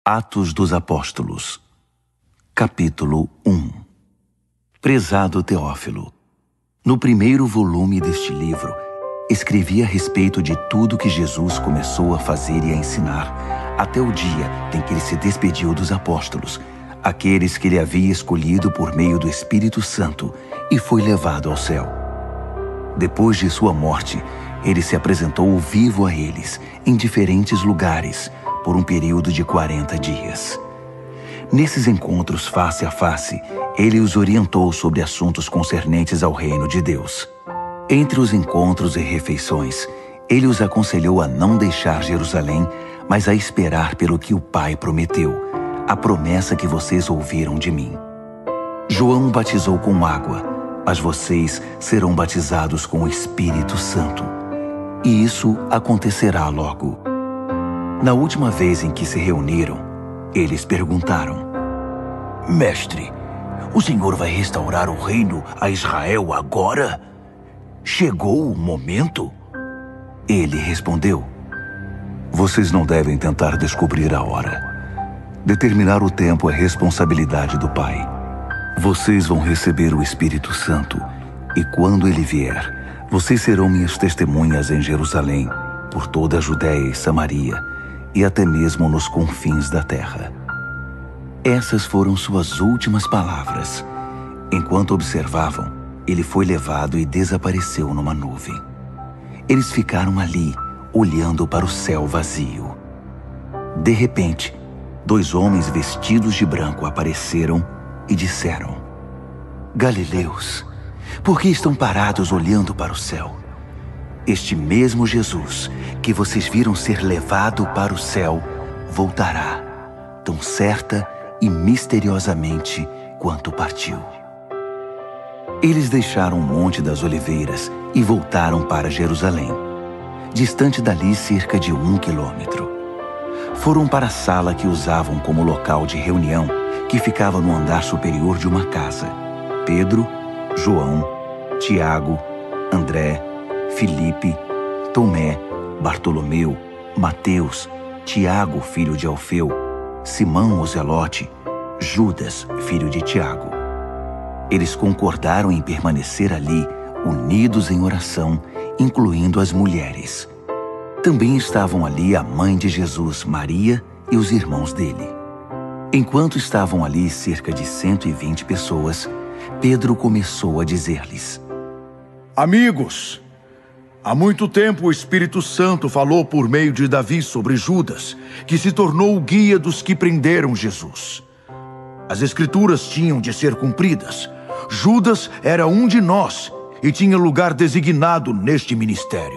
Atos dos Apóstolos, capítulo 1. Prezado Teófilo, no primeiro volume deste livro, escrevi a respeito de tudo que Jesus começou a fazer e a ensinar, até o dia em que ele se despediu dos apóstolos, aqueles que ele havia escolhido por meio do Espírito Santo, e foi levado ao céu. Depois de sua morte, ele se apresentou vivo a eles, em diferentes lugares, por um período de 40 dias. Nesses encontros face a face, ele os orientou sobre assuntos concernentes ao reino de Deus. Entre os encontros e refeições, ele os aconselhou a não deixar Jerusalém, mas a esperar pelo que o Pai prometeu, a promessa que vocês ouviram de mim. João batizou com água, mas vocês serão batizados com o Espírito Santo. E isso acontecerá logo. Na última vez em que se reuniram, eles perguntaram: Mestre, o Senhor vai restaurar o reino a Israel agora? Chegou o momento? Ele respondeu: Vocês não devem tentar descobrir a hora. Determinar o tempo é responsabilidade do Pai. Vocês vão receber o Espírito Santo, e quando ele vier, vocês serão minhas testemunhas em Jerusalém, por toda a Judéia e Samaria, e até mesmo nos confins da terra. Essas foram suas últimas palavras. Enquanto observavam, ele foi levado e desapareceu numa nuvem. Eles ficaram ali, olhando para o céu vazio. De repente, 2 homens vestidos de branco apareceram e disseram: Galileus, por que estão parados olhando para o céu? Este mesmo Jesus, que vocês viram ser levado para o céu, voltará, tão certa e misteriosamente quanto partiu. Eles deixaram o Monte das Oliveiras e voltaram para Jerusalém, distante dali cerca de 1 quilômetro. Foram para a sala que usavam como local de reunião, que ficava no andar superior de uma casa. Pedro, João, Tiago, André, Filipe, Tomé, Bartolomeu, Mateus, Tiago, filho de Alfeu, Simão o Zelote, Judas, filho de Tiago. Eles concordaram em permanecer ali, unidos em oração, incluindo as mulheres. Também estavam ali a mãe de Jesus, Maria, e os irmãos dele. Enquanto estavam ali cerca de 120 pessoas, Pedro começou a dizer-lhes: Amigos, há muito tempo o Espírito Santo falou por meio de Davi sobre Judas, que se tornou o guia dos que prenderam Jesus. As Escrituras tinham de ser cumpridas. Judas era um de nós e tinha lugar designado neste ministério.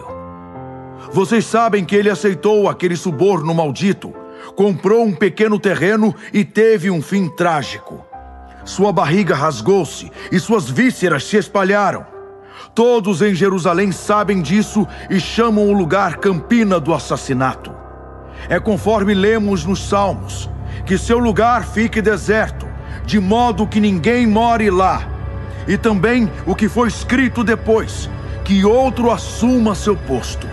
Vocês sabem que ele aceitou aquele suborno maldito, comprou um pequeno terreno e teve um fim trágico. Sua barriga rasgou-se e suas vísceras se espalharam. Todos em Jerusalém sabem disso e chamam o lugar Campina do Assassinato. É conforme lemos nos Salmos, que seu lugar fique deserto, de modo que ninguém more lá. E também o que foi escrito depois, que outro assuma seu posto.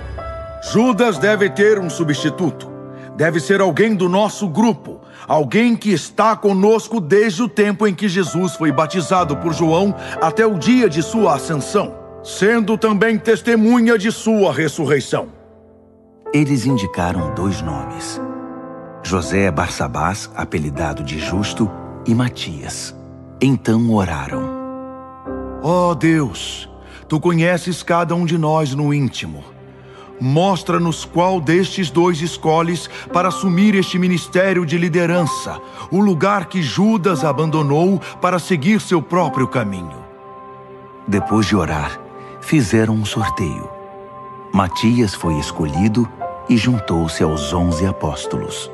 Judas deve ter um substituto. Deve ser alguém do nosso grupo, alguém que está conosco desde o tempo em que Jesus foi batizado por João até o dia de sua ascensão, sendo também testemunha de sua ressurreição. Eles indicaram 2 nomes: José Barsabás, apelidado de Justo, e Matias. Então oraram: Ó Deus, Tu conheces cada um de nós no íntimo. Mostra-nos qual destes 2 escolhes para assumir este ministério de liderança, o lugar que Judas abandonou para seguir seu próprio caminho. Depois de orar, fizeram um sorteio. Matias foi escolhido e juntou-se aos 11 apóstolos.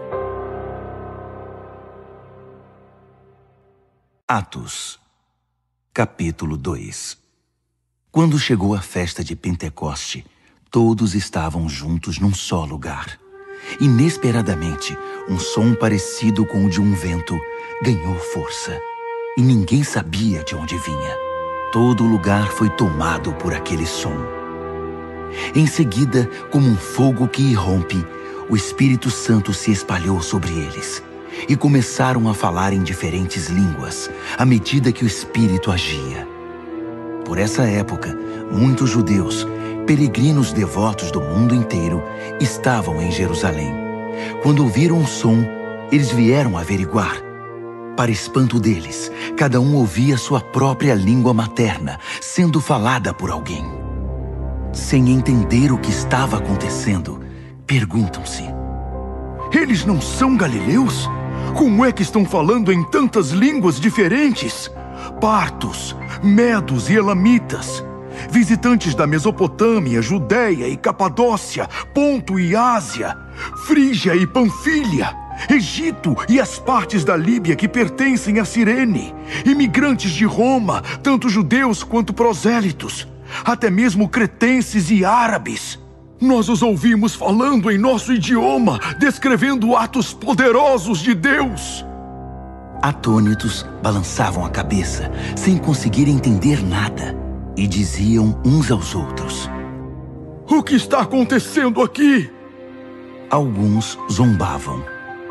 Atos, capítulo 2. Quando chegou a festa de Pentecoste, todos estavam juntos num só lugar. Inesperadamente, um som parecido com o de um vento ganhou força, e ninguém sabia de onde vinha. Todo o lugar foi tomado por aquele som. Em seguida, como um fogo que irrompe, o Espírito Santo se espalhou sobre eles e começaram a falar em diferentes línguas à medida que o Espírito agia. Por essa época, muitos judeus, peregrinos devotos do mundo inteiro, estavam em Jerusalém. Quando ouviram o som, eles vieram averiguar. Para espanto deles, cada um ouvia sua própria língua materna sendo falada por alguém. Sem entender o que estava acontecendo, perguntam-se: eles não são galileus? Como é que estão falando em tantas línguas diferentes? Partos, medos e elamitas, visitantes da Mesopotâmia, Judéia e Capadócia, Ponto e Ásia, Frígia e Panfilha, Egito e as partes da Líbia que pertencem a Cirene, imigrantes de Roma, tanto judeus quanto prosélitos, até mesmo cretenses e árabes. Nós os ouvimos falando em nosso idioma, descrevendo atos poderosos de Deus. Atônitos, balançavam a cabeça, sem conseguir entender nada, e diziam uns aos outros: o que está acontecendo aqui? Alguns zombavam.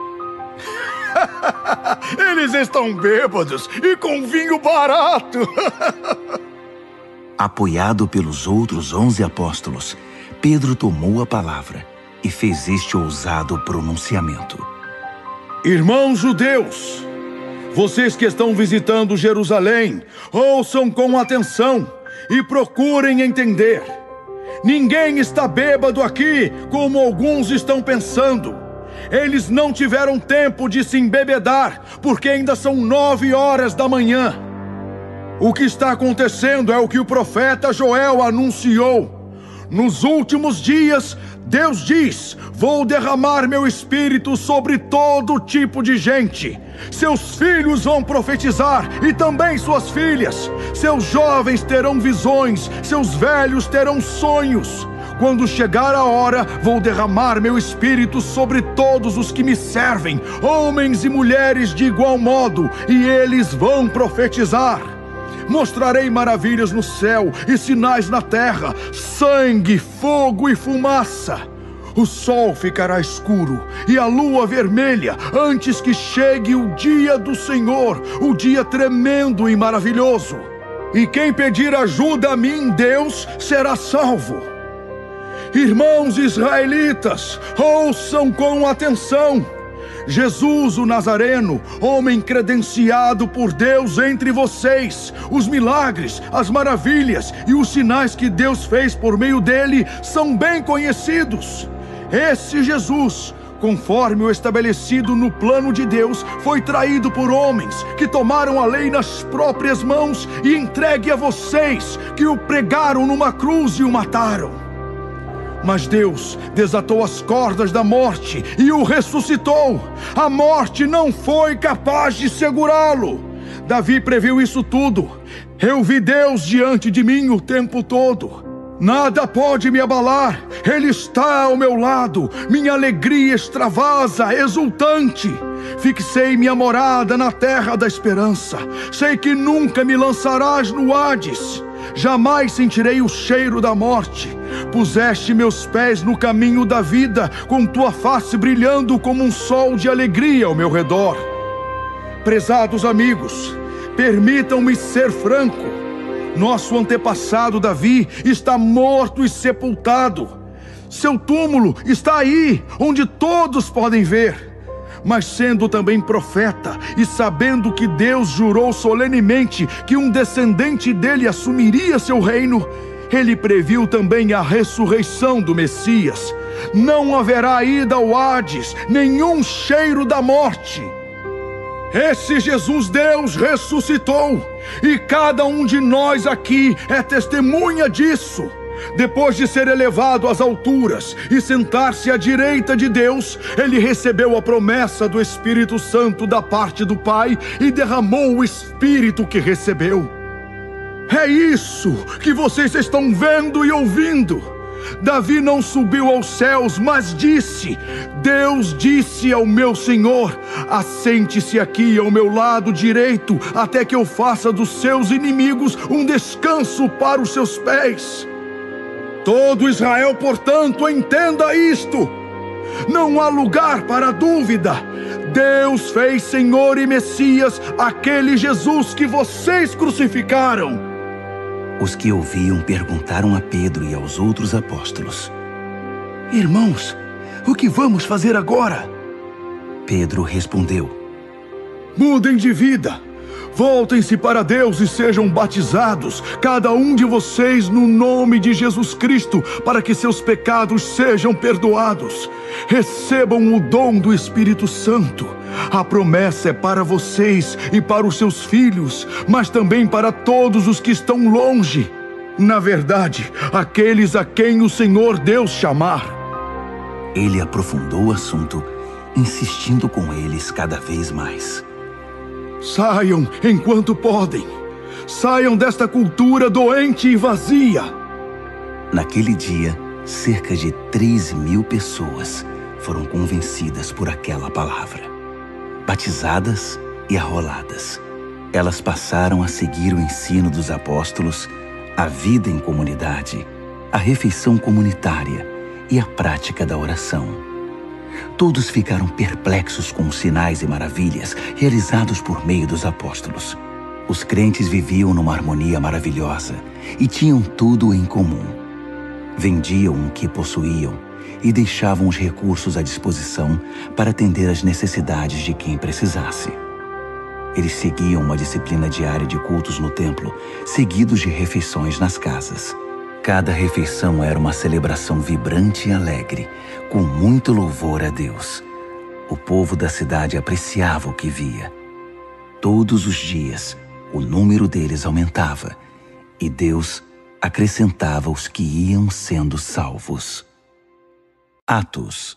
Eles estão bêbados e com vinho barato. Apoiado pelos outros 11 apóstolos, Pedro tomou a palavra e fez este ousado pronunciamento: irmãos judeus, vocês que estão visitando Jerusalém, ouçam com atenção e procurem entender. Ninguém está bêbado aqui, como alguns estão pensando. Eles não tiveram tempo de se embebedar, porque ainda são 9 horas da manhã. O que está acontecendo é o que o profeta Joel anunciou. Nos últimos dias, Deus diz: vou derramar meu espírito sobre todo tipo de gente. Seus filhos vão profetizar e também suas filhas. Seus jovens terão visões, seus velhos terão sonhos. Quando chegar a hora, vou derramar meu espírito sobre todos os que me servem, homens e mulheres de igual modo, e eles vão profetizar. Mostrarei maravilhas no céu e sinais na terra, sangue, fogo e fumaça. O sol ficará escuro e a lua vermelha antes que chegue o dia do Senhor, o dia tremendo e maravilhoso. E quem pedir ajuda a mim, Deus, será salvo. Irmãos israelitas, ouçam com atenção. Jesus, o Nazareno, homem credenciado por Deus entre vocês, os milagres, as maravilhas e os sinais que Deus fez por meio dele são bem conhecidos. Esse Jesus, conforme o estabelecido no plano de Deus, foi traído por homens que tomaram a lei nas próprias mãos e entregue a vocês, que o pregaram numa cruz e o mataram. Mas Deus desatou as cordas da morte e o ressuscitou. A morte não foi capaz de segurá-lo. Davi previu isso tudo. Eu vi Deus diante de mim o tempo todo. Nada pode me abalar. Ele está ao meu lado. Minha alegria extravasa, exultante. Fixei minha morada na terra da esperança. Sei que nunca me lançarás no Hades. Jamais sentirei o cheiro da morte. Puseste meus pés no caminho da vida, com tua face brilhando como um sol de alegria ao meu redor. Prezados amigos, permitam-me ser franco. Nosso antepassado Davi está morto e sepultado. Seu túmulo está aí, onde todos podem ver. Mas sendo também profeta e sabendo que Deus jurou solenemente que um descendente dele assumiria seu reino, ele previu também a ressurreição do Messias. Não haverá ida ao Hades, nenhum cheiro da morte. Esse Jesus Deus ressuscitou, e cada um de nós aqui é testemunha disso. Depois de ser elevado às alturas e sentar-se à direita de Deus, ele recebeu a promessa do Espírito Santo da parte do Pai e derramou o Espírito que recebeu. É isso que vocês estão vendo e ouvindo. Davi não subiu aos céus, mas disse: Deus disse ao meu Senhor: assente-se aqui ao meu lado direito, até que eu faça dos seus inimigos um descanso para os seus pés. Todo Israel, portanto, entenda isto. Não há lugar para dúvida. Deus fez Senhor e Messias aquele Jesus que vocês crucificaram. Os que ouviam perguntaram a Pedro e aos outros apóstolos: Irmãos, o que vamos fazer agora? Pedro respondeu: Mudem de vida. Voltem-se para Deus e sejam batizados, cada um de vocês, no nome de Jesus Cristo, para que seus pecados sejam perdoados. Recebam o dom do Espírito Santo. A promessa é para vocês e para os seus filhos, mas também para todos os que estão longe. Na verdade, aqueles a quem o Senhor Deus chamar. Ele aprofundou o assunto, insistindo com eles cada vez mais. Saiam enquanto podem. Saiam desta cultura doente e vazia. Naquele dia, cerca de 13.000 pessoas foram convencidas por aquela palavra. Batizadas e arroladas, elas passaram a seguir o ensino dos apóstolos, a vida em comunidade, a refeição comunitária e a prática da oração. Todos ficaram perplexos com os sinais e maravilhas realizados por meio dos apóstolos. Os crentes viviam numa harmonia maravilhosa e tinham tudo em comum. Vendiam o que possuíam e deixavam os recursos à disposição para atender às necessidades de quem precisasse. Eles seguiam uma disciplina diária de cultos no templo, seguidos de refeições nas casas. Cada refeição era uma celebração vibrante e alegre, com muito louvor a Deus. O povo da cidade apreciava o que via. Todos os dias, o número deles aumentava, e Deus acrescentava os que iam sendo salvos. Atos,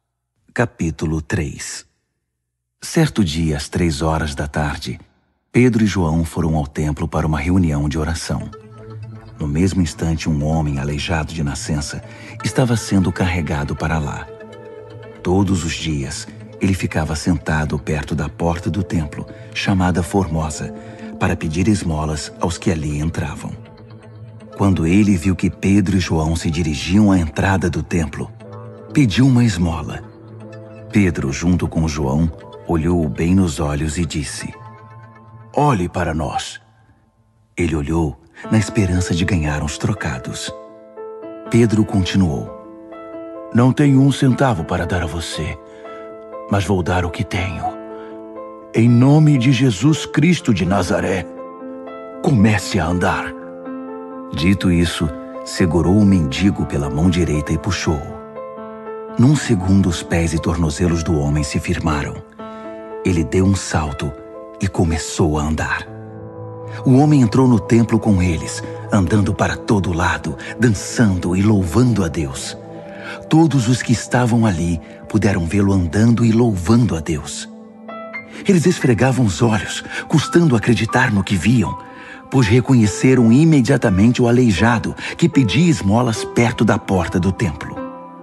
capítulo 3. Certo dia, às 3 da tarde, Pedro e João foram ao templo para uma reunião de oração. No mesmo instante, um homem aleijado de nascença estava sendo carregado para lá. Todos os dias, ele ficava sentado perto da porta do templo, chamada Formosa, para pedir esmolas aos que ali entravam. Quando ele viu que Pedro e João se dirigiam à entrada do templo, pediu uma esmola. Pedro, junto com João, olhou-o bem nos olhos e disse: Olhe para nós. Ele olhou na esperança de ganhar uns trocados. Pedro continuou: Não tenho 1 centavo para dar a você, mas vou dar o que tenho. Em nome de Jesus Cristo de Nazaré, comece a andar. Dito isso, segurou o mendigo pela mão direita e puxou-o. Num segundo, os pés e tornozelos do homem se firmaram. Ele deu um salto e começou a andar. O homem entrou no templo com eles, andando para todo lado, dançando e louvando a Deus. Todos os que estavam ali puderam vê-lo andando e louvando a Deus. Eles esfregavam os olhos, custando acreditar no que viam, pois reconheceram imediatamente o aleijado que pedia esmolas perto da porta do templo.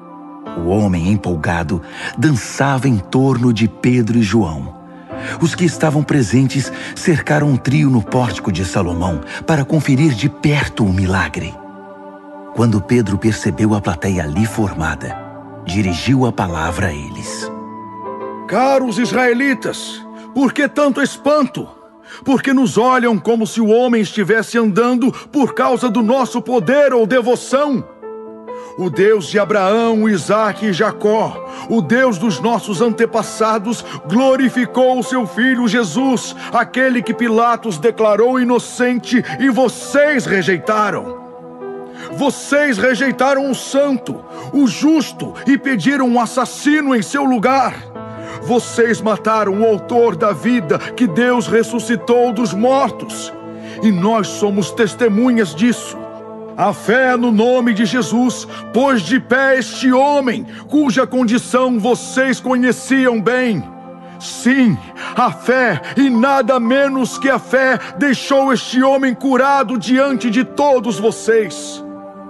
O homem, empolgado, dançava em torno de Pedro e João. Os que estavam presentes cercaram um trio no pórtico de Salomão para conferir de perto o milagre. Quando Pedro percebeu a plateia ali formada, dirigiu a palavra a eles. Caros israelitas, por que tanto espanto? Porque nos olham como se o homem estivesse andando por causa do nosso poder ou devoção? O Deus de Abraão, Isaque e Jacó, o Deus dos nossos antepassados, glorificou o seu filho Jesus, aquele que Pilatos declarou inocente e vocês rejeitaram. Vocês rejeitaram o santo, o justo e pediram um assassino em seu lugar. Vocês mataram o autor da vida que Deus ressuscitou dos mortos. E nós somos testemunhas disso. A fé no nome de Jesus pôs de pé este homem, cuja condição vocês conheciam bem. Sim, a fé, e nada menos que a fé, deixou este homem curado diante de todos vocês.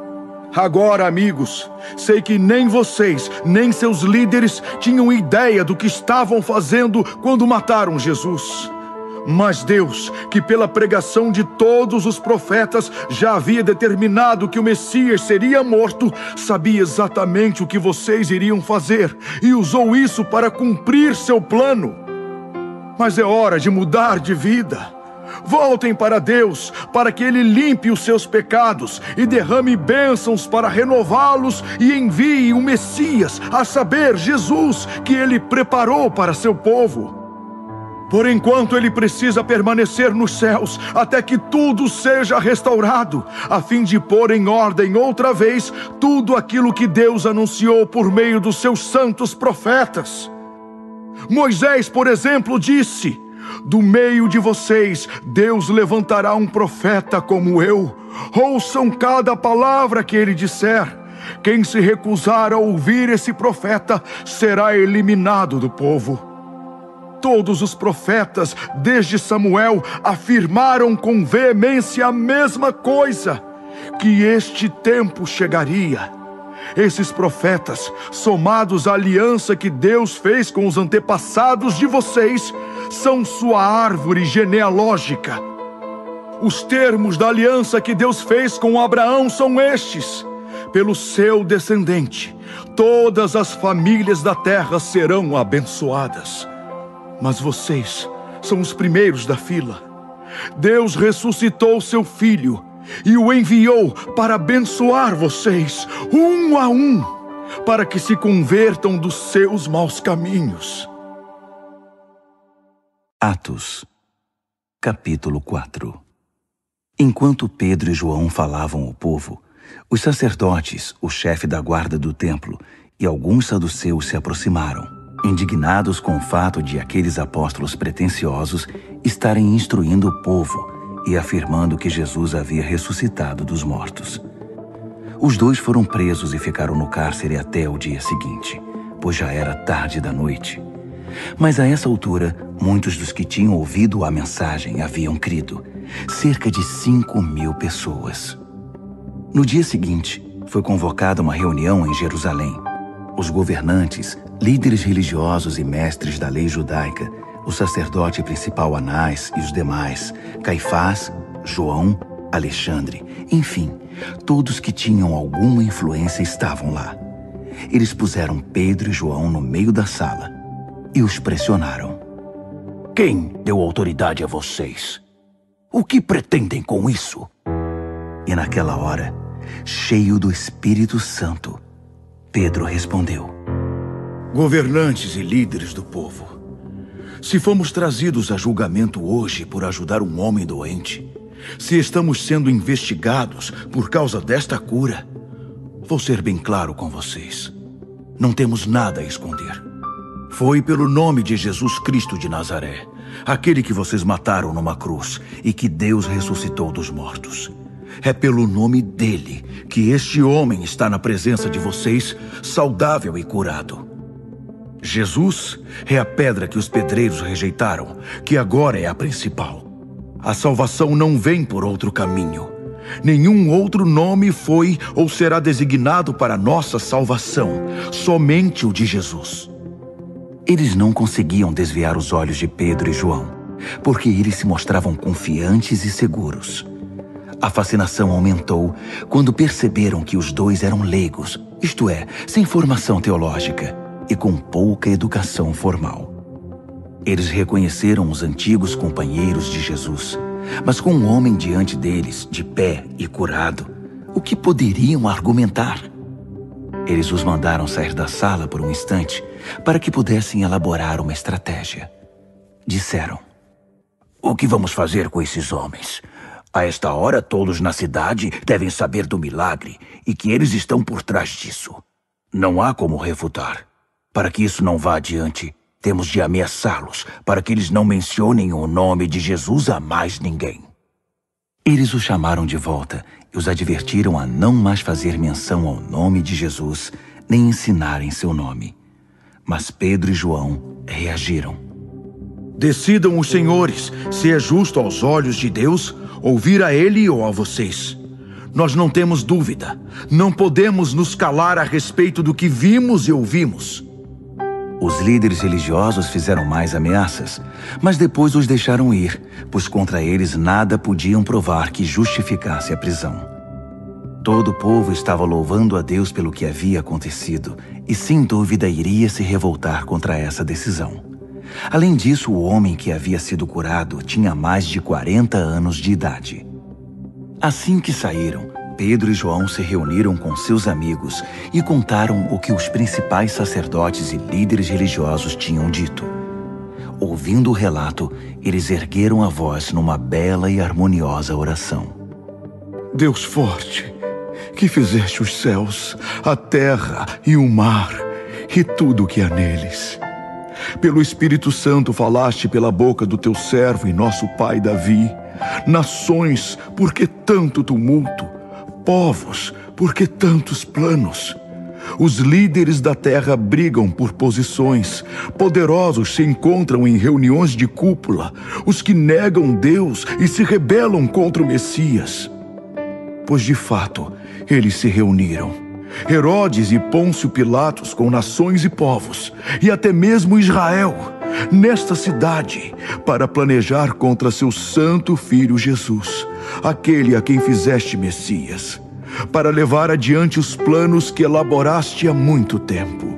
Agora, amigos, sei que nem vocês, nem seus líderes tinham ideia do que estavam fazendo quando mataram Jesus. Mas Deus, que pela pregação de todos os profetas já havia determinado que o Messias seria morto, sabia exatamente o que vocês iriam fazer e usou isso para cumprir seu plano. Mas é hora de mudar de vida. Voltem para Deus, para que Ele limpe os seus pecados e derrame bênçãos para renová-los e envie o Messias, a saber, Jesus, que Ele preparou para seu povo. Por enquanto, Ele precisa permanecer nos céus até que tudo seja restaurado, a fim de pôr em ordem outra vez tudo aquilo que Deus anunciou por meio dos seus santos profetas. Moisés, por exemplo, disse: do meio de vocês, Deus levantará um profeta como eu. Ouçam cada palavra que ele disser. Quem se recusar a ouvir esse profeta será eliminado do povo. Todos os profetas, desde Samuel, afirmaram com veemência a mesma coisa, que este tempo chegaria. Esses profetas, somados à aliança que Deus fez com os antepassados de vocês, são sua árvore genealógica. Os termos da aliança que Deus fez com Abraão são estes: pelo seu descendente, todas as famílias da terra serão abençoadas. Mas vocês são os primeiros da fila. Deus ressuscitou seu filho e o enviou para abençoar vocês, um a um, para que se convertam dos seus maus caminhos. Atos, capítulo 4. Enquanto Pedro e João falavam ao povo, os sacerdotes, o chefe da guarda do templo e alguns saduceus se aproximaram, indignados com o fato de aqueles apóstolos pretensiosos estarem instruindo o povo e afirmando que Jesus havia ressuscitado dos mortos. Os dois foram presos e ficaram no cárcere até o dia seguinte, pois já era tarde da noite. Mas a essa altura, muitos dos que tinham ouvido a mensagem haviam crido, cerca de 5.000 pessoas. No dia seguinte, foi convocada uma reunião em Jerusalém. Os governantes, líderes religiosos e mestres da lei judaica, o sacerdote principal Anás e os demais, Caifás, João, Alexandre, enfim, todos que tinham alguma influência estavam lá. Eles puseram Pedro e João no meio da sala e os pressionaram. Quem deu autoridade a vocês? O que pretendem com isso? E naquela hora, cheio do Espírito Santo, Pedro respondeu: governantes e líderes do povo, se fomos trazidos a julgamento hoje por ajudar um homem doente, se estamos sendo investigados por causa desta cura, vou ser bem claro com vocês. Não temos nada a esconder. Foi pelo nome de Jesus Cristo de Nazaré, aquele que vocês mataram numa cruz e que Deus ressuscitou dos mortos. É pelo nome dele que este homem está na presença de vocês, saudável e curado. Jesus é a pedra que os pedreiros rejeitaram, que agora é a principal. A salvação não vem por outro caminho. Nenhum outro nome foi ou será designado para nossa salvação, somente o de Jesus. Eles não conseguiam desviar os olhos de Pedro e João, porque eles se mostravam confiantes e seguros. A fascinação aumentou quando perceberam que os dois eram leigos, isto é, sem formação teológica e com pouca educação formal. Eles reconheceram os antigos companheiros de Jesus, mas com um homem diante deles, de pé e curado, o que poderiam argumentar? Eles os mandaram sair da sala por um instante para que pudessem elaborar uma estratégia. Disseram: o que vamos fazer com esses homens? A esta hora, todos na cidade devem saber do milagre e que eles estão por trás disso. Não há como refutar. Para que isso não vá adiante, temos de ameaçá-los para que eles não mencionem o nome de Jesus a mais ninguém. Eles os chamaram de volta e os advertiram a não mais fazer menção ao nome de Jesus, nem ensinarem seu nome. Mas Pedro e João reagiram. Decidam os senhores se é justo aos olhos de Deus ouvir a ele ou a vocês. Nós não temos dúvida. Não podemos nos calar a respeito do que vimos e ouvimos. Os líderes religiosos fizeram mais ameaças, mas depois os deixaram ir, pois contra eles nada podiam provar que justificasse a prisão. Todo o povo estava louvando a Deus pelo que havia acontecido e, sem dúvida, iria se revoltar contra essa decisão. Além disso, o homem que havia sido curado tinha mais de 40 anos de idade. Assim que saíram, Pedro e João se reuniram com seus amigos e contaram o que os principais sacerdotes e líderes religiosos tinham dito. Ouvindo o relato, eles ergueram a voz numa bela e harmoniosa oração. Deus forte, que fizeste os céus, a terra e o mar e tudo o que há neles. Pelo Espírito Santo falaste pela boca do teu servo e nosso pai Davi. Nações, por que tanto tumulto? Povos, por que tantos planos? Os líderes da terra brigam por posições. Poderosos se encontram em reuniões de cúpula. Os que negam Deus e se rebelam contra o Messias. Pois de fato, eles se reuniram. Herodes e Pôncio Pilatos com nações e povos, e até mesmo Israel, nesta cidade, para planejar contra seu santo filho Jesus, aquele a quem fizeste Messias, para levar adiante os planos que elaboraste há muito tempo.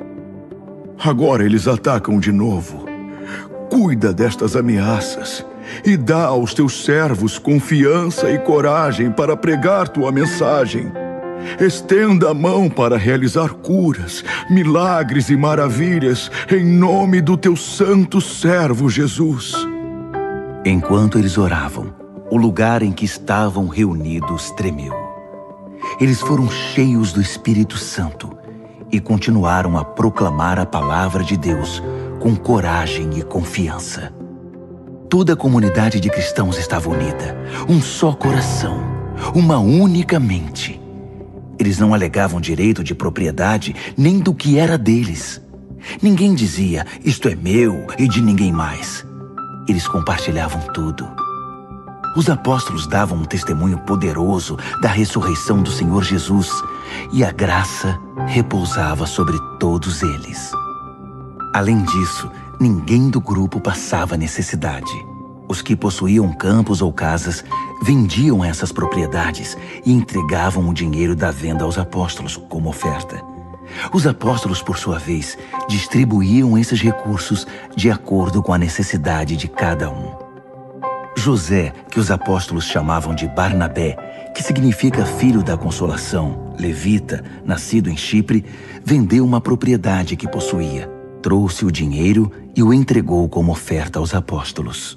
Agora eles atacam de novo. Cuida destas ameaças e dá aos teus servos confiança e coragem para pregar tua mensagem. Estenda a mão para realizar curas, milagres e maravilhas em nome do teu santo servo Jesus. Enquanto eles oravam, o lugar em que estavam reunidos tremeu. Eles foram cheios do Espírito Santo e continuaram a proclamar a palavra de Deus com coragem e confiança. Toda a comunidade de cristãos estava unida, um só coração, uma única mente. Eles não alegavam direito de propriedade nem do que era deles. Ninguém dizia, isto é meu e de ninguém mais. Eles compartilhavam tudo. Os apóstolos davam um testemunho poderoso da ressurreição do Senhor Jesus e a graça repousava sobre todos eles. Além disso, ninguém do grupo passava necessidade. Os que possuíam campos ou casas vendiam essas propriedades e entregavam o dinheiro da venda aos apóstolos como oferta. Os apóstolos, por sua vez, distribuíam esses recursos de acordo com a necessidade de cada um. José, que os apóstolos chamavam de Barnabé, que significa filho da consolação, levita, nascido em Chipre, vendeu uma propriedade que possuía, trouxe o dinheiro e o entregou como oferta aos apóstolos.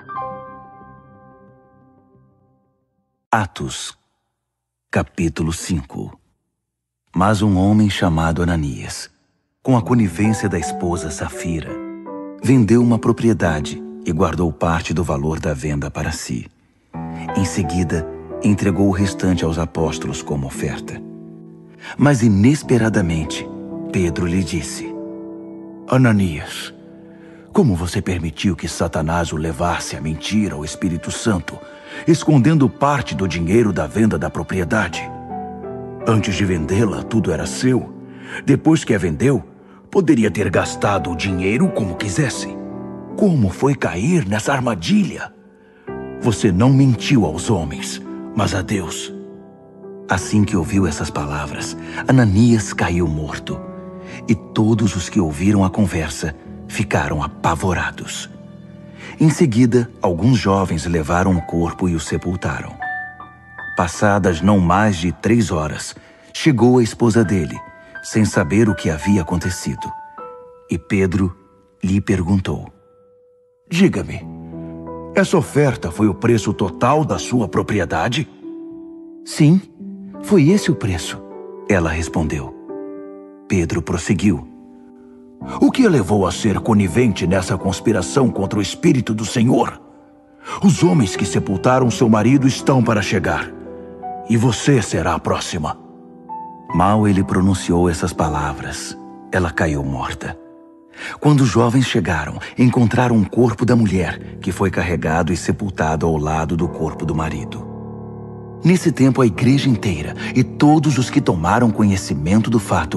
Atos, capítulo 5. Mas um homem chamado Ananias, com a conivência da esposa Safira, vendeu uma propriedade e guardou parte do valor da venda para si. Em seguida, entregou o restante aos apóstolos como oferta. Mas inesperadamente, Pedro lhe disse: Ananias, como você permitiu que Satanás o levasse a mentir ao Espírito Santo, escondendo parte do dinheiro da venda da propriedade? Antes de vendê-la, tudo era seu. Depois que a vendeu, poderia ter gastado o dinheiro como quisesse. Como foi cair nessa armadilha? Você não mentiu aos homens, mas a Deus. Assim que ouviu essas palavras, Ananias caiu morto, e todos os que ouviram a conversa ficaram apavorados. Em seguida, alguns jovens levaram o corpo e o sepultaram. Passadas não mais de 3 horas, chegou a esposa dele, sem saber o que havia acontecido. E Pedro lhe perguntou: Diga-me, essa oferta foi o preço total da sua propriedade? Sim, foi esse o preço, ela respondeu. Pedro prosseguiu: O que a levou a ser conivente nessa conspiração contra o Espírito do Senhor? Os homens que sepultaram seu marido estão para chegar, e você será a próxima. Mal ele pronunciou essas palavras, ela caiu morta. Quando os jovens chegaram, encontraram o corpo da mulher, que foi carregado e sepultado ao lado do corpo do marido. Nesse tempo, a igreja inteira e todos os que tomaram conhecimento do fato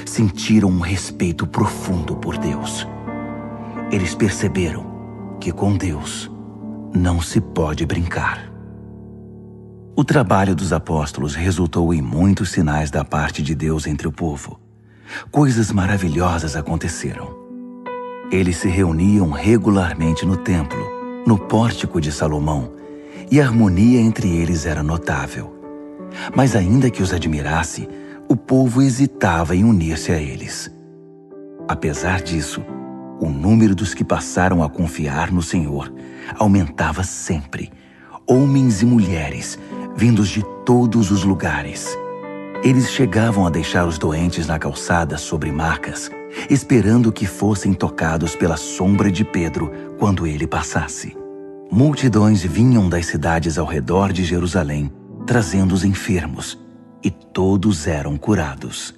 sentiram um respeito profundo por Deus. Eles perceberam que com Deus não se pode brincar. O trabalho dos apóstolos resultou em muitos sinais da parte de Deus entre o povo. Coisas maravilhosas aconteceram. Eles se reuniam regularmente no templo, no pórtico de Salomão, e a harmonia entre eles era notável. Mas ainda que os admirasse, o povo hesitava em unir-se a eles. Apesar disso, o número dos que passaram a confiar no Senhor aumentava sempre, homens e mulheres, vindos de todos os lugares. Eles chegavam a deixar os doentes na calçada sobre macas, esperando que fossem tocados pela sombra de Pedro quando ele passasse. Multidões vinham das cidades ao redor de Jerusalém, trazendo os enfermos, e todos eram curados.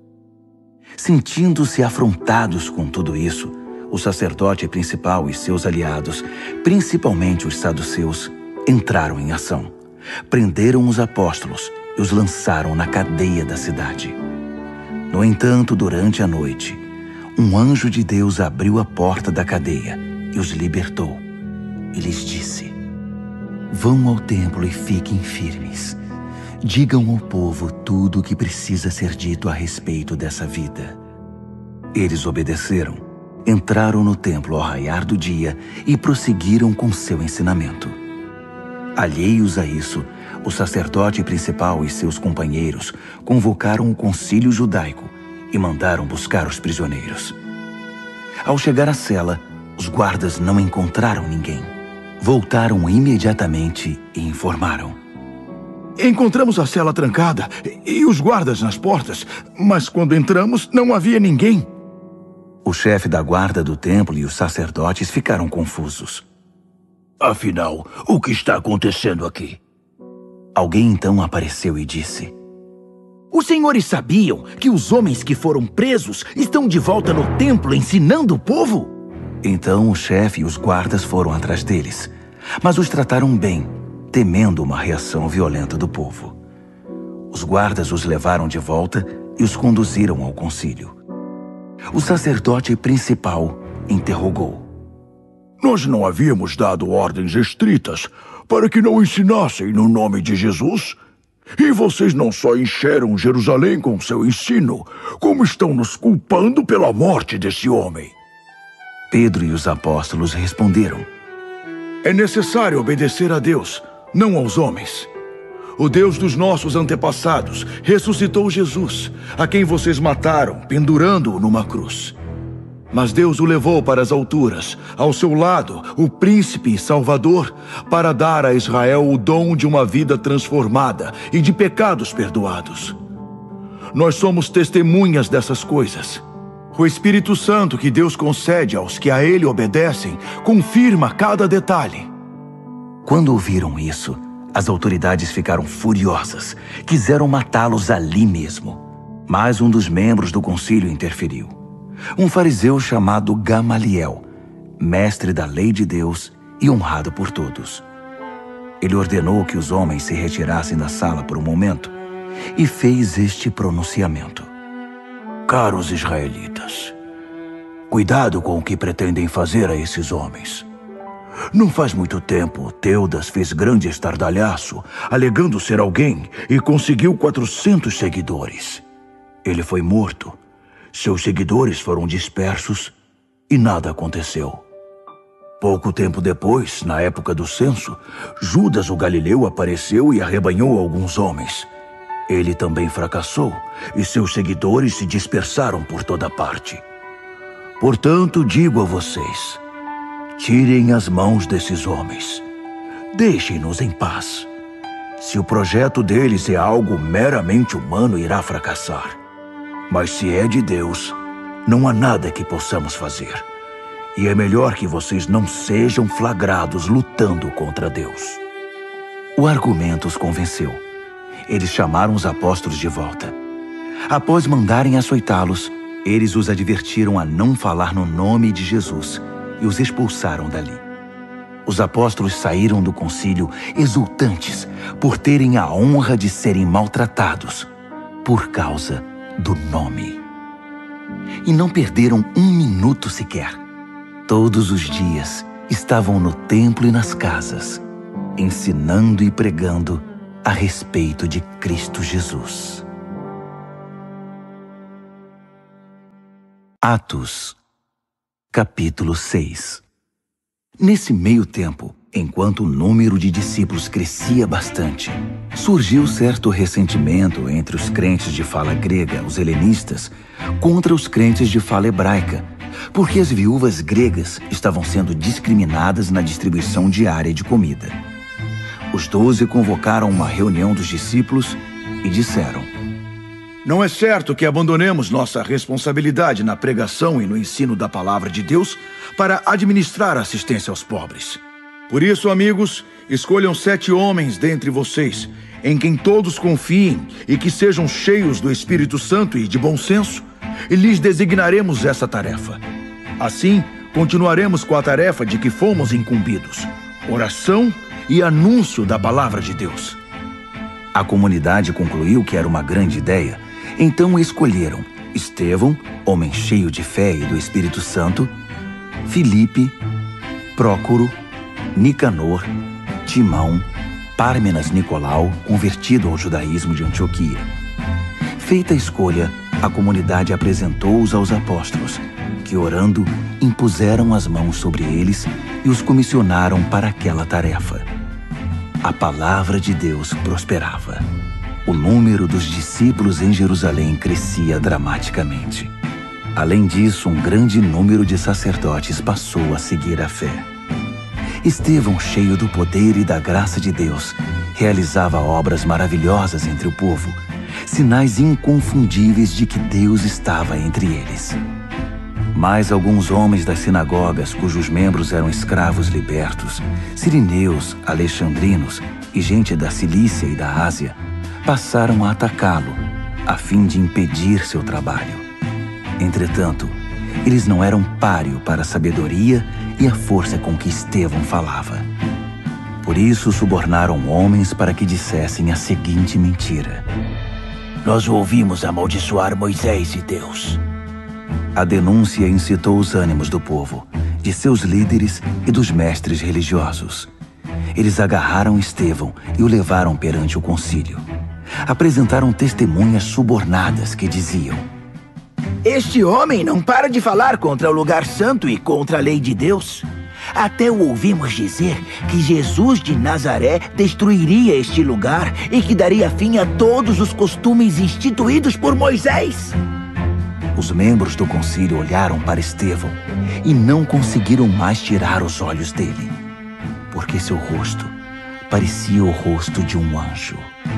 Sentindo-se afrontados com tudo isso, o sacerdote principal e seus aliados, principalmente os saduceus, entraram em ação. Prenderam os apóstolos e os lançaram na cadeia da cidade. No entanto, durante a noite, um anjo de Deus abriu a porta da cadeia e os libertou. E lhes disse: vão ao templo e fiquem firmes. Digam ao povo tudo o que precisa ser dito a respeito dessa vida. Eles obedeceram, entraram no templo ao raiar do dia e prosseguiram com seu ensinamento. Alheios a isso, o sacerdote principal e seus companheiros convocaram o concílio judaico e mandaram buscar os prisioneiros. Ao chegar à cela, os guardas não encontraram ninguém. Voltaram imediatamente e informaram: encontramos a cela trancada e os guardas nas portas, mas quando entramos não havia ninguém. O chefe da guarda do templo e os sacerdotes ficaram confusos. Afinal, o que está acontecendo aqui? Alguém então apareceu e disse: os senhores sabiam que os homens que foram presos estão de volta no templo ensinando o povo? Então o chefe e os guardas foram atrás deles, mas os trataram bem, temendo uma reação violenta do povo. Os guardas os levaram de volta e os conduziram ao concílio. O sacerdote principal interrogou: nós não havíamos dado ordens estritas para que não ensinassem no nome de Jesus? E vocês não só encheram Jerusalém com seu ensino, como estão nos culpando pela morte desse homem. Pedro e os apóstolos responderam: é necessário obedecer a Deus, não aos homens. O Deus dos nossos antepassados ressuscitou Jesus, a quem vocês mataram, pendurando-o numa cruz. Mas Deus o levou para as alturas, ao seu lado, o príncipe e salvador, para dar a Israel o dom de uma vida transformada e de pecados perdoados. Nós somos testemunhas dessas coisas. O Espírito Santo que Deus concede aos que a Ele obedecem confirma cada detalhe. Quando ouviram isso, as autoridades ficaram furiosas. Quiseram matá-los ali mesmo. Mas um dos membros do concílio interferiu. Um fariseu chamado Gamaliel, mestre da lei de Deus e honrado por todos. Ele ordenou que os homens se retirassem da sala por um momento e fez este pronunciamento: caros israelitas, cuidado com o que pretendem fazer a esses homens. Não faz muito tempo, Teudas fez grande estardalhaço, alegando ser alguém, e conseguiu 400 seguidores. Ele foi morto, seus seguidores foram dispersos e nada aconteceu. Pouco tempo depois, na época do censo, Judas o Galileu apareceu e arrebanhou alguns homens. Ele também fracassou e seus seguidores se dispersaram por toda parte. Portanto, digo a vocês: tirem as mãos desses homens. Deixem-nos em paz. Se o projeto deles é algo meramente humano, irá fracassar. Mas se é de Deus, não há nada que possamos fazer. E é melhor que vocês não sejam flagrados lutando contra Deus. O argumento os convenceu. Eles chamaram os apóstolos de volta. Após mandarem açoitá-los, eles os advertiram a não falar no nome de Jesus e os expulsaram dali. Os apóstolos saíram do concílio exultantes por terem a honra de serem maltratados por causa do nome. e não perderam um minuto sequer. Todos os dias estavam no templo e nas casas, ensinando e pregando a respeito de Cristo Jesus. Atos, capítulo 6. Nesse meio tempo, enquanto o número de discípulos crescia bastante, surgiu certo ressentimento entre os crentes de fala grega, os helenistas, contra os crentes de fala hebraica, porque as viúvas gregas estavam sendo discriminadas na distribuição diária de comida. Os 12 convocaram uma reunião dos discípulos e disseram: Não é certo que abandonemos nossa responsabilidade na pregação e no ensino da palavra de Deus para administrar a assistência aos pobres. Por isso, amigos, escolham 7 homens dentre vocês, em quem todos confiem e que sejam cheios do Espírito Santo e de bom senso, e lhes designaremos essa tarefa. Assim, continuaremos com a tarefa de que fomos incumbidos: oração e anúncio da palavra de Deus. A comunidade concluiu que era uma grande ideia, então escolheram Estevão, homem cheio de fé e do Espírito Santo, Filipe, Prócoro, Nicanor, Timão, Pármenas Nicolau, convertido ao judaísmo de Antioquia. Feita a escolha, a comunidade apresentou-os aos apóstolos, que, orando, impuseram as mãos sobre eles e os comissionaram para aquela tarefa. A palavra de Deus prosperava. O número dos discípulos em Jerusalém crescia dramaticamente. Além disso, um grande número de sacerdotes passou a seguir a fé. Estevão, cheio do poder e da graça de Deus, realizava obras maravilhosas entre o povo, sinais inconfundíveis de que Deus estava entre eles. Mas alguns homens das sinagogas, cujos membros eram escravos libertos, sirineus, alexandrinos e gente da Cilícia e da Ásia, passaram a atacá-lo, a fim de impedir seu trabalho. Entretanto, eles não eram páreo para a sabedoria e a força com que Estevão falava. Por isso subornaram homens para que dissessem a seguinte mentira: Nós o ouvimos amaldiçoar Moisés e Deus. A denúncia incitou os ânimos do povo, de seus líderes e dos mestres religiosos. Eles agarraram Estevão e o levaram perante o concílio. Apresentaram testemunhas subornadas que diziam: Este homem não para de falar contra o lugar santo e contra a lei de Deus. Até o ouvimos dizer que Jesus de Nazaré destruiria este lugar e que daria fim a todos os costumes instituídos por Moisés. Os membros do concílio olharam para Estevão e não conseguiram mais tirar os olhos dele, porque seu rosto parecia o rosto de um anjo.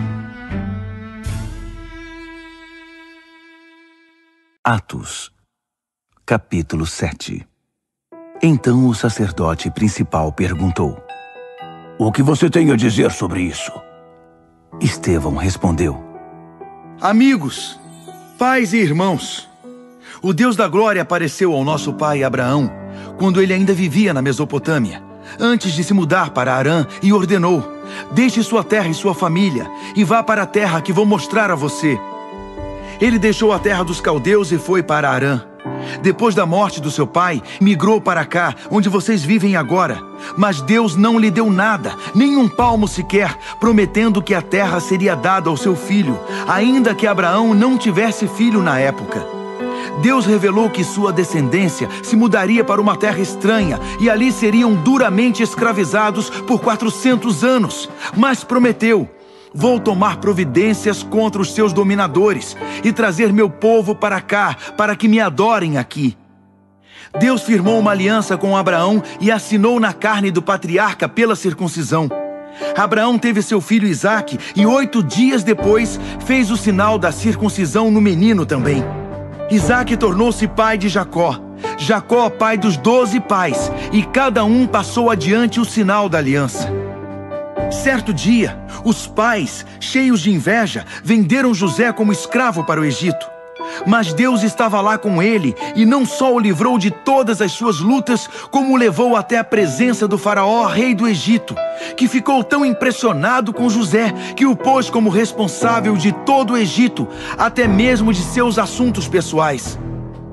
Atos, capítulo 7. Então o sacerdote principal perguntou: O que você tem a dizer sobre isso? Estevão respondeu: Amigos, pais e irmãos, o Deus da glória apareceu ao nosso pai Abraão quando ele ainda vivia na Mesopotâmia, antes de se mudar para Harã, e ordenou: Deixe sua terra e sua família e vá para a terra que vou mostrar a você. Ele deixou a terra dos caldeus e foi para Harã. Depois da morte do seu pai, migrou para cá, onde vocês vivem agora. Mas Deus não lhe deu nada, nem um palmo sequer, prometendo que a terra seria dada ao seu filho, ainda que Abraão não tivesse filho na época. Deus revelou que sua descendência se mudaria para uma terra estranha e ali seriam duramente escravizados por 400 anos. Mas prometeu: Vou tomar providências contra os seus dominadores e trazer meu povo para cá, para que me adorem aqui. Deus firmou uma aliança com Abraão e assinou na carne do patriarca pela circuncisão. Abraão teve seu filho Isaque e 8 dias depois fez o sinal da circuncisão no menino também. Isaque tornou-se pai de Jacó, Jacó pai dos 12 pais, e cada um passou adiante o sinal da aliança. Certo dia, os pais, cheios de inveja, venderam José como escravo para o Egito. Mas Deus estava lá com ele e não só o livrou de todas as suas lutas, como o levou até a presença do faraó, rei do Egito, que ficou tão impressionado com José que o pôs como responsável de todo o Egito, até mesmo de seus assuntos pessoais.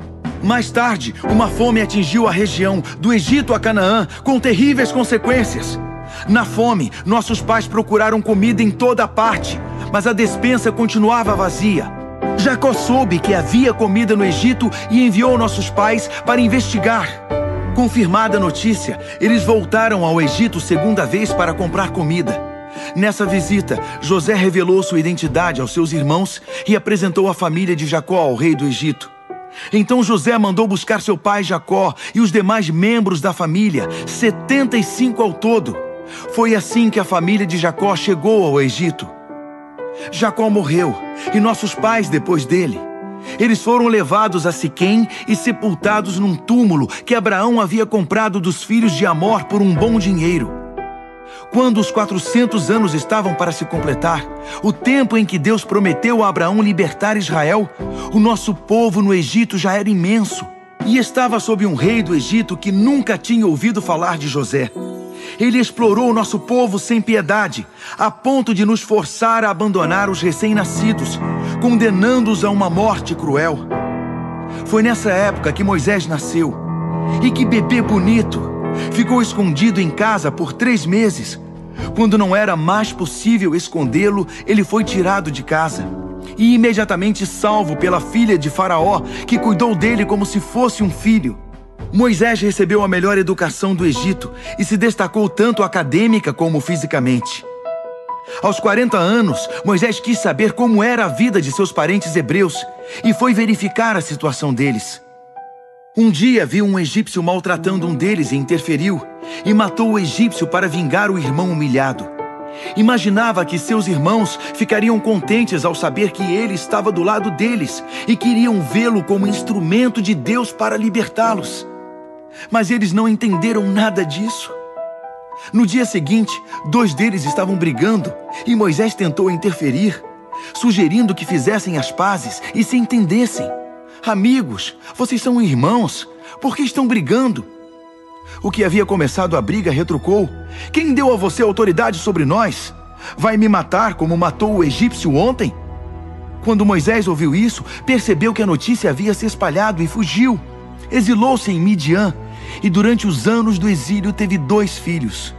Mais tarde, uma fome atingiu a região, do Egito a Canaã, com terríveis consequências. Na fome, nossos pais procuraram comida em toda parte, mas a despensa continuava vazia. Jacó soube que havia comida no Egito e enviou nossos pais para investigar. Confirmada a notícia, eles voltaram ao Egito segunda vez para comprar comida. Nessa visita, José revelou sua identidade aos seus irmãos e apresentou a família de Jacó ao rei do Egito. Então José mandou buscar seu pai Jacó e os demais membros da família, 75 ao todo. Foi assim que a família de Jacó chegou ao Egito. Jacó morreu, e nossos pais depois dele. Eles foram levados a Siquém e sepultados num túmulo que Abraão havia comprado dos filhos de Amor por um bom dinheiro. Quando os 400 anos estavam para se completar, o tempo em que Deus prometeu a Abraão libertar Israel, o nosso povo no Egito já era imenso e estava sob um rei do Egito que nunca tinha ouvido falar de José. Ele explorou o nosso povo sem piedade, a ponto de nos forçar a abandonar os recém-nascidos, condenando-os a uma morte cruel. Foi nessa época que Moisés nasceu. E que bebê bonito! Ficou escondido em casa por 3 meses. Quando não era mais possível escondê-lo, ele foi tirado de casa e imediatamente salvo pela filha de Faraó, que cuidou dele como se fosse um filho. Moisés recebeu a melhor educação do Egito e se destacou tanto acadêmica como fisicamente. Aos 40 anos, Moisés quis saber como era a vida de seus parentes hebreus e foi verificar a situação deles. Um dia viu um egípcio maltratando um deles e interferiu, e matou o egípcio para vingar o irmão humilhado. Imaginava que seus irmãos ficariam contentes ao saber que ele estava do lado deles e queriam vê-lo como instrumento de Deus para libertá-los. Mas eles não entenderam nada disso. No dia seguinte, 2 deles estavam brigando e Moisés tentou interferir, sugerindo que fizessem as pazes e se entendessem. Amigos, vocês são irmãos, por que estão brigando? O que havia começado a briga retrucou: quem deu a você autoridade sobre nós? Vai me matar como matou o egípcio ontem? Quando Moisés ouviu isso, percebeu que a notícia havia se espalhado e fugiu. Exilou-se em Midian e durante os anos do exílio teve 2 filhos.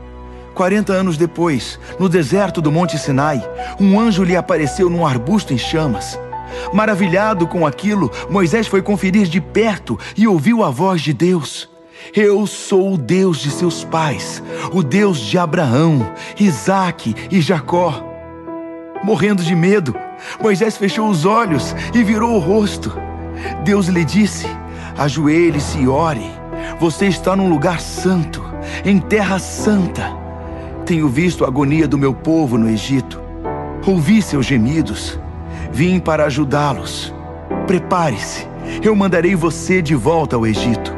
40 anos depois, no deserto do Monte Sinai, um anjo lhe apareceu num arbusto em chamas. Maravilhado com aquilo, Moisés foi conferir de perto e ouviu a voz de Deus. Eu sou o Deus de seus pais, o Deus de Abraão, Isaque e Jacó. Morrendo de medo, Moisés fechou os olhos e virou o rosto. Deus lhe disse: ajoelhe-se e ore. Você está num lugar santo, em terra santa. Tenho visto a agonia do meu povo no Egito. Ouvi seus gemidos. Vim para ajudá-los. Prepare-se, eu mandarei você de volta ao Egito.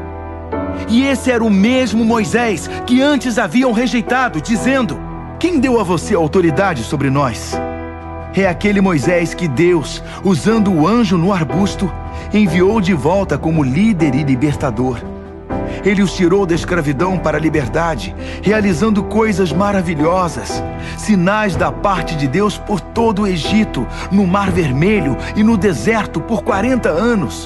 E esse era o mesmo Moisés que antes haviam rejeitado, dizendo: quem deu a você autoridade sobre nós? É aquele Moisés que Deus, usando o anjo no arbusto, enviou de volta como líder e libertador. Ele os tirou da escravidão para a liberdade, realizando coisas maravilhosas, sinais da parte de Deus por todo o Egito, no Mar Vermelho e no deserto por 40 anos.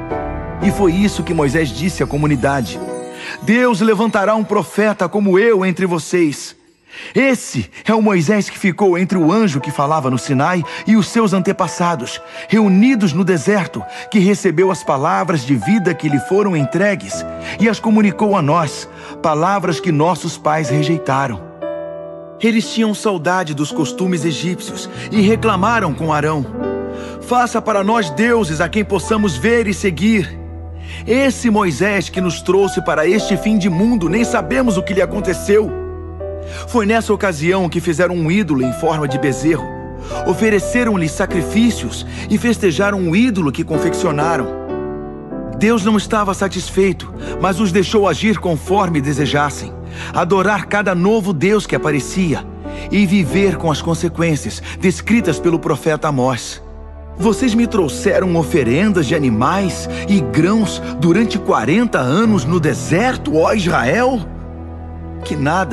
E foi isso que Moisés disse à comunidade: Deus levantará um profeta como eu entre vocês. Esse é o Moisés que ficou entre o anjo que falava no Sinai e os seus antepassados, reunidos no deserto, que recebeu as palavras de vida que lhe foram entregues e as comunicou a nós, palavras que nossos pais rejeitaram. Eles tinham saudade dos costumes egípcios e reclamaram com Arão: faça para nós deuses a quem possamos ver e seguir. Esse Moisés que nos trouxe para este fim de mundo, nem sabemos o que lhe aconteceu. Foi nessa ocasião que fizeram um ídolo em forma de bezerro, ofereceram-lhe sacrifícios e festejaram um ídolo que confeccionaram. Deus não estava satisfeito, mas os deixou agir conforme desejassem, adorar cada novo Deus que aparecia e viver com as consequências descritas pelo profeta Amós. Vocês me trouxeram oferendas de animais e grãos durante 40 anos no deserto, ó Israel? Que nada!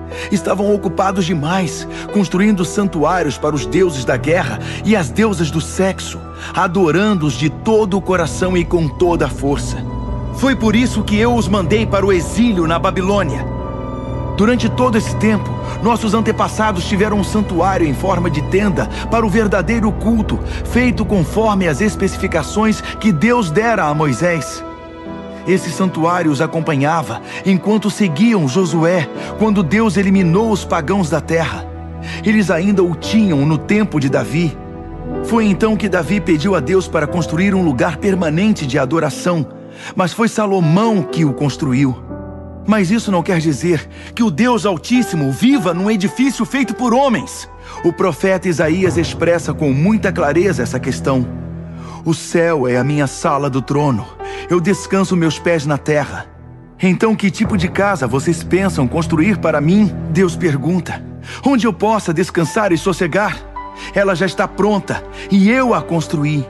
Estavam ocupados demais, construindo santuários para os deuses da guerra e as deusas do sexo, adorando-os de todo o coração e com toda a força. Foi por isso que eu os mandei para o exílio na Babilônia. Durante todo esse tempo, nossos antepassados tiveram um santuário em forma de tenda para o verdadeiro culto, feito conforme as especificações que Deus dera a Moisés. Esse santuário os acompanhava enquanto seguiam Josué, quando Deus eliminou os pagãos da terra. Eles ainda o tinham no tempo de Davi. Foi então que Davi pediu a Deus para construir um lugar permanente de adoração, mas foi Salomão que o construiu. Mas isso não quer dizer que o Deus Altíssimo viva num edifício feito por homens. O profeta Isaías expressa com muita clareza essa questão. O céu é a minha sala do trono. Eu descanso meus pés na terra. Então, que tipo de casa vocês pensam construir para mim? Deus pergunta. Onde eu possa descansar e sossegar? Ela já está pronta e eu a construí.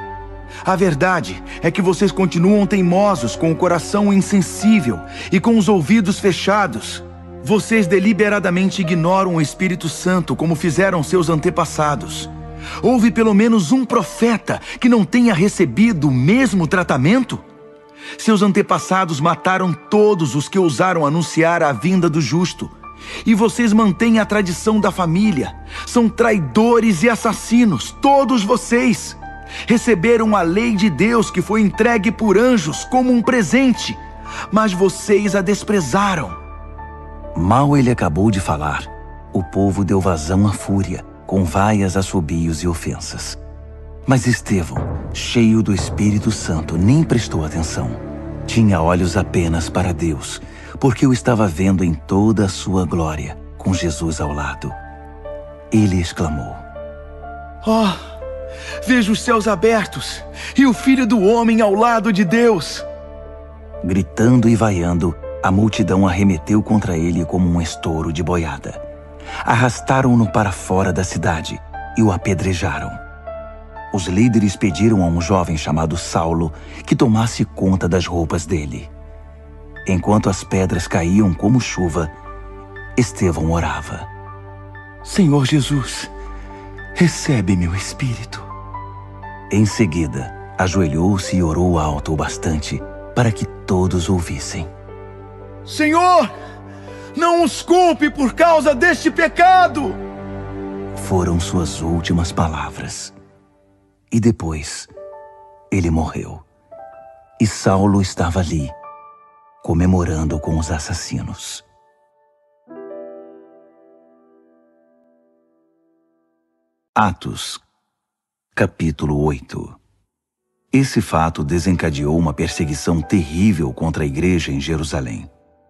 A verdade é que vocês continuam teimosos, com o coração insensível e com os ouvidos fechados. Vocês deliberadamente ignoram o Espírito Santo, como fizeram seus antepassados. Houve pelo menos um profeta que não tenha recebido o mesmo tratamento? Seus antepassados mataram todos os que ousaram anunciar a vinda do justo. E vocês mantêm a tradição da família. São traidores e assassinos, todos vocês. Receberam a lei de Deus que foi entregue por anjos como um presente, mas vocês a desprezaram. Mal ele acabou de falar, o povo deu vazão à fúria, com vaias, assobios e ofensas. Mas Estevão, cheio do Espírito Santo, nem prestou atenção. Tinha olhos apenas para Deus, porque o estava vendo em toda a sua glória, com Jesus ao lado. Ele exclamou: "Oh, vejo os céus abertos e o Filho do Homem ao lado de Deus." Gritando e vaiando, a multidão arremeteu contra ele como um estouro de boiada. Arrastaram-no para fora da cidade e o apedrejaram. Os líderes pediram a um jovem chamado Saulo que tomasse conta das roupas dele. Enquanto as pedras caíam como chuva, Estevão orava: "Senhor Jesus, recebe meu espírito." Em seguida, ajoelhou-se e orou alto o bastante para que todos ouvissem: "Senhor, não os culpe por causa deste pecado." Foram suas últimas palavras. E depois, ele morreu. E Saulo estava ali, comemorando com os assassinos. Atos, capítulo 8. Esse fato desencadeou uma perseguição terrível contra a igreja em Jerusalém.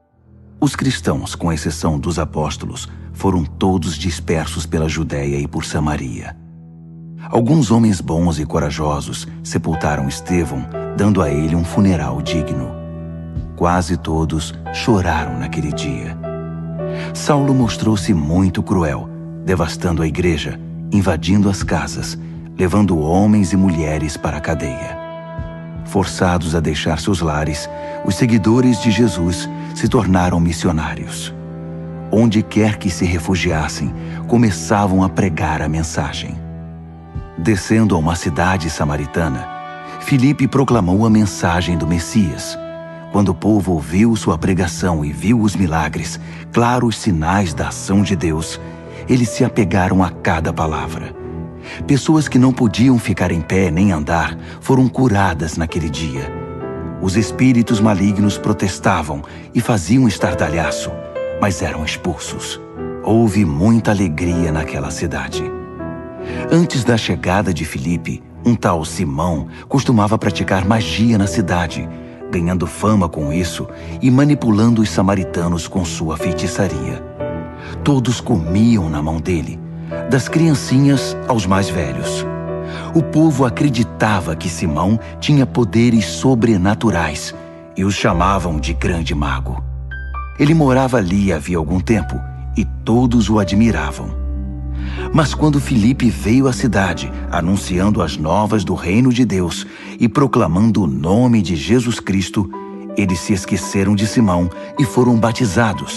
Os cristãos, com exceção dos apóstolos, foram todos dispersos pela Judéia e por Samaria. Alguns homens bons e corajosos sepultaram Estevão, dando a ele um funeral digno. Quase todos choraram naquele dia. Saulo mostrou-se muito cruel, devastando a igreja, invadindo as casas, levando homens e mulheres para a cadeia. Forçados a deixar seus lares, os seguidores de Jesus se tornaram missionários. Onde quer que se refugiassem, começavam a pregar a mensagem. Descendo a uma cidade samaritana, Filipe proclamou a mensagem do Messias. Quando o povo ouviu sua pregação e viu os milagres, claros sinais da ação de Deus, eles se apegaram a cada palavra. Pessoas que não podiam ficar em pé nem andar foram curadas naquele dia. Os espíritos malignos protestavam e faziam estardalhaço, mas eram expulsos. Houve muita alegria naquela cidade. Antes da chegada de Filipe, um tal Simão costumava praticar magia na cidade, ganhando fama com isso e manipulando os samaritanos com sua feitiçaria. Todos comiam na mão dele, das criancinhas aos mais velhos. O povo acreditava que Simão tinha poderes sobrenaturais e os chamavam de grande mago. Ele morava ali havia algum tempo e todos o admiravam. Mas quando Filipe veio à cidade, anunciando as novas do reino de Deus e proclamando o nome de Jesus Cristo, eles se esqueceram de Simão e foram batizados,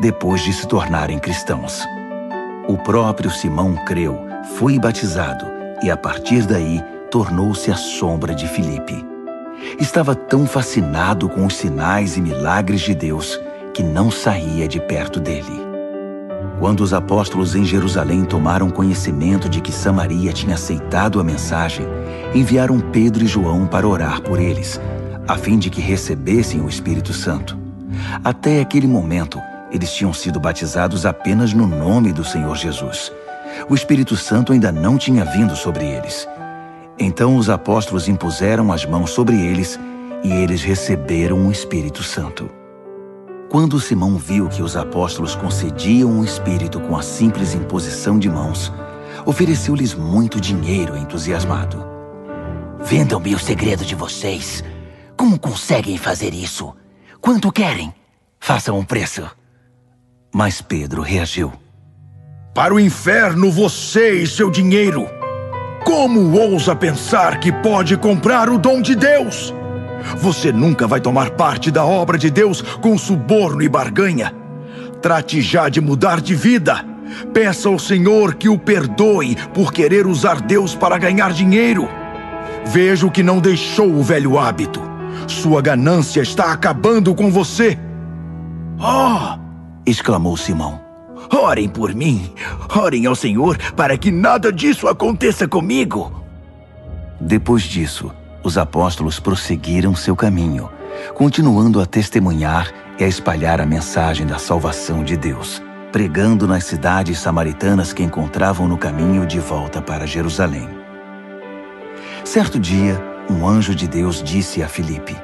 depois de se tornarem cristãos. O próprio Simão creu, foi batizado e, a partir daí, tornou-se a sombra de Filipe. Estava tão fascinado com os sinais e milagres de Deus que não saía de perto dele. Quando os apóstolos em Jerusalém tomaram conhecimento de que Samaria tinha aceitado a mensagem, enviaram Pedro e João para orar por eles, a fim de que recebessem o Espírito Santo. Até aquele momento, eles tinham sido batizados apenas no nome do Senhor Jesus. O Espírito Santo ainda não tinha vindo sobre eles. Então os apóstolos impuseram as mãos sobre eles e eles receberam o Espírito Santo. Quando Simão viu que os apóstolos concediam o Espírito com a simples imposição de mãos, ofereceu-lhes muito dinheiro entusiasmado. Vendam-me o segredo de vocês. Como conseguem fazer isso? Quanto querem? Façam um preço. Mas Pedro reagiu. Para o inferno você e seu dinheiro! Como ousa pensar que pode comprar o dom de Deus? Você nunca vai tomar parte da obra de Deus com suborno e barganha. Trate já de mudar de vida. Peça ao Senhor que o perdoe por querer usar Deus para ganhar dinheiro. Vejo que não deixou o velho hábito. Sua ganância está acabando com você. Oh! Exclamou Simão. Orem por mim. Orem ao Senhor para que nada disso aconteça comigo. Depois disso, os apóstolos prosseguiram seu caminho, continuando a testemunhar e a espalhar a mensagem da salvação de Deus, pregando nas cidades samaritanas que encontravam no caminho de volta para Jerusalém. Certo dia, um anjo de Deus disse a Filipe: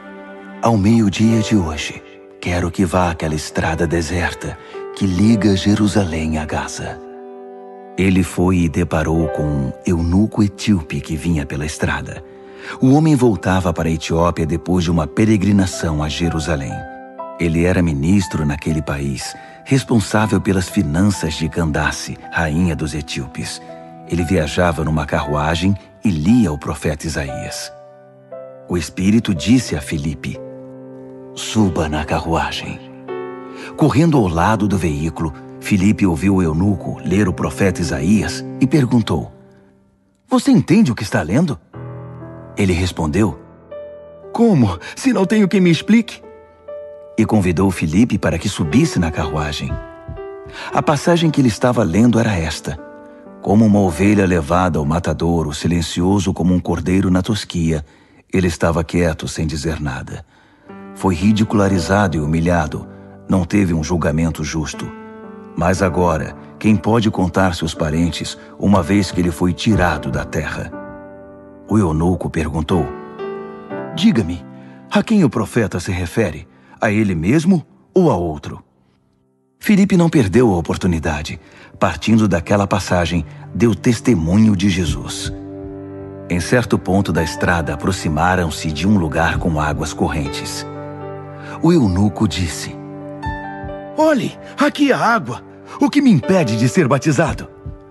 ao meio-dia de hoje, quero que vá àquela estrada deserta que liga Jerusalém a Gaza. Ele foi e deparou com um eunuco etíope que vinha pela estrada. O homem voltava para a Etiópia depois de uma peregrinação a Jerusalém. Ele era ministro naquele país, responsável pelas finanças de Candace, rainha dos etíopes. Ele viajava numa carruagem e lia o profeta Isaías. O Espírito disse a Filipe: suba na carruagem. Correndo ao lado do veículo, Filipe ouviu o eunuco ler o profeta Isaías e perguntou: você entende o que está lendo? Ele respondeu: como, se não tenho quem me explique? E convidou Filipe para que subisse na carruagem. A passagem que ele estava lendo era esta: como uma ovelha levada ao matadouro, silencioso como um cordeiro na tosquia, ele estava quieto sem dizer nada. Foi ridicularizado e humilhado, não teve um julgamento justo. Mas agora, quem pode contar seus parentes, uma vez que ele foi tirado da terra? O eunuco perguntou: diga-me, a quem o profeta se refere? A ele mesmo ou a outro? Filipe não perdeu a oportunidade. Partindo daquela passagem, deu testemunho de Jesus. Em certo ponto da estrada, aproximaram-se de um lugar com águas correntes. O eunuco disse: olhe, aqui há água. O que me impede de ser batizado?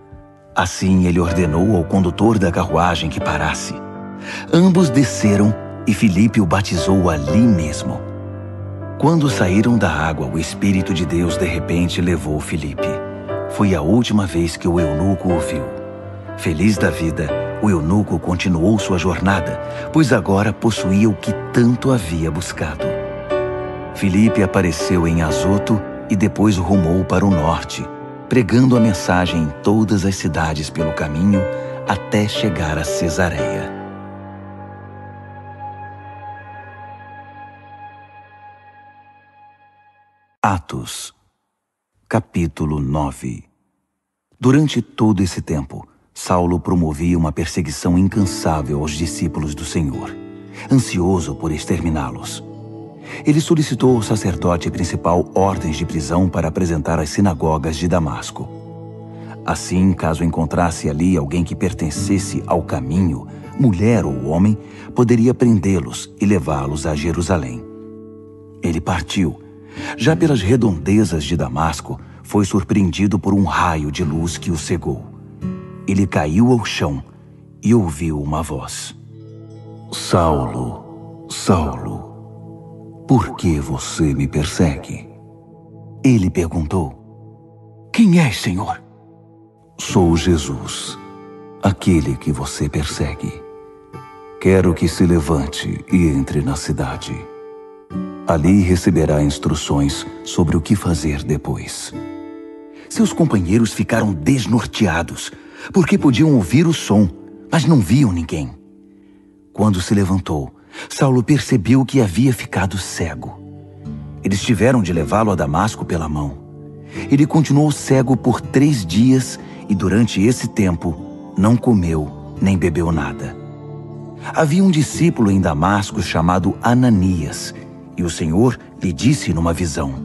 Assim ele ordenou ao condutor da carruagem que parasse. Ambos desceram e Filipe o batizou ali mesmo. Quando saíram da água, o Espírito de Deus de repente levou Filipe. Foi a última vez que o eunuco o viu. Feliz da vida, o eunuco continuou sua jornada, pois agora possuía o que tanto havia buscado. Filipe apareceu em Azoto e depois rumou para o norte, pregando a mensagem em todas as cidades pelo caminho até chegar a Cesareia. Atos, capítulo 9. Durante todo esse tempo, Saulo promovia uma perseguição incansável aos discípulos do Senhor, ansioso por exterminá-los. Ele solicitou ao sacerdote principal ordens de prisão para apresentar às sinagogas de Damasco. Assim, caso encontrasse ali alguém que pertencesse ao caminho, mulher ou homem, poderia prendê-los e levá-los a Jerusalém. Ele partiu. Já pelas redondezas de Damasco, foi surpreendido por um raio de luz que o cegou. Ele caiu ao chão e ouviu uma voz: Saulo, Saulo, por que você me persegue? Ele perguntou: Quem és, Senhor? Sou Jesus, aquele que você persegue. Quero que se levante e entre na cidade. Ali receberá instruções sobre o que fazer depois. Seus companheiros ficaram desnorteados, porque podiam ouvir o som, mas não viam ninguém. Quando se levantou, Saulo percebeu que havia ficado cego. Eles tiveram de levá-lo a Damasco pela mão. Ele continuou cego por 3 dias e durante esse tempo não comeu nem bebeu nada. Havia um discípulo em Damasco chamado Ananias, e o Senhor lhe disse numa visão: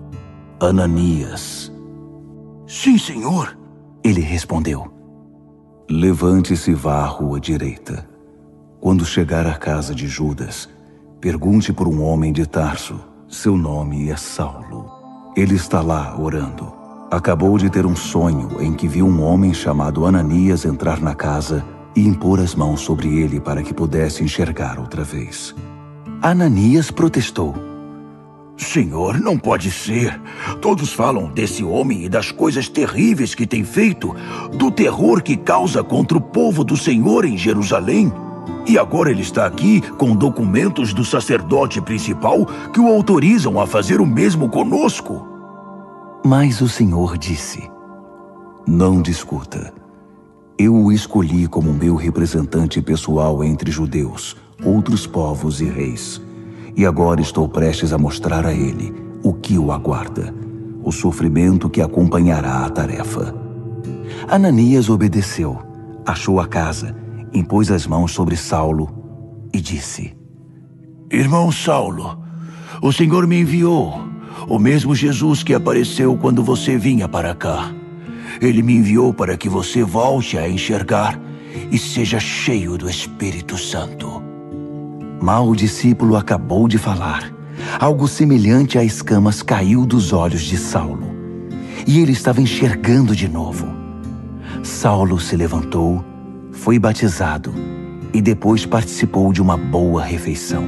Ananias. Sim, Senhor, ele respondeu. Levante-se e vá à rua direita. Quando chegar à casa de Judas, pergunte por um homem de Tarso. Seu nome é Saulo. Ele está lá orando. Acabou de ter um sonho em que viu um homem chamado Ananias entrar na casa e impor as mãos sobre ele para que pudesse enxergar outra vez. Ananias protestou. Senhor, não pode ser. Todos falam desse homem e das coisas terríveis que tem feito, do terror que causa contra o povo do Senhor em Jerusalém. E agora ele está aqui com documentos do sacerdote principal que o autorizam a fazer o mesmo conosco. Mas o Senhor disse: Não discuta. Eu o escolhi como meu representante pessoal entre judeus, outros povos e reis. E agora estou prestes a mostrar a ele o que o aguarda, o sofrimento que acompanhará a tarefa. Ananias obedeceu, achou a casa, impôs as mãos sobre Saulo e disse: Irmão Saulo, o Senhor me enviou, o mesmo Jesus que apareceu quando você vinha para cá. Ele me enviou para que você volte a enxergar e seja cheio do Espírito Santo. Mal o discípulo acabou de falar, algo semelhante a escamas caiu dos olhos de Saulo, e ele estava enxergando de novo. Saulo se levantou, foi batizado e depois participou de uma boa refeição.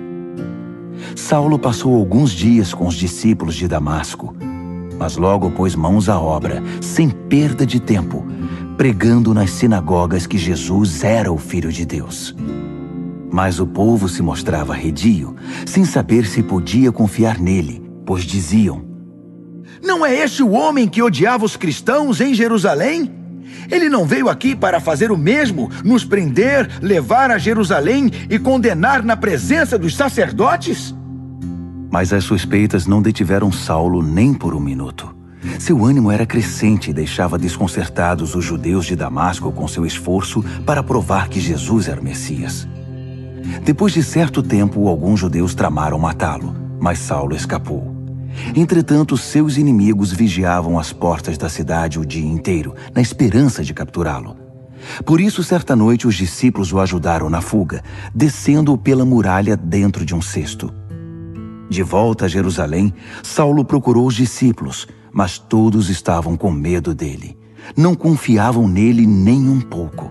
Saulo passou alguns dias com os discípulos de Damasco, mas logo pôs mãos à obra, sem perda de tempo, pregando nas sinagogas que Jesus era o Filho de Deus. Mas o povo se mostrava redio, sem saber se podia confiar nele, pois diziam: Não é este o homem que odiava os cristãos em Jerusalém? Ele não veio aqui para fazer o mesmo, nos prender, levar a Jerusalém e condenar na presença dos sacerdotes? Mas as suspeitas não detiveram Saulo nem por um minuto. Seu ânimo era crescente e deixava desconcertados os judeus de Damasco com seu esforço para provar que Jesus era o Messias. Depois de certo tempo, alguns judeus tramaram matá-lo, mas Saulo escapou. Entretanto, seus inimigos vigiavam as portas da cidade o dia inteiro, na esperança de capturá-lo. Por isso, certa noite, os discípulos o ajudaram na fuga, descendo-o pela muralha dentro de um cesto. De volta a Jerusalém, Saulo procurou os discípulos, mas todos estavam com medo dele. Não confiavam nele nem um pouco.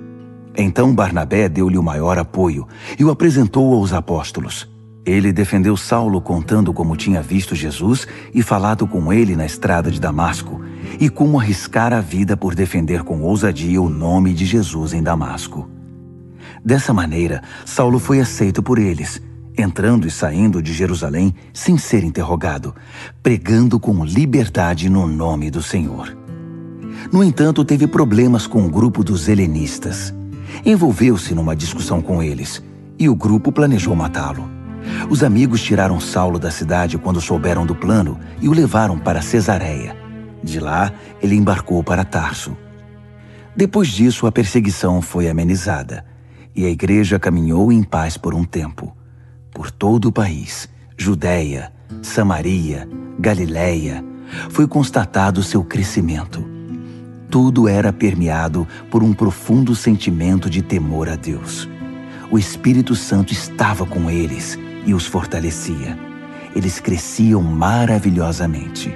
Então Barnabé deu-lhe o maior apoio e o apresentou aos apóstolos. Ele defendeu Saulo contando como tinha visto Jesus e falado com ele na estrada de Damasco, e como arriscara a vida por defender com ousadia o nome de Jesus em Damasco. Dessa maneira, Saulo foi aceito por eles, entrando e saindo de Jerusalém sem ser interrogado, pregando com liberdade no nome do Senhor. No entanto, teve problemas com o grupo dos helenistas. Envolveu-se numa discussão com eles, e o grupo planejou matá-lo. Os amigos tiraram Saulo da cidade quando souberam do plano e o levaram para Cesareia. De lá, ele embarcou para Tarso. Depois disso, a perseguição foi amenizada, e a igreja caminhou em paz por um tempo. Por todo o país, Judéia, Samaria, Galiléia, foi constatado seu crescimento. Tudo era permeado por um profundo sentimento de temor a Deus. O Espírito Santo estava com eles e os fortalecia. Eles cresciam maravilhosamente.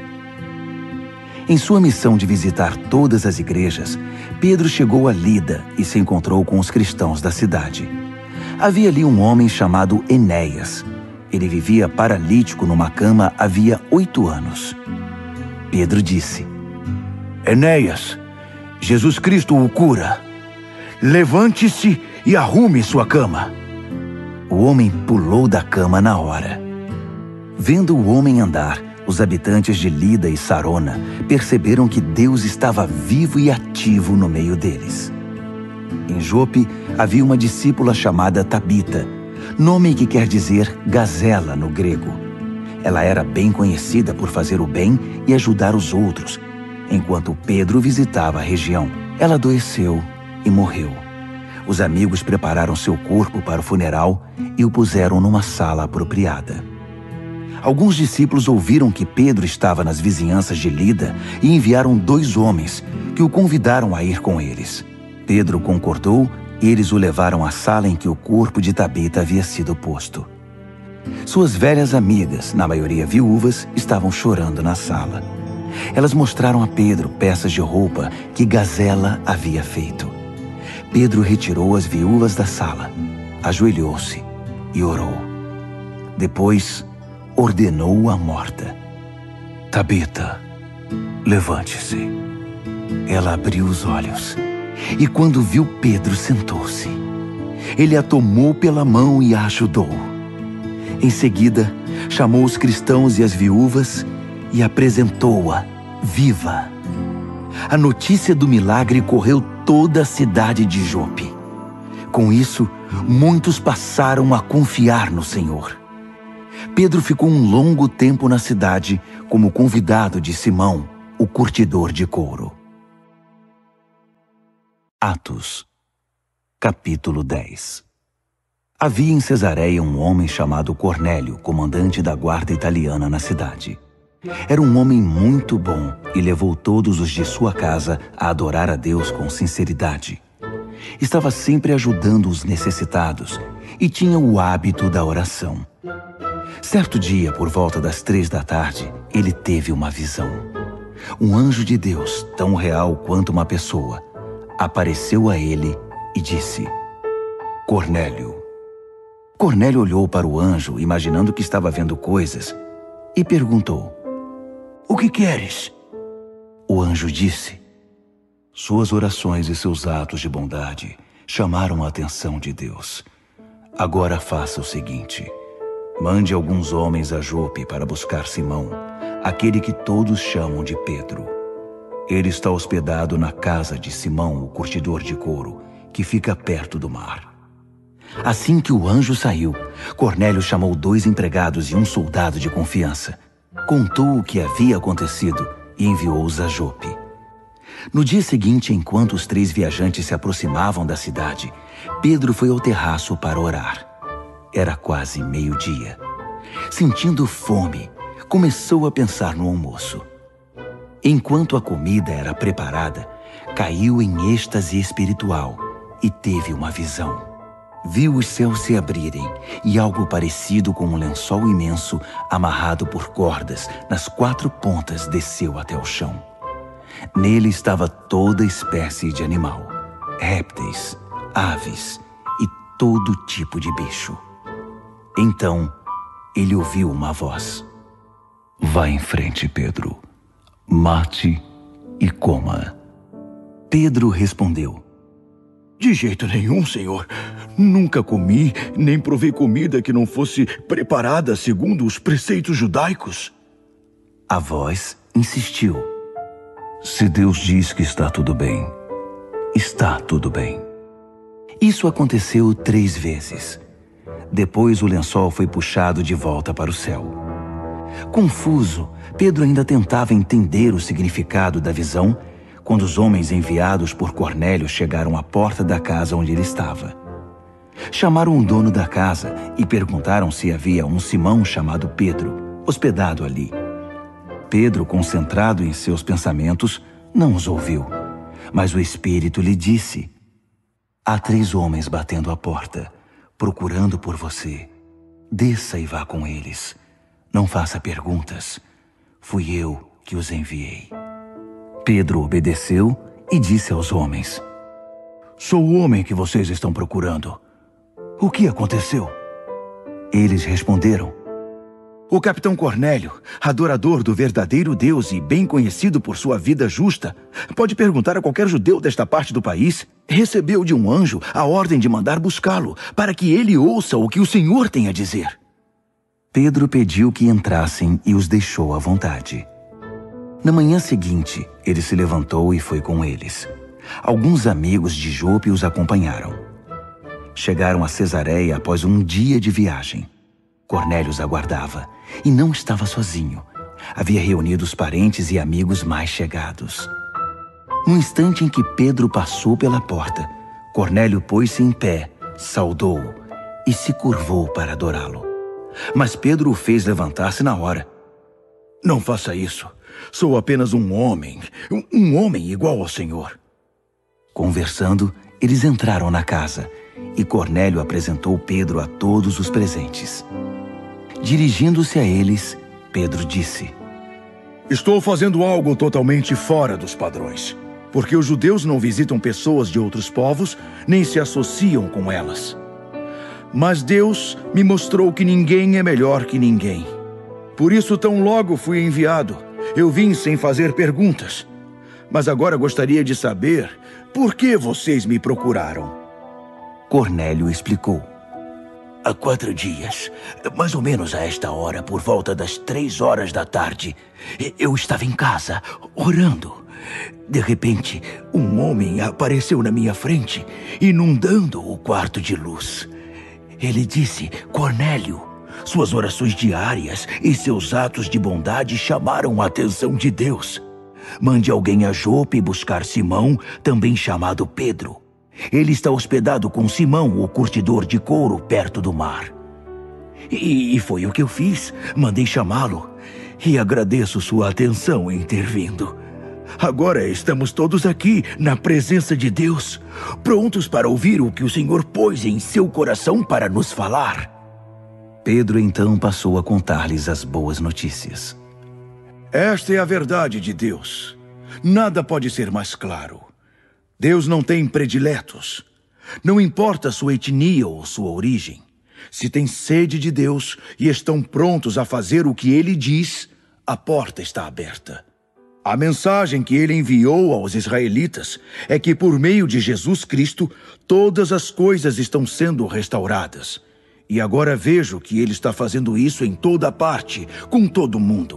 Em sua missão de visitar todas as igrejas, Pedro chegou a Lida e se encontrou com os cristãos da cidade. Havia ali um homem chamado Enéas. Ele vivia paralítico numa cama havia 8 anos. Pedro disse: Enéas, Jesus Cristo o cura. Levante-se e arrume sua cama. O homem pulou da cama na hora. Vendo o homem andar, os habitantes de Lida e Sarona perceberam que Deus estava vivo e ativo no meio deles. Em Jope havia uma discípula chamada Tabita, nome que quer dizer gazela no grego. Ela era bem conhecida por fazer o bem e ajudar os outros. Enquanto Pedro visitava a região, ela adoeceu e morreu. Os amigos prepararam seu corpo para o funeral e o puseram numa sala apropriada. Alguns discípulos ouviram que Pedro estava nas vizinhanças de Lida e enviaram 2 homens que o convidaram a ir com eles. Pedro concordou e eles o levaram à sala em que o corpo de Tabita havia sido posto. Suas velhas amigas, na maioria viúvas, estavam chorando na sala. Elas mostraram a Pedro peças de roupa que Gazela havia feito. Pedro retirou as viúvas da sala, ajoelhou-se e orou. Depois, ordenou a morta: Tabita, levante-se. Ela abriu os olhos e, quando viu Pedro, sentou-se. Ele a tomou pela mão e a ajudou. Em seguida, chamou os cristãos e as viúvas e apresentou-a viva. A notícia do milagre correu toda a cidade de Jope. Com isso, muitos passaram a confiar no Senhor. Pedro ficou um longo tempo na cidade como convidado de Simão, o curtidor de couro. Atos, capítulo 10. Havia em Cesareia um homem chamado Cornélio, comandante da guarda italiana na cidade. Era um homem muito bom e levou todos os de sua casa a adorar a Deus com sinceridade. Estava sempre ajudando os necessitados e tinha o hábito da oração. Certo dia, por volta das 3 da tarde, ele teve uma visão. Um anjo de Deus, tão real quanto uma pessoa, apareceu a ele e disse: Cornélio. Cornélio olhou para o anjo, imaginando que estava vendo coisas, e perguntou: O que queres? O anjo disse: Suas orações e seus atos de bondade chamaram a atenção de Deus. Agora faça o seguinte: mande alguns homens a Jope para buscar Simão, aquele que todos chamam de Pedro. Ele está hospedado na casa de Simão, o curtidor de couro, que fica perto do mar. Assim que o anjo saiu, Cornélio chamou 2 empregados e um soldado de confiança. Contou o que havia acontecido e enviou-os a Jope. No dia seguinte, enquanto os 3 viajantes se aproximavam da cidade, Pedro foi ao terraço para orar. Era quase meio-dia. Sentindo fome, começou a pensar no almoço. Enquanto a comida era preparada, caiu em êxtase espiritual e teve uma visão. Viu os céus se abrirem e algo parecido com um lençol imenso amarrado por cordas nas 4 pontas desceu até o chão. Nele estava toda espécie de animal, répteis, aves e todo tipo de bicho. Então, ele ouviu uma voz: Vá em frente, Pedro. Mate e coma. Pedro respondeu: De jeito nenhum, Senhor. Nunca comi, nem provei comida que não fosse preparada segundo os preceitos judaicos. A voz insistiu: Se Deus diz que está tudo bem, está tudo bem. Isso aconteceu 3 vezes. Depois o lençol foi puxado de volta para o céu. Confuso, Pedro ainda tentava entender o significado da visão quando os homens enviados por Cornélio chegaram à porta da casa onde ele estava. Chamaram o dono da casa e perguntaram se havia um Simão chamado Pedro, hospedado ali. Pedro, concentrado em seus pensamentos, não os ouviu, mas o Espírito lhe disse: Há 3 homens batendo à porta, procurando por você. Desça e vá com eles. Não faça perguntas. Fui eu que os enviei. Pedro obedeceu e disse aos homens: Sou o homem que vocês estão procurando. O que aconteceu? Eles responderam: O capitão Cornélio, adorador do verdadeiro Deus e bem conhecido por sua vida justa, pode perguntar a qualquer judeu desta parte do país, recebeu de um anjo a ordem de mandar buscá-lo, para que ele ouça o que o Senhor tem a dizer. Pedro pediu que entrassem e os deixou à vontade. Na manhã seguinte, ele se levantou e foi com eles. Alguns amigos de Jope os acompanharam. Chegaram a Cesareia após um dia de viagem. Cornélio os aguardava e não estava sozinho. Havia reunido os parentes e amigos mais chegados. No instante em que Pedro passou pela porta, Cornélio pôs-se em pé, saudou-o e se curvou para adorá-lo. Mas Pedro o fez levantar-se na hora. Não faça isso. Sou apenas um homem igual ao Senhor. Conversando, eles entraram na casa e Cornélio apresentou Pedro a todos os presentes. Dirigindo-se a eles, Pedro disse: Estou fazendo algo totalmente fora dos padrões, porque os judeus não visitam pessoas de outros povos, nem se associam com elas. Mas Deus me mostrou que ninguém é melhor que ninguém. Por isso, tão logo fui enviado, eu vim sem fazer perguntas. Mas agora gostaria de saber por que vocês me procuraram. Cornélio explicou: Há 4 dias, mais ou menos a esta hora, por volta das 3 horas da tarde, eu estava em casa, orando. De repente, um homem apareceu na minha frente, inundando o quarto de luz. Ele disse: Cornélio, suas orações diárias e seus atos de bondade chamaram a atenção de Deus. Mande alguém a Jope buscar Simão, também chamado Pedro. Ele está hospedado com Simão, o curtidor de couro, perto do mar. E foi o que eu fiz. Mandei chamá-lo. E agradeço sua atenção em ter vindo. Agora estamos todos aqui, na presença de Deus, prontos para ouvir o que o Senhor pôs em seu coração para nos falar. Pedro então passou a contar-lhes as boas notícias. Esta é a verdade de Deus. Nada pode ser mais claro. Deus não tem prediletos. Não importa sua etnia ou sua origem. Se têm sede de Deus e estão prontos a fazer o que Ele diz, a porta está aberta. A mensagem que Ele enviou aos israelitas é que por meio de Jesus Cristo, todas as coisas estão sendo restauradas. E agora vejo que Ele está fazendo isso em toda parte, com todo mundo.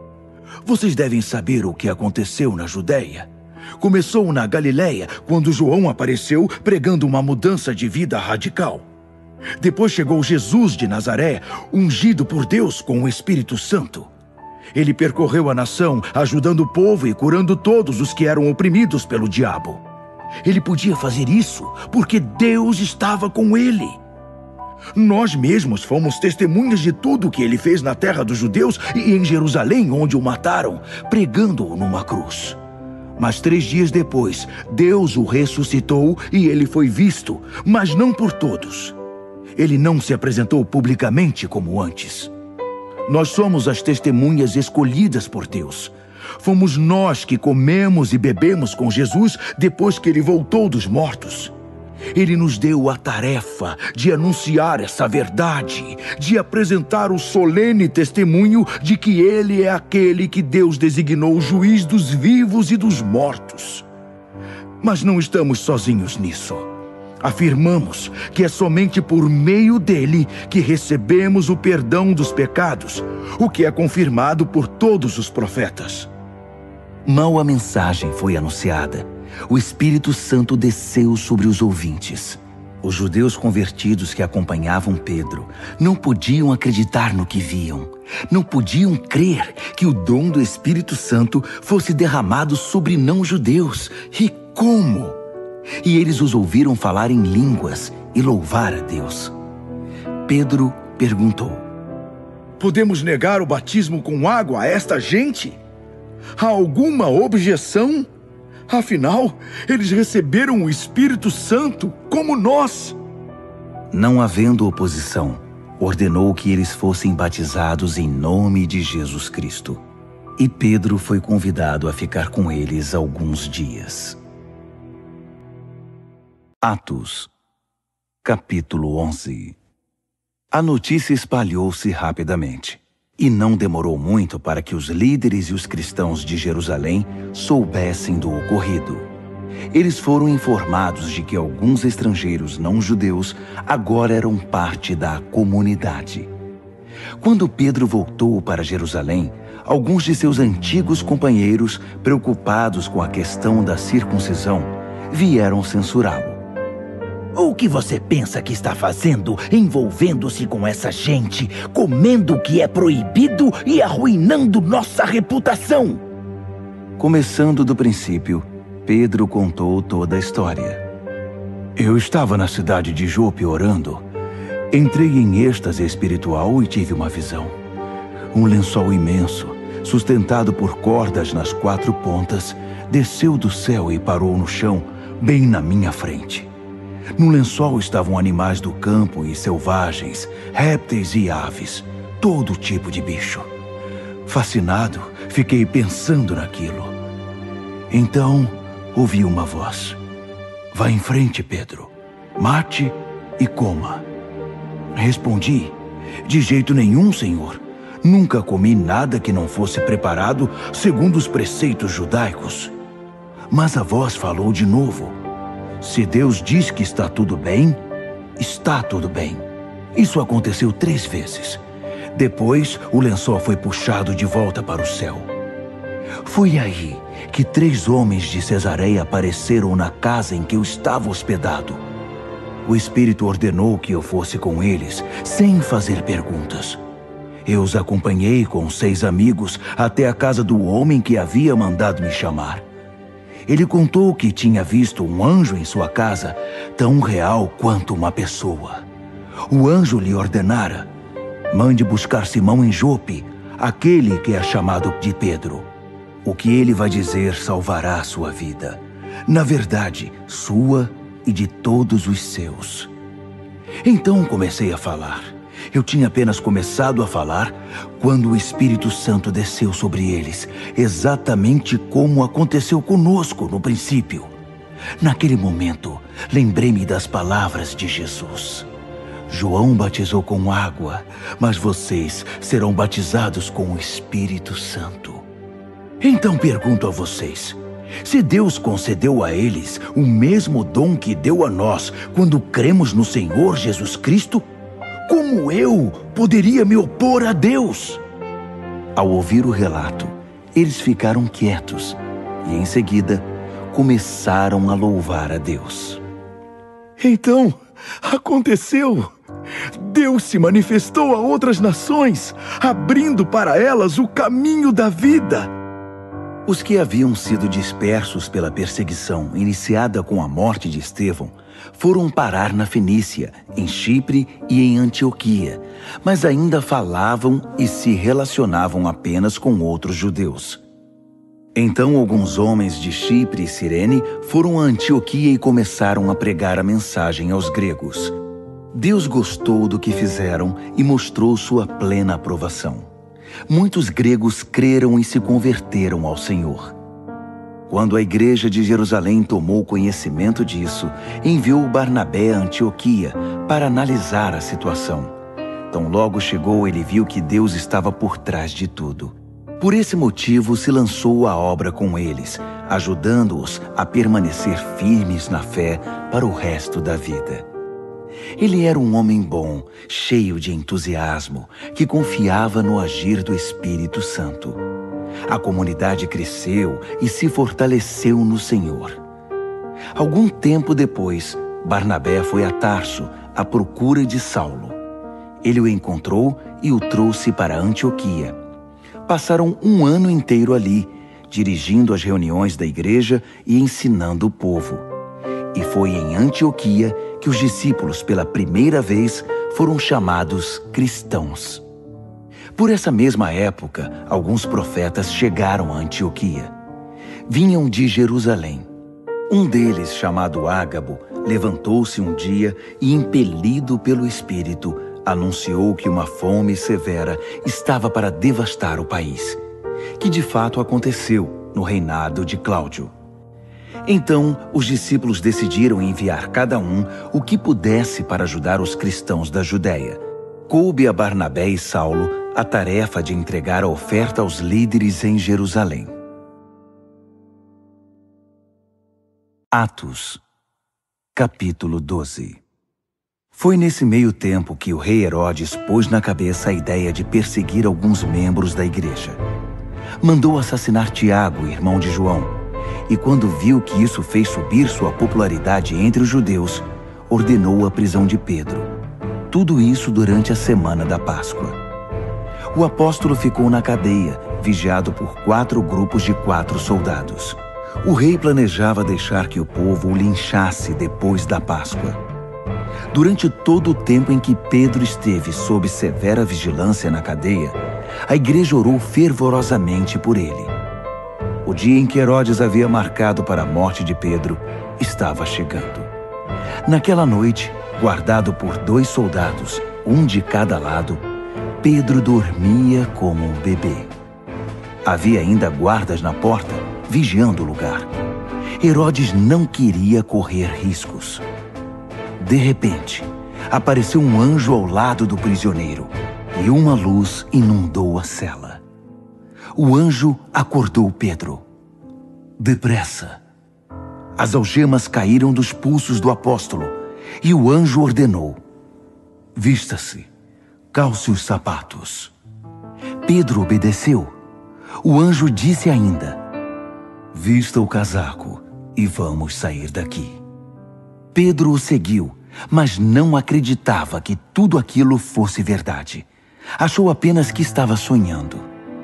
Vocês devem saber o que aconteceu na Judéia. Começou na Galileia, quando João apareceu pregando uma mudança de vida radical. Depois chegou Jesus de Nazaré, ungido por Deus com o Espírito Santo. Ele percorreu a nação, ajudando o povo e curando todos os que eram oprimidos pelo diabo. Ele podia fazer isso porque Deus estava com ele. Nós mesmos fomos testemunhas de tudo o que ele fez na terra dos judeus e em Jerusalém, onde o mataram, pregando-o numa cruz. Mas 3 dias depois, Deus o ressuscitou e ele foi visto, mas não por todos. Ele não se apresentou publicamente como antes. Nós somos as testemunhas escolhidas por Deus. Fomos nós que comemos e bebemos com Jesus depois que ele voltou dos mortos. Ele nos deu a tarefa de anunciar essa verdade, de apresentar o solene testemunho de que Ele é aquele que Deus designou juiz dos vivos e dos mortos. Mas não estamos sozinhos nisso. Afirmamos que é somente por meio dele que recebemos o perdão dos pecados, o que é confirmado por todos os profetas. Mal a mensagem foi anunciada, o Espírito Santo desceu sobre os ouvintes. Os judeus convertidos que acompanhavam Pedro não podiam acreditar no que viam. Não podiam crer que o dom do Espírito Santo fosse derramado sobre não-judeus. E como? E eles os ouviram falar em línguas e louvar a Deus. Pedro perguntou: Podemos negar o batismo com água a esta gente? Há alguma objeção? Afinal, eles receberam o Espírito Santo como nós. Não havendo oposição, ordenou que eles fossem batizados em nome de Jesus Cristo. E Pedro foi convidado a ficar com eles alguns dias. Atos, capítulo 11. A notícia espalhou-se rapidamente. E não demorou muito para que os líderes e os cristãos de Jerusalém soubessem do ocorrido. Eles foram informados de que alguns estrangeiros não-judeus agora eram parte da comunidade. Quando Pedro voltou para Jerusalém, alguns de seus antigos companheiros, preocupados com a questão da circuncisão, vieram censurá-lo. O que você pensa que está fazendo, envolvendo-se com essa gente, comendo o que é proibido e arruinando nossa reputação? Começando do princípio, Pedro contou toda a história. Eu estava na cidade de Jope orando. Entrei em êxtase espiritual e tive uma visão. Um lençol imenso, sustentado por cordas nas 4 pontas, desceu do céu e parou no chão, bem na minha frente. No lençol estavam animais do campo e selvagens, répteis e aves, todo tipo de bicho. Fascinado, fiquei pensando naquilo. Então, ouvi uma voz. Vá em frente, Pedro. Mate e coma. Respondi, de jeito nenhum, Senhor. Nunca comi nada que não fosse preparado segundo os preceitos judaicos. Mas a voz falou de novo. Se Deus diz que está tudo bem, está tudo bem. Isso aconteceu 3 vezes. Depois, o lençol foi puxado de volta para o céu. Foi aí que 3 homens de Cesareia apareceram na casa em que eu estava hospedado. O Espírito ordenou que eu fosse com eles, sem fazer perguntas. Eu os acompanhei com 6 amigos até a casa do homem que havia mandado me chamar. Ele contou que tinha visto um anjo em sua casa, tão real quanto uma pessoa. O anjo lhe ordenara: mande buscar Simão em Jope, aquele que é chamado de Pedro. O que ele vai dizer salvará a sua vida. Na verdade, sua e de todos os seus. Então comecei a falar. Eu tinha apenas começado a falar quando o Espírito Santo desceu sobre eles, exatamente como aconteceu conosco no princípio. Naquele momento, lembrei-me das palavras de Jesus. João batizou com água, mas vocês serão batizados com o Espírito Santo. Então pergunto a vocês, se Deus concedeu a eles o mesmo dom que deu a nós quando cremos no Senhor Jesus Cristo, como eu poderia me opor a Deus? Ao ouvir o relato, eles ficaram quietos e, em seguida, começaram a louvar a Deus. Então, aconteceu! Deus se manifestou a outras nações, abrindo para elas o caminho da vida. Os que haviam sido dispersos pela perseguição iniciada com a morte de Estevão foram parar na Fenícia, em Chipre e em Antioquia, mas ainda falavam e se relacionavam apenas com outros judeus. Então alguns homens de Chipre e Cirene foram a Antioquia e começaram a pregar a mensagem aos gregos. Deus gostou do que fizeram e mostrou sua plena aprovação. Muitos gregos creram e se converteram ao Senhor. Quando a igreja de Jerusalém tomou conhecimento disso, enviou Barnabé a Antioquia para analisar a situação. Tão logo chegou, ele viu que Deus estava por trás de tudo. Por esse motivo, se lançou à obra com eles, ajudando-os a permanecer firmes na fé para o resto da vida. Ele era um homem bom, cheio de entusiasmo, que confiava no agir do Espírito Santo. A comunidade cresceu e se fortaleceu no Senhor. Algum tempo depois, Barnabé foi a Tarso à procura de Saulo. Ele o encontrou e o trouxe para Antioquia. Passaram 1 ano inteiro ali, dirigindo as reuniões da igreja e ensinando o povo. E foi em Antioquia que os discípulos, pela primeira vez, foram chamados cristãos. Por essa mesma época, alguns profetas chegaram a Antioquia. Vinham de Jerusalém. Um deles, chamado Ágabo, levantou-se um dia e, impelido pelo Espírito, anunciou que uma fome severa estava para devastar o país, que de fato aconteceu no reinado de Cláudio. Então, os discípulos decidiram enviar cada um o que pudesse para ajudar os cristãos da Judéia. Coube a Barnabé e Saulo a tarefa de entregar a oferta aos líderes em Jerusalém. Atos, capítulo 12. Foi nesse meio tempo que o rei Herodes pôs na cabeça a ideia de perseguir alguns membros da igreja. Mandou assassinar Tiago, irmão de João, e quando viu que isso fez subir sua popularidade entre os judeus, ordenou a prisão de Pedro. Tudo isso durante a semana da Páscoa. O apóstolo ficou na cadeia, vigiado por 4 grupos de 4 soldados. O rei planejava deixar que o povo o linchasse depois da Páscoa. Durante todo o tempo em que Pedro esteve sob severa vigilância na cadeia, a igreja orou fervorosamente por ele. O dia em que Herodes havia marcado para a morte de Pedro estava chegando. Naquela noite, guardado por 2 soldados, um de cada lado, Pedro dormia como um bebê. Havia ainda guardas na porta, vigiando o lugar. Herodes não queria correr riscos. De repente, apareceu um anjo ao lado do prisioneiro e uma luz inundou a cela. O anjo acordou Pedro. Depressa! As algemas caíram dos pulsos do apóstolo e o anjo ordenou: vista-se, calce os sapatos. Pedro obedeceu. O anjo disse ainda: vista o casaco e vamos sair daqui. Pedro o seguiu, mas não acreditava que tudo aquilo fosse verdade. Achou apenas que estava sonhando.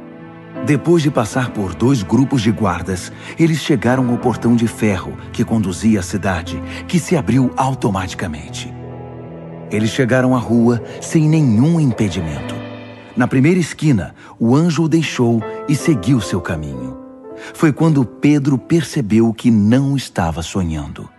Depois de passar por 2 grupos de guardas, eles chegaram ao portão de ferro que conduzia à cidade, que se abriu automaticamente. Eles chegaram à rua sem nenhum impedimento. Na primeira esquina, o anjo o deixou e seguiu seu caminho. Foi quando Pedro percebeu que não estava sonhando.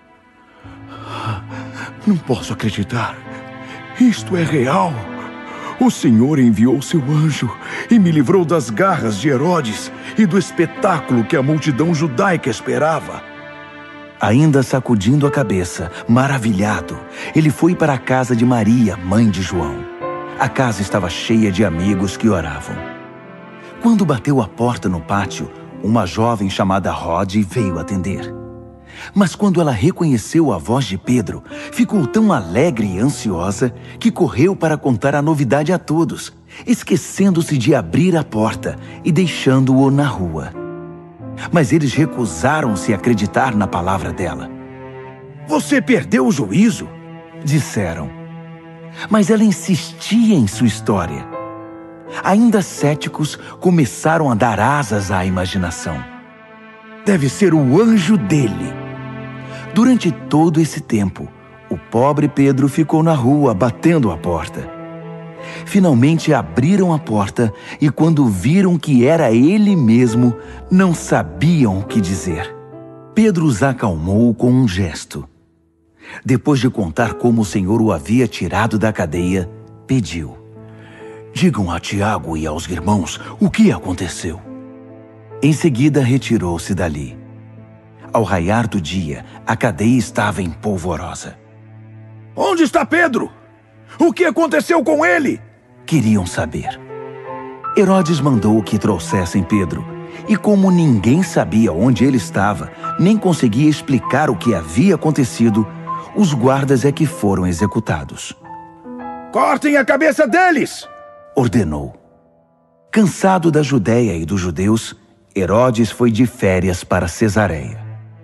Não posso acreditar. Isto é real. O Senhor enviou seu anjo e me livrou das garras de Herodes e do espetáculo que a multidão judaica esperava. Ainda sacudindo a cabeça, maravilhado, ele foi para a casa de Maria, mãe de João. A casa estava cheia de amigos que oravam. Quando bateu a porta no pátio, uma jovem chamada Rod veio atender. Mas quando ela reconheceu a voz de Pedro, ficou tão alegre e ansiosa que correu para contar a novidade a todos, esquecendo-se de abrir a porta e deixando-o na rua. Mas eles recusaram-se a acreditar na palavra dela. Você perdeu o juízo? Disseram. Mas ela insistia em sua história. Ainda céticos, começaram a dar asas à imaginação. Deve ser o anjo dele. Durante todo esse tempo, o pobre Pedro ficou na rua batendo a porta. Finalmente abriram a porta e quando viram que era ele mesmo, não sabiam o que dizer. Pedro os acalmou com um gesto. Depois de contar como o Senhor o havia tirado da cadeia, pediu: digam a Tiago e aos irmãos o que aconteceu. Em seguida, retirou-se dali. Ao raiar do dia, a cadeia estava em polvorosa. Onde está Pedro? O que aconteceu com ele? Queriam saber. Herodes mandou que trouxessem Pedro, e como ninguém sabia onde ele estava, nem conseguia explicar o que havia acontecido, os guardas é que foram executados. Cortem a cabeça deles! Ordenou. Cansado da Judéia e dos judeus, Herodes foi de férias para Cesareia.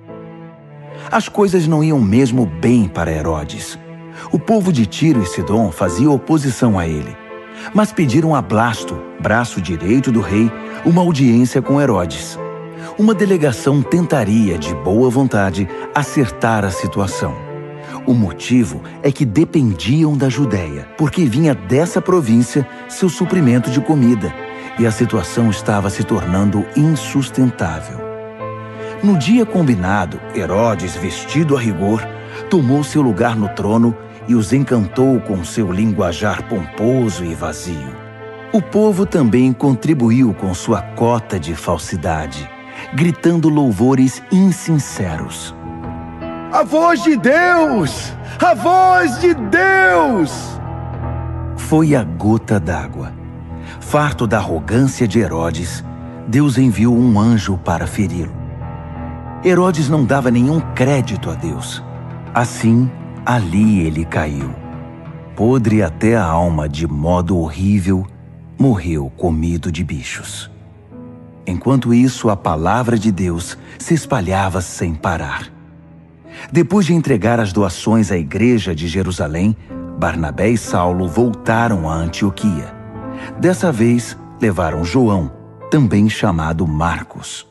As coisas não iam mesmo bem para Herodes. O povo de Tiro e Sidom fazia oposição a ele, mas pediram a Blasto, braço direito do rei, uma audiência com Herodes. Uma delegação tentaria, de boa vontade, acertar a situação. O motivo é que dependiam da Judéia, porque vinha dessa província seu suprimento de comida, e a situação estava se tornando insustentável. No dia combinado, Herodes, vestido a rigor, tomou seu lugar no trono e os encantou com seu linguajar pomposo e vazio. O povo também contribuiu com sua cota de falsidade, gritando louvores insinceros. A voz de Deus! A voz de Deus! Foi a gota d'água. Farto da arrogância de Herodes, Deus enviou um anjo para feri-lo. Herodes não dava nenhum crédito a Deus. Assim, ali ele caiu. Podre até a alma de modo horrível, morreu comido de bichos. Enquanto isso, a palavra de Deus se espalhava sem parar. Depois de entregar as doações à igreja de Jerusalém, Barnabé e Saulo voltaram a Antioquia. Dessa vez, levaram João, também chamado Marcos.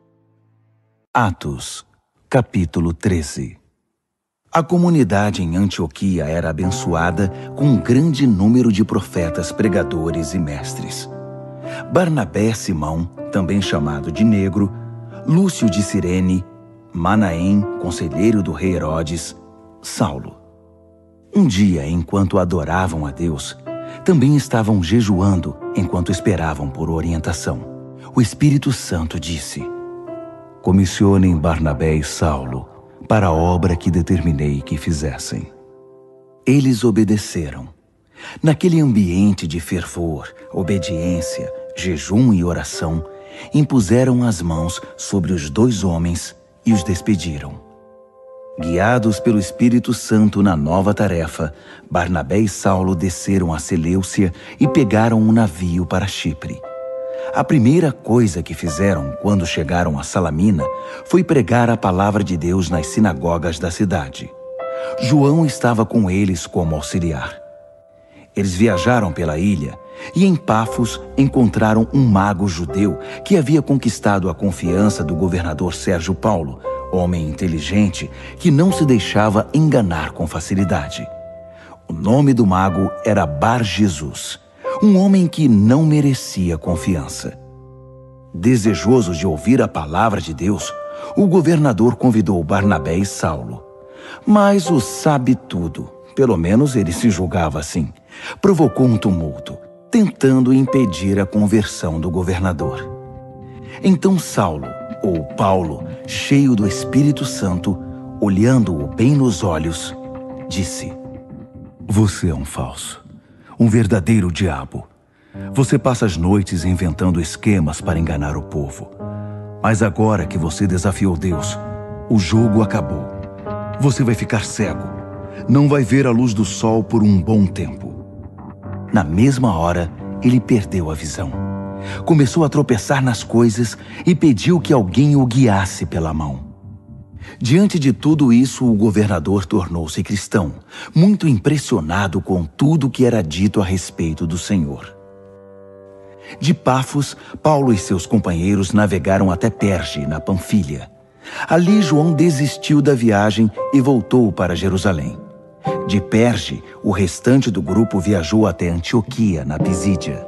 Atos, capítulo 13. A comunidade em Antioquia era abençoada com um grande número de profetas, pregadores e mestres. Barnabé, Simão, também chamado de Negro, Lúcio de Cirene, Manaém, conselheiro do rei Herodes, Saulo. Um dia, enquanto adoravam a Deus, também estavam jejuando enquanto esperavam por orientação. O Espírito Santo disse: comissionem Barnabé e Saulo para a obra que determinei que fizessem. Eles obedeceram. Naquele ambiente de fervor, obediência, jejum e oração, impuseram as mãos sobre os 2 homens e os despediram. Guiados pelo Espírito Santo na nova tarefa, Barnabé e Saulo desceram a Seleucia e pegaram um navio para Chipre. A primeira coisa que fizeram quando chegaram a Salamina foi pregar a palavra de Deus nas sinagogas da cidade. João estava com eles como auxiliar. Eles viajaram pela ilha e em Pafos encontraram um mago judeu que havia conquistado a confiança do governador Sérgio Paulo, homem inteligente que não se deixava enganar com facilidade. O nome do mago era Bar-Jesus, um homem que não merecia confiança. Desejoso de ouvir a palavra de Deus, o governador convidou Barnabé e Saulo. Mas o sabe-tudo, pelo menos ele se julgava assim, provocou um tumulto, tentando impedir a conversão do governador. Então Saulo, ou Paulo, cheio do Espírito Santo, olhando-o bem nos olhos, disse: você é um falso, um verdadeiro diabo. Você passa as noites inventando esquemas para enganar o povo. Mas agora que você desafiou Deus, o jogo acabou. Você vai ficar cego. Não vai ver a luz do sol por um bom tempo. Na mesma hora, ele perdeu a visão. Começou a tropeçar nas coisas e pediu que alguém o guiasse pela mão. Diante de tudo isso, o governador tornou-se cristão, muito impressionado com tudo que era dito a respeito do Senhor. De Pafos, Paulo e seus companheiros navegaram até Perge, na Panfilha. Ali, João desistiu da viagem e voltou para Jerusalém. De Perge, o restante do grupo viajou até Antioquia, na Pisídia.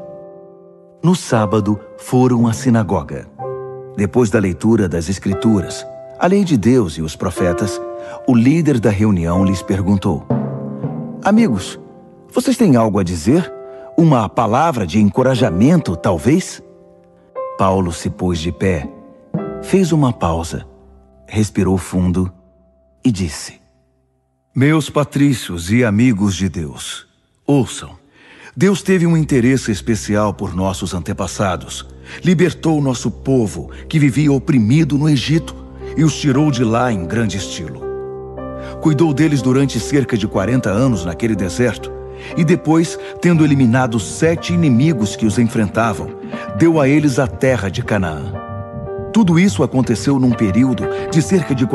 No sábado, foram à sinagoga. Depois da leitura das Escrituras, a lei de Deus e os profetas, o líder da reunião lhes perguntou: amigos, vocês têm algo a dizer? Uma palavra de encorajamento, talvez? Paulo se pôs de pé, fez uma pausa, respirou fundo e disse: meus patrícios e amigos de Deus, ouçam. Deus teve um interesse especial por nossos antepassados. Libertou nosso povo, que vivia oprimido no Egito, e os tirou de lá em grande estilo. Cuidou deles durante cerca de 40 anos naquele deserto, e depois, tendo eliminado 7 inimigos que os enfrentavam, deu a eles a terra de Canaã. Tudo isso aconteceu num período de cerca de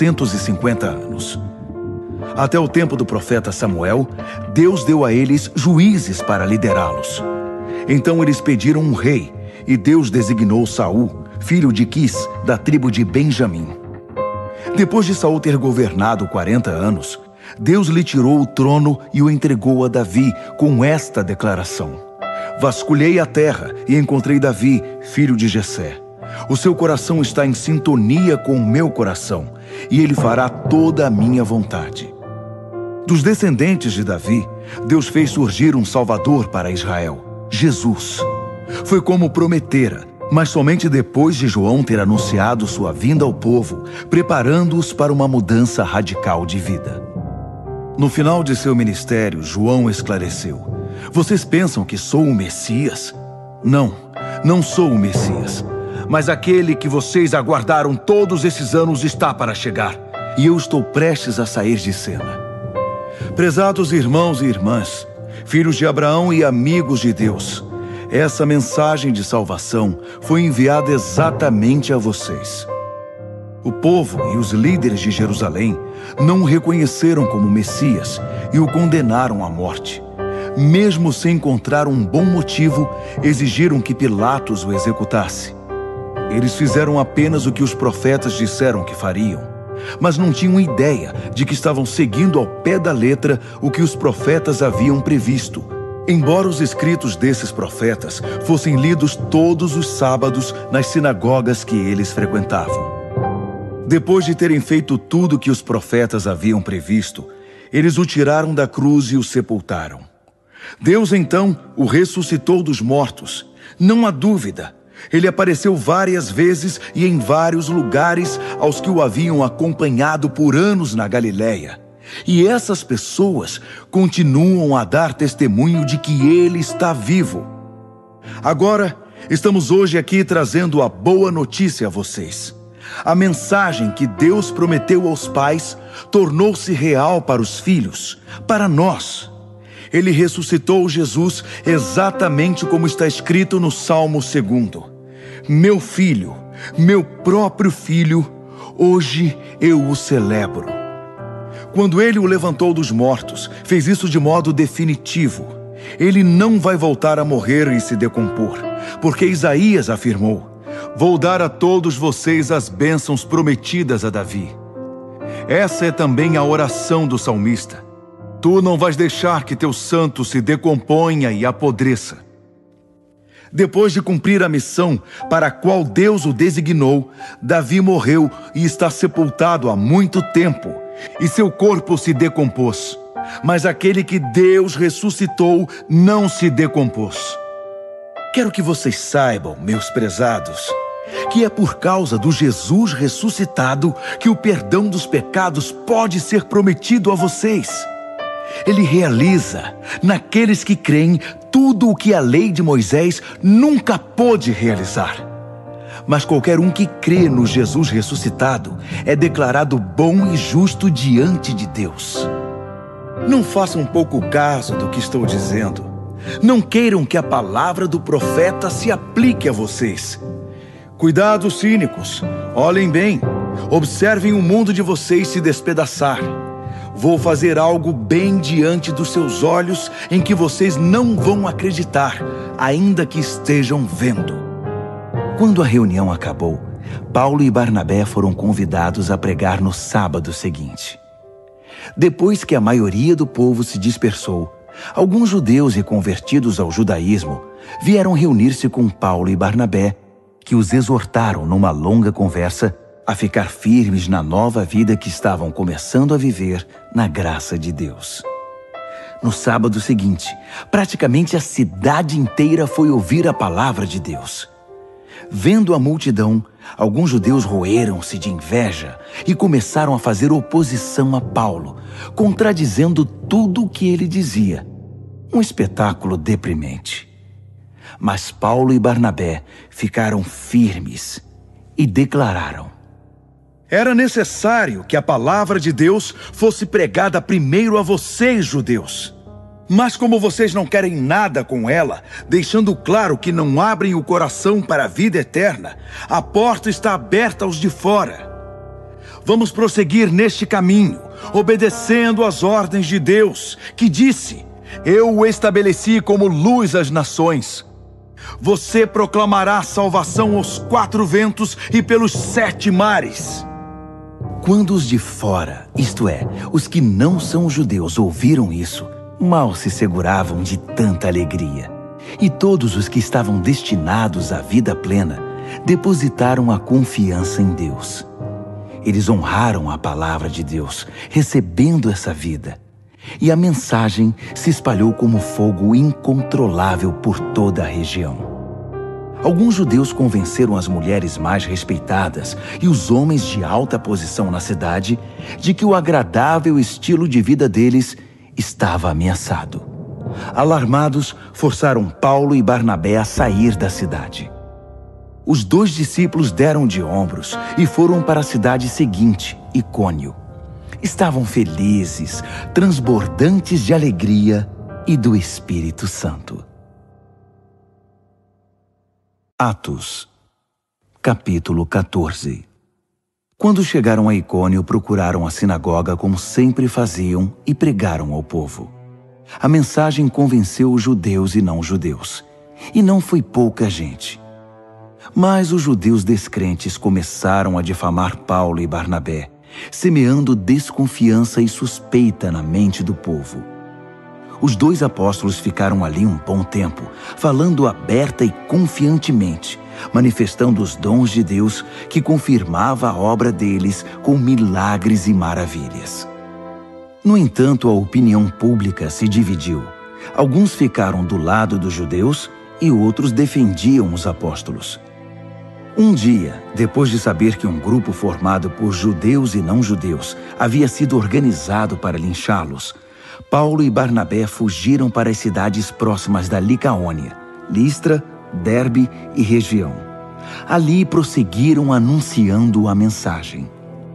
450 anos. Até o tempo do profeta Samuel, Deus deu a eles juízes para liderá-los. Então eles pediram um rei, e Deus designou Saul, filho de Quis, da tribo de Benjamim. Depois de Saul ter governado 40 anos, Deus lhe tirou o trono e o entregou a Davi com esta declaração: vasculhei a terra e encontrei Davi, filho de Jessé. O seu coração está em sintonia com o meu coração, e ele fará toda a minha vontade. Dos descendentes de Davi, Deus fez surgir um Salvador para Israel, Jesus. Foi como prometera, mas somente depois de João ter anunciado sua vinda ao povo, preparando-os para uma mudança radical de vida. No final de seu ministério, João esclareceu: vocês pensam que sou o Messias? Não sou o Messias. Mas aquele que vocês aguardaram todos esses anos está para chegar. E eu estou prestes a sair de cena. Prezados irmãos e irmãs, filhos de Abraão e amigos de Deus, essa mensagem de salvação foi enviada exatamente a vocês. O povo e os líderes de Jerusalém não o reconheceram como Messias e o condenaram à morte. Mesmo sem encontrar um bom motivo, exigiram que Pilatos o executasse. Eles fizeram apenas o que os profetas disseram que fariam, mas não tinham ideia de que estavam seguindo ao pé da letra o que os profetas haviam previsto, embora os escritos desses profetas fossem lidos todos os sábados nas sinagogas que eles frequentavam. Depois de terem feito tudo o que os profetas haviam previsto, eles o tiraram da cruz e o sepultaram. Deus então o ressuscitou dos mortos. Não há dúvida. Ele apareceu várias vezes e em vários lugares aos que o haviam acompanhado por anos na Galileia. E essas pessoas continuam a dar testemunho de que ele está vivo. Agora, estamos hoje aqui trazendo a boa notícia a vocês. A mensagem que Deus prometeu aos pais tornou-se real para os filhos, para nós. Ele ressuscitou Jesus exatamente como está escrito no Salmo 2. Meu filho, meu próprio filho, hoje eu o celebro. Quando ele o levantou dos mortos, fez isso de modo definitivo. Ele não vai voltar a morrer e se decompor, porque Isaías afirmou: vou dar a todos vocês as bênçãos prometidas a Davi. Essa é também a oração do salmista. Tu não vais deixar que teu santo se decomponha e apodreça. Depois de cumprir a missão para a qual Deus o designou, Davi morreu e está sepultado há muito tempo, e seu corpo se decompôs. Mas aquele que Deus ressuscitou não se decompôs. Quero que vocês saibam, meus prezados, que é por causa do Jesus ressuscitado que o perdão dos pecados pode ser prometido a vocês. Ele realiza, naqueles que creem, tudo o que a lei de Moisés nunca pôde realizar. Mas qualquer um que crê no Jesus ressuscitado é declarado bom e justo diante de Deus. Não façam pouco caso do que estou dizendo. Não queiram que a palavra do profeta se aplique a vocês. Cuidado, cínicos. Olhem bem. Observem o mundo de vocês se despedaçar. Vou fazer algo bem diante dos seus olhos em que vocês não vão acreditar, ainda que estejam vendo. Quando a reunião acabou, Paulo e Barnabé foram convidados a pregar no sábado seguinte. Depois que a maioria do povo se dispersou, alguns judeus reconvertidos ao judaísmo vieram reunir-se com Paulo e Barnabé, que os exortaram numa longa conversa a ficar firmes na nova vida que estavam começando a viver na graça de Deus. No sábado seguinte, praticamente a cidade inteira foi ouvir a palavra de Deus. Vendo a multidão, alguns judeus roeram-se de inveja e começaram a fazer oposição a Paulo, contradizendo tudo o que ele dizia. Um espetáculo deprimente. Mas Paulo e Barnabé ficaram firmes e declararam: era necessário que a palavra de Deus fosse pregada primeiro a vocês, judeus. Mas como vocês não querem nada com ela, deixando claro que não abrem o coração para a vida eterna, a porta está aberta aos de fora. Vamos prosseguir neste caminho, obedecendo às ordens de Deus, que disse: eu o estabeleci como luz às nações. Você proclamará salvação aos 4 ventos e pelos 7 mares. Quando os de fora, isto é, os que não são judeus, ouviram isso, mal se seguravam de tanta alegria. E todos os que estavam destinados à vida plena depositaram a confiança em Deus. Eles honraram a palavra de Deus, recebendo essa vida. E a mensagem se espalhou como fogo incontrolável por toda a região. Alguns judeus convenceram as mulheres mais respeitadas e os homens de alta posição na cidade de que o agradável estilo de vida deles estava ameaçado. Alarmados, forçaram Paulo e Barnabé a sair da cidade. Os 2 discípulos deram de ombros e foram para a cidade seguinte, Icônio. Estavam felizes, transbordantes de alegria e do Espírito Santo. Atos, capítulo 14. Quando chegaram a Icônio, procuraram a sinagoga como sempre faziam e pregaram ao povo. A mensagem convenceu os judeus e não judeus, e não foi pouca gente. Mas os judeus descrentes começaram a difamar Paulo e Barnabé, semeando desconfiança e suspeita na mente do povo. Os 2 apóstolos ficaram ali um bom tempo, falando aberta e confiantemente, manifestando os dons de Deus que confirmava a obra deles com milagres e maravilhas. No entanto, a opinião pública se dividiu. Alguns ficaram do lado dos judeus e outros defendiam os apóstolos. Um dia, depois de saber que um grupo formado por judeus e não-judeus havia sido organizado para linchá-los, Paulo e Barnabé fugiram para as cidades próximas da Licaônia, Listra, Derbe e região. Ali prosseguiram anunciando a mensagem.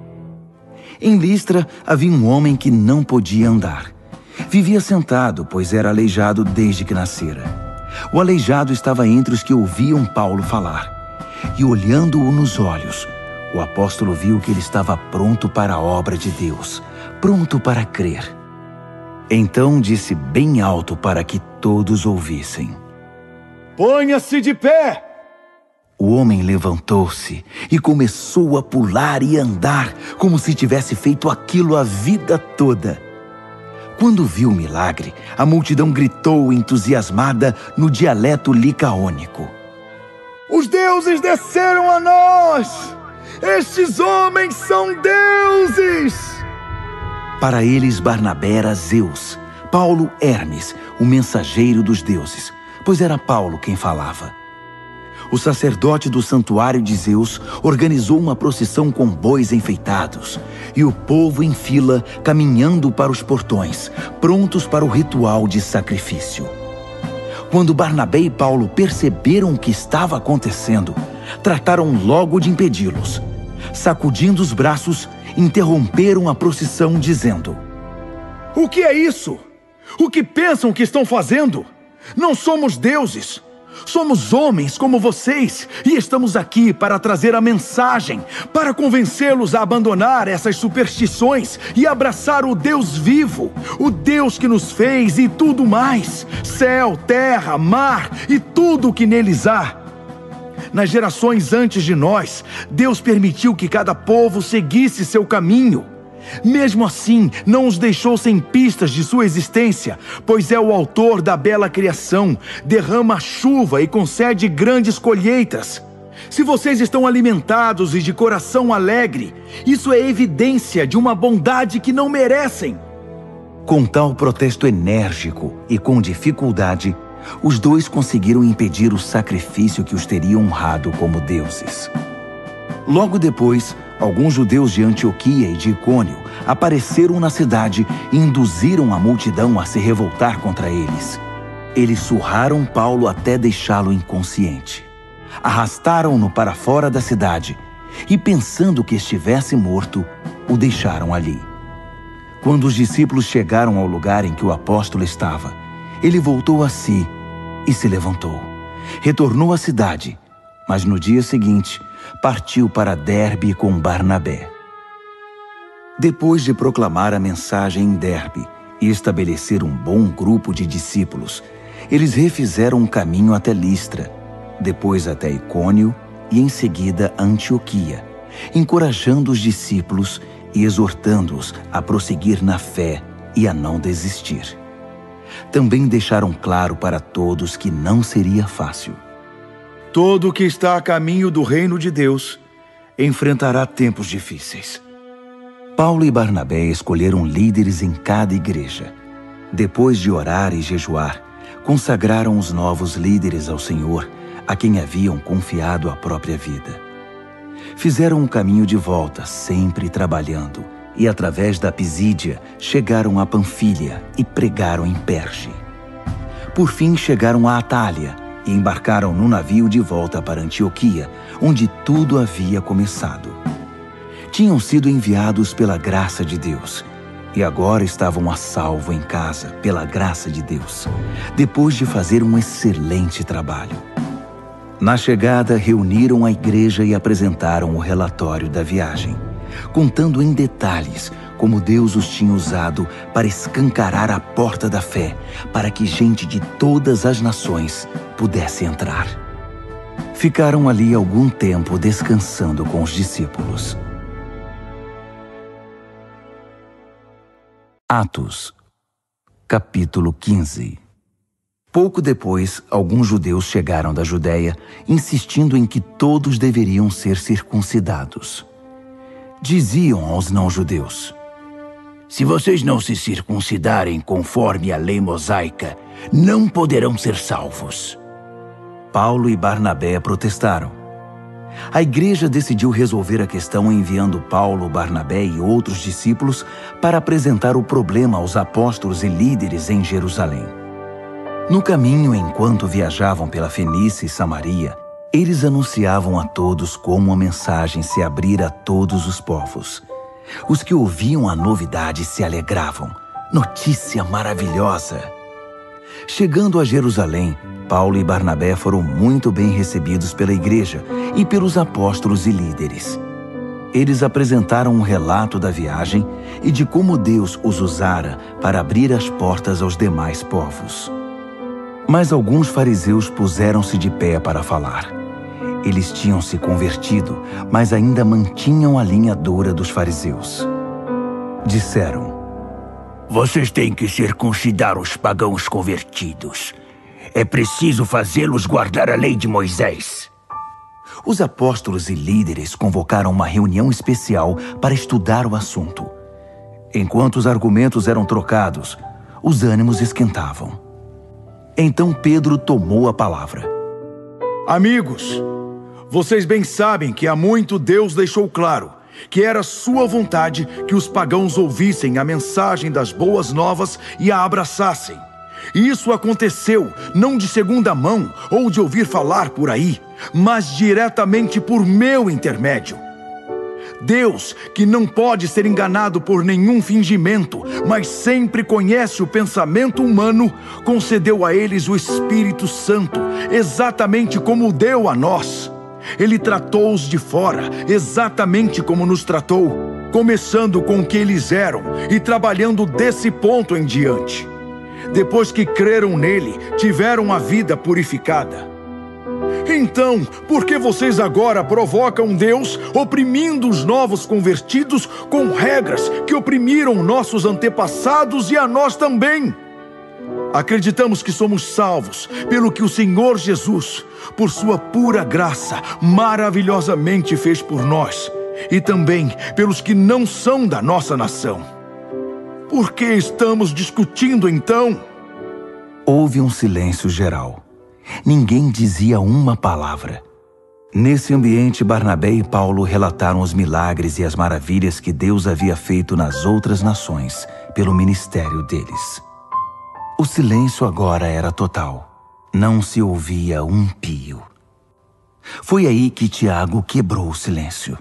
Em Listra havia um homem que não podia andar. Vivia sentado, pois era aleijado desde que nascera. O aleijado estava entre os que ouviam Paulo falar. E olhando-o nos olhos, o apóstolo viu que ele estava pronto para a obra de Deus, pronto para crer. Então disse bem alto para que todos ouvissem: Ponha-se de pé! O homem levantou-se e começou a pular e andar, como se tivesse feito aquilo a vida toda. Quando viu o milagre, a multidão gritou entusiasmada no dialeto licaônico: Os deuses desceram a nós! Estes homens são deuses! Para eles, Barnabé era Zeus, Paulo Hermes, o mensageiro dos deuses, pois era Paulo quem falava. O sacerdote do santuário de Zeus organizou uma procissão com bois enfeitados, e o povo em fila caminhando para os portões, prontos para o ritual de sacrifício. Quando Barnabé e Paulo perceberam o que estava acontecendo, trataram logo de impedi-los. Sacudindo os braços, interromperam a procissão, dizendo: O que é isso? O que pensam que estão fazendo? Não somos deuses. Somos homens como vocês e estamos aqui para trazer a mensagem, para convencê-los a abandonar essas superstições e abraçar o Deus vivo, o Deus que nos fez e tudo mais, céu, terra, mar e tudo o que neles há. Nas gerações antes de nós, Deus permitiu que cada povo seguisse seu caminho. Mesmo assim, não os deixou sem pistas de sua existência, pois é o autor da bela criação, derrama chuva e concede grandes colheitas. Se vocês estão alimentados e de coração alegre, isso é evidência de uma bondade que não merecem. Com tal protesto enérgico e com dificuldade, os 2 conseguiram impedir o sacrifício que os teria honrado como deuses. Logo depois, alguns judeus de Antioquia e de Icônio apareceram na cidade e induziram a multidão a se revoltar contra eles. Eles surraram Paulo até deixá-lo inconsciente. Arrastaram-no para fora da cidade e, pensando que estivesse morto, o deixaram ali. Quando os discípulos chegaram ao lugar em que o apóstolo estava, ele voltou a si e se levantou. Retornou à cidade, mas no dia seguinte partiu para Derbe com Barnabé. Depois de proclamar a mensagem em Derbe e estabelecer um bom grupo de discípulos, eles refizeram um caminho até Listra, depois até Icônio e em seguida Antioquia, encorajando os discípulos e exortando-os a prosseguir na fé e a não desistir. Também deixaram claro para todos que não seria fácil. Todo o que está a caminho do reino de Deus enfrentará tempos difíceis. Paulo e Barnabé escolheram líderes em cada igreja. Depois de orar e jejuar, consagraram os novos líderes ao Senhor, a quem haviam confiado a própria vida. Fizeram um caminho de volta, sempre trabalhando, e através da Pisídia chegaram a Panfília e pregaram em Perge. Por fim chegaram a Atália e embarcaram no navio de volta para Antioquia, onde tudo havia começado. Tinham sido enviados pela graça de Deus e agora estavam a salvo em casa pela graça de Deus, depois de fazer um excelente trabalho. Na chegada, reuniram a igreja e apresentaram o relatório da viagem, contando em detalhes como Deus os tinha usado para escancarar a porta da fé, para que gente de todas as nações pudesse entrar. Ficaram ali algum tempo descansando com os discípulos. Atos, capítulo 15. Pouco depois, alguns judeus chegaram da Judéia, insistindo em que todos deveriam ser circuncidados. Diziam aos não-judeus: se vocês não se circuncidarem conforme a lei mosaica, não poderão ser salvos. Paulo e Barnabé protestaram. A igreja decidiu resolver a questão enviando Paulo, Barnabé e outros discípulos para apresentar o problema aos apóstolos e líderes em Jerusalém. No caminho, enquanto viajavam pela Fenícia e Samaria, eles anunciavam a todos como a mensagem se abrir a todos os povos. Os que ouviam a novidade se alegravam. Notícia maravilhosa! Chegando a Jerusalém, Paulo e Barnabé foram muito bem recebidos pela igreja e pelos apóstolos e líderes. Eles apresentaram um relato da viagem e de como Deus os usara para abrir as portas aos demais povos. Mas alguns fariseus puseram-se de pé para falar. Eles tinham se convertido, mas ainda mantinham a linha dura dos fariseus. Disseram: vocês têm que circuncidar os pagãos convertidos. É preciso fazê-los guardar a lei de Moisés. Os apóstolos e líderes convocaram uma reunião especial para estudar o assunto. Enquanto os argumentos eram trocados, os ânimos esquentavam. Então Pedro tomou a palavra. Amigos, vocês bem sabem que há muito Deus deixou claro que era sua vontade que os pagãos ouvissem a mensagem das boas novas e a abraçassem. E isso aconteceu não de segunda mão ou de ouvir falar por aí, mas diretamente por meu intermédio. Deus, que não pode ser enganado por nenhum fingimento, mas sempre conhece o pensamento humano, concedeu a eles o Espírito Santo, exatamente como o deu a nós. Ele tratou-os de fora, exatamente como nos tratou, começando com o que eles eram e trabalhando desse ponto em diante. Depois que creram nele, tiveram a vida purificada. Então, por que vocês agora provocam Deus, oprimindo os novos convertidos com regras que oprimiram nossos antepassados e a nós também? Acreditamos que somos salvos pelo que o Senhor Jesus, por sua pura graça, maravilhosamente fez por nós, e também pelos que não são da nossa nação. Por que estamos discutindo então? Houve um silêncio geral. Ninguém dizia uma palavra. Nesse ambiente, Barnabé e Paulo relataram os milagres e as maravilhas que Deus havia feito nas outras nações pelo ministério deles. O silêncio agora era total. Não se ouvia um pio. Foi aí que Tiago quebrou o silêncio.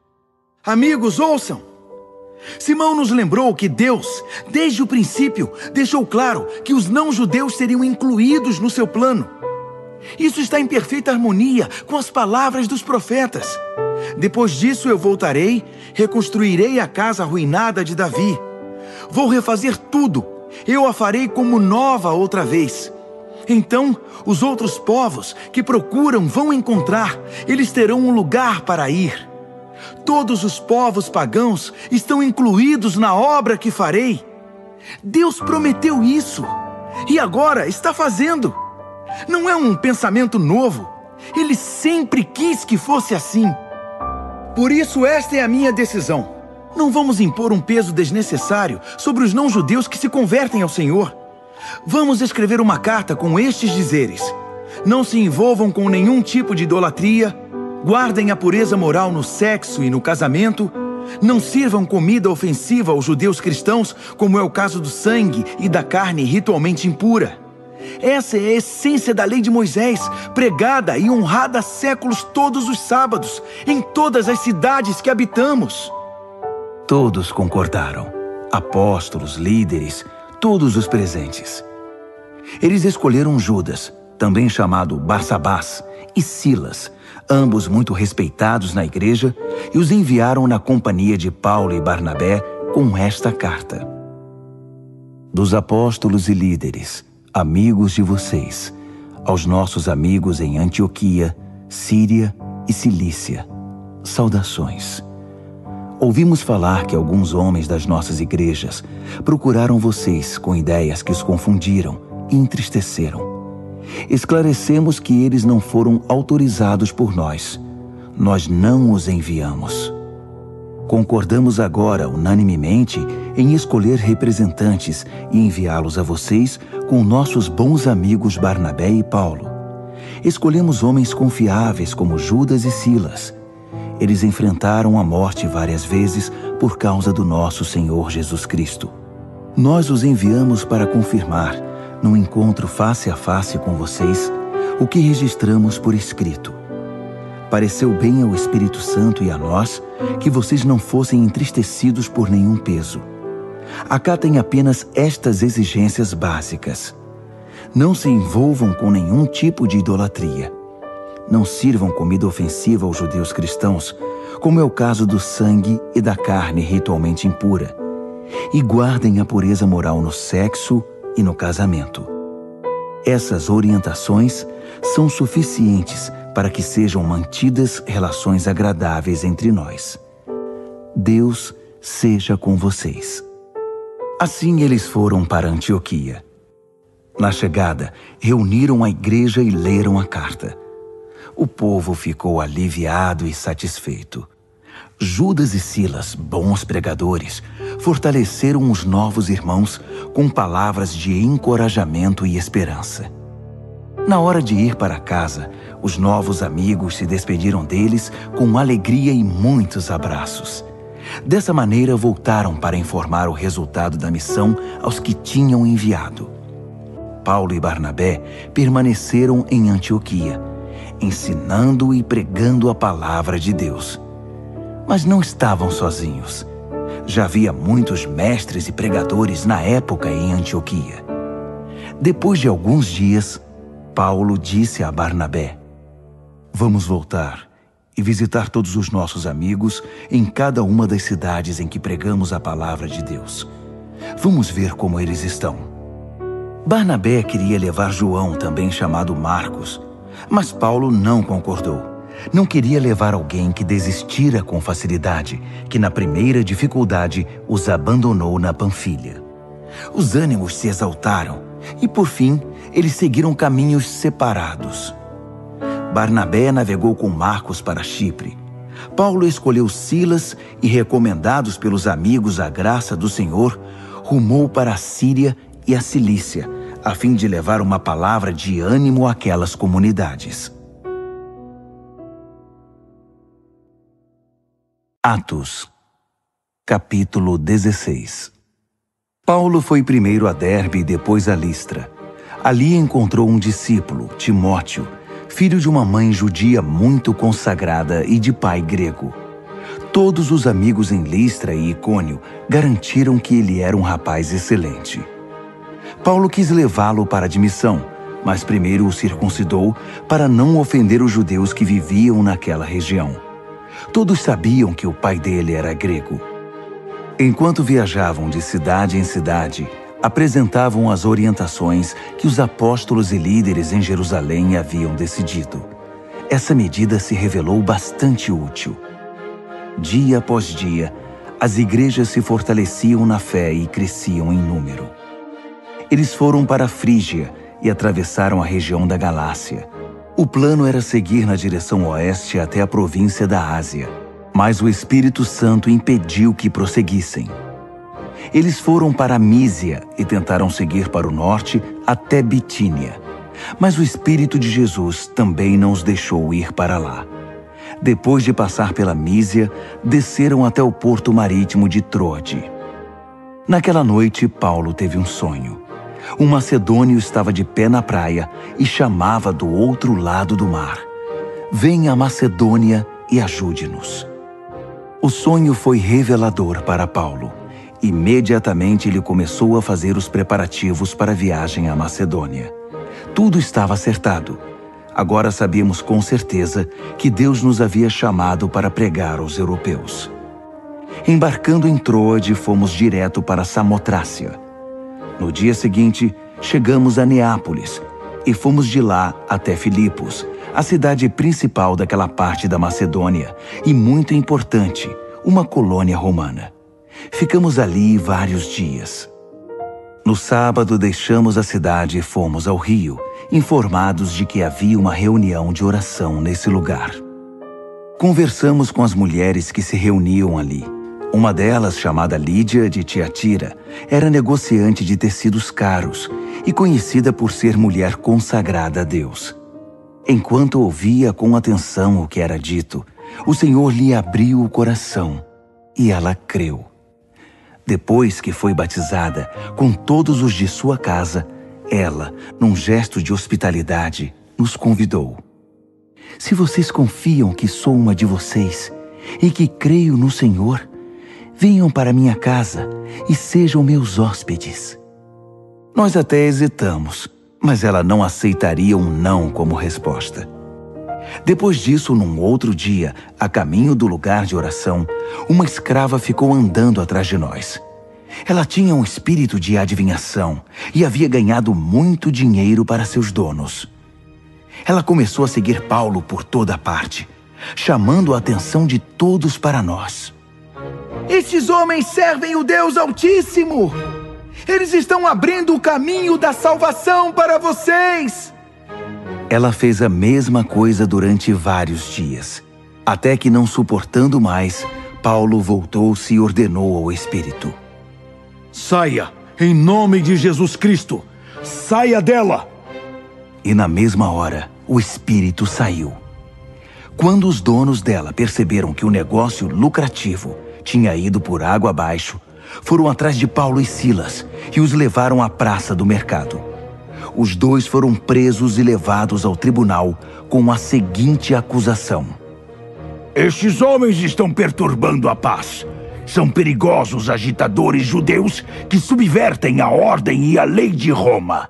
Amigos, ouçam! Simão nos lembrou que Deus, desde o princípio, deixou claro que os não-judeus seriam incluídos no seu plano. Isso está em perfeita harmonia com as palavras dos profetas. Depois disso eu voltarei, reconstruirei a casa arruinada de Davi. Vou refazer tudo, eu a farei como nova outra vez. Então, os outros povos que procuram vão encontrar, eles terão um lugar para ir. Todos os povos pagãos estão incluídos na obra que farei. Deus prometeu isso e agora está fazendo. Não é um pensamento novo. Ele sempre quis que fosse assim. Por isso, esta é a minha decisão. Não vamos impor um peso desnecessário sobre os não-judeus que se convertem ao Senhor. Vamos escrever uma carta com estes dizeres: não se envolvam com nenhum tipo de idolatria, guardem a pureza moral no sexo e no casamento, não sirvam comida ofensiva aos judeus cristãos, como é o caso do sangue e da carne ritualmente impura. Essa é a essência da lei de Moisés, pregada e honrada há séculos todos os sábados, em todas as cidades que habitamos. Todos concordaram. Apóstolos, líderes, todos os presentes. Eles escolheram Judas, também chamado Barsabás, e Silas, ambos muito respeitados na igreja, e os enviaram na companhia de Paulo e Barnabé com esta carta. Dos apóstolos e líderes, amigos de vocês, aos nossos amigos em Antioquia, Síria e Cilícia, saudações. Ouvimos falar que alguns homens das nossas igrejas procuraram vocês com ideias que os confundiram e entristeceram. Esclarecemos que eles não foram autorizados por nós. Nós não os enviamos. Concordamos agora, unanimemente, em escolher representantes e enviá-los a vocês com nossos bons amigos Barnabé e Paulo. Escolhemos homens confiáveis como Judas e Silas. Eles enfrentaram a morte várias vezes por causa do nosso Senhor Jesus Cristo. Nós os enviamos para confirmar, num encontro face a face com vocês, o que registramos por escrito. Pareceu bem ao Espírito Santo e a nós que vocês não fossem entristecidos por nenhum peso. Acatem apenas estas exigências básicas. Não se envolvam com nenhum tipo de idolatria. Não sirvam comida ofensiva aos judeus cristãos, como é o caso do sangue e da carne ritualmente impura. E guardem a pureza moral no sexo e no casamento. Essas orientações são suficientes para que sejam mantidas relações agradáveis entre nós. Deus seja com vocês. Assim eles foram para Antioquia. Na chegada, reuniram a igreja e leram a carta. O povo ficou aliviado e satisfeito. Judas e Silas, bons pregadores, fortaleceram os novos irmãos com palavras de encorajamento e esperança. Na hora de ir para casa, os novos amigos se despediram deles com alegria e muitos abraços. Dessa maneira, voltaram para informar o resultado da missão aos que tinham enviado. Paulo e Barnabé permaneceram em Antioquia, ensinando e pregando a palavra de Deus. Mas não estavam sozinhos. Já havia muitos mestres e pregadores na época em Antioquia. Depois de alguns dias, Paulo disse a Barnabé: "Vamos voltar e visitar todos os nossos amigos em cada uma das cidades em que pregamos a palavra de Deus. Vamos ver como eles estão." Barnabé queria levar João, também chamado Marcos, mas Paulo não concordou. Não queria levar alguém que desistira com facilidade, que na primeira dificuldade os abandonou na Panfilha. Os ânimos se exaltaram e, por fim, eles seguiram caminhos separados. Barnabé navegou com Marcos para Chipre. Paulo escolheu Silas e, recomendados pelos amigos à graça do Senhor, rumou para a Síria e a Cilícia, a fim de levar uma palavra de ânimo àquelas comunidades. Atos, capítulo 16. Paulo foi primeiro a Derbe e depois a Listra. Ali encontrou um discípulo, Timóteo, filho de uma mãe judia muito consagrada e de pai grego. Todos os amigos em Listra e Icônio garantiram que ele era um rapaz excelente. Paulo quis levá-lo para a admissão, mas primeiro o circuncidou para não ofender os judeus que viviam naquela região. Todos sabiam que o pai dele era grego. Enquanto viajavam de cidade em cidade, apresentavam as orientações que os apóstolos e líderes em Jerusalém haviam decidido. Essa medida se revelou bastante útil. Dia após dia, as igrejas se fortaleciam na fé e cresciam em número. Eles foram para a Frígia e atravessaram a região da Galácia. O plano era seguir na direção oeste até a província da Ásia, mas o Espírito Santo impediu que prosseguissem. Eles foram para a Mísia e tentaram seguir para o norte até Bitínia, mas o Espírito de Jesus também não os deixou ir para lá. Depois de passar pela Mísia, desceram até o porto marítimo de Troade. Naquela noite, Paulo teve um sonho. Um macedônio estava de pé na praia e chamava do outro lado do mar: venha a Macedônia e ajude-nos. O sonho foi revelador para Paulo. Imediatamente ele começou a fazer os preparativos para a viagem à Macedônia. Tudo estava acertado. Agora sabíamos com certeza que Deus nos havia chamado para pregar aos europeus. Embarcando em Troade, fomos direto para Samotrácia. No dia seguinte, chegamos a Neápolis e fomos de lá até Filipos, a cidade principal daquela parte da Macedônia e muito importante, uma colônia romana. Ficamos ali vários dias. No sábado, deixamos a cidade e fomos ao rio, informados de que havia uma reunião de oração nesse lugar. Conversamos com as mulheres que se reuniam ali. Uma delas, chamada Lídia de Tiatira, era negociante de tecidos caros e conhecida por ser mulher consagrada a Deus. Enquanto ouvia com atenção o que era dito, o Senhor lhe abriu o coração e ela creu. Depois que foi batizada, com todos os de sua casa, ela, num gesto de hospitalidade, nos convidou. Se vocês confiam que sou uma de vocês e que creio no Senhor, venham para minha casa e sejam meus hóspedes. Nós até hesitamos, mas ela não aceitaria um não como resposta. Depois disso, num outro dia, a caminho do lugar de oração, uma escrava ficou andando atrás de nós. Ela tinha um espírito de adivinhação e havia ganhado muito dinheiro para seus donos. Ela começou a seguir Paulo por toda parte, chamando a atenção de todos para nós. Estes homens servem o Deus Altíssimo! Eles estão abrindo o caminho da salvação para vocês! Ela fez a mesma coisa durante vários dias, até que, não suportando mais, Paulo voltou-se e ordenou ao espírito: saia, em nome de Jesus Cristo! Saia dela! E na mesma hora, o espírito saiu. Quando os donos dela perceberam que o negócio lucrativo tinha ido por água abaixo, foram atrás de Paulo e Silas e os levaram à praça do mercado. Os dois foram presos e levados ao tribunal com a seguinte acusação: Estes homens estão perturbando a paz. São perigosos agitadores judeus que subvertem a ordem e a lei de Roma.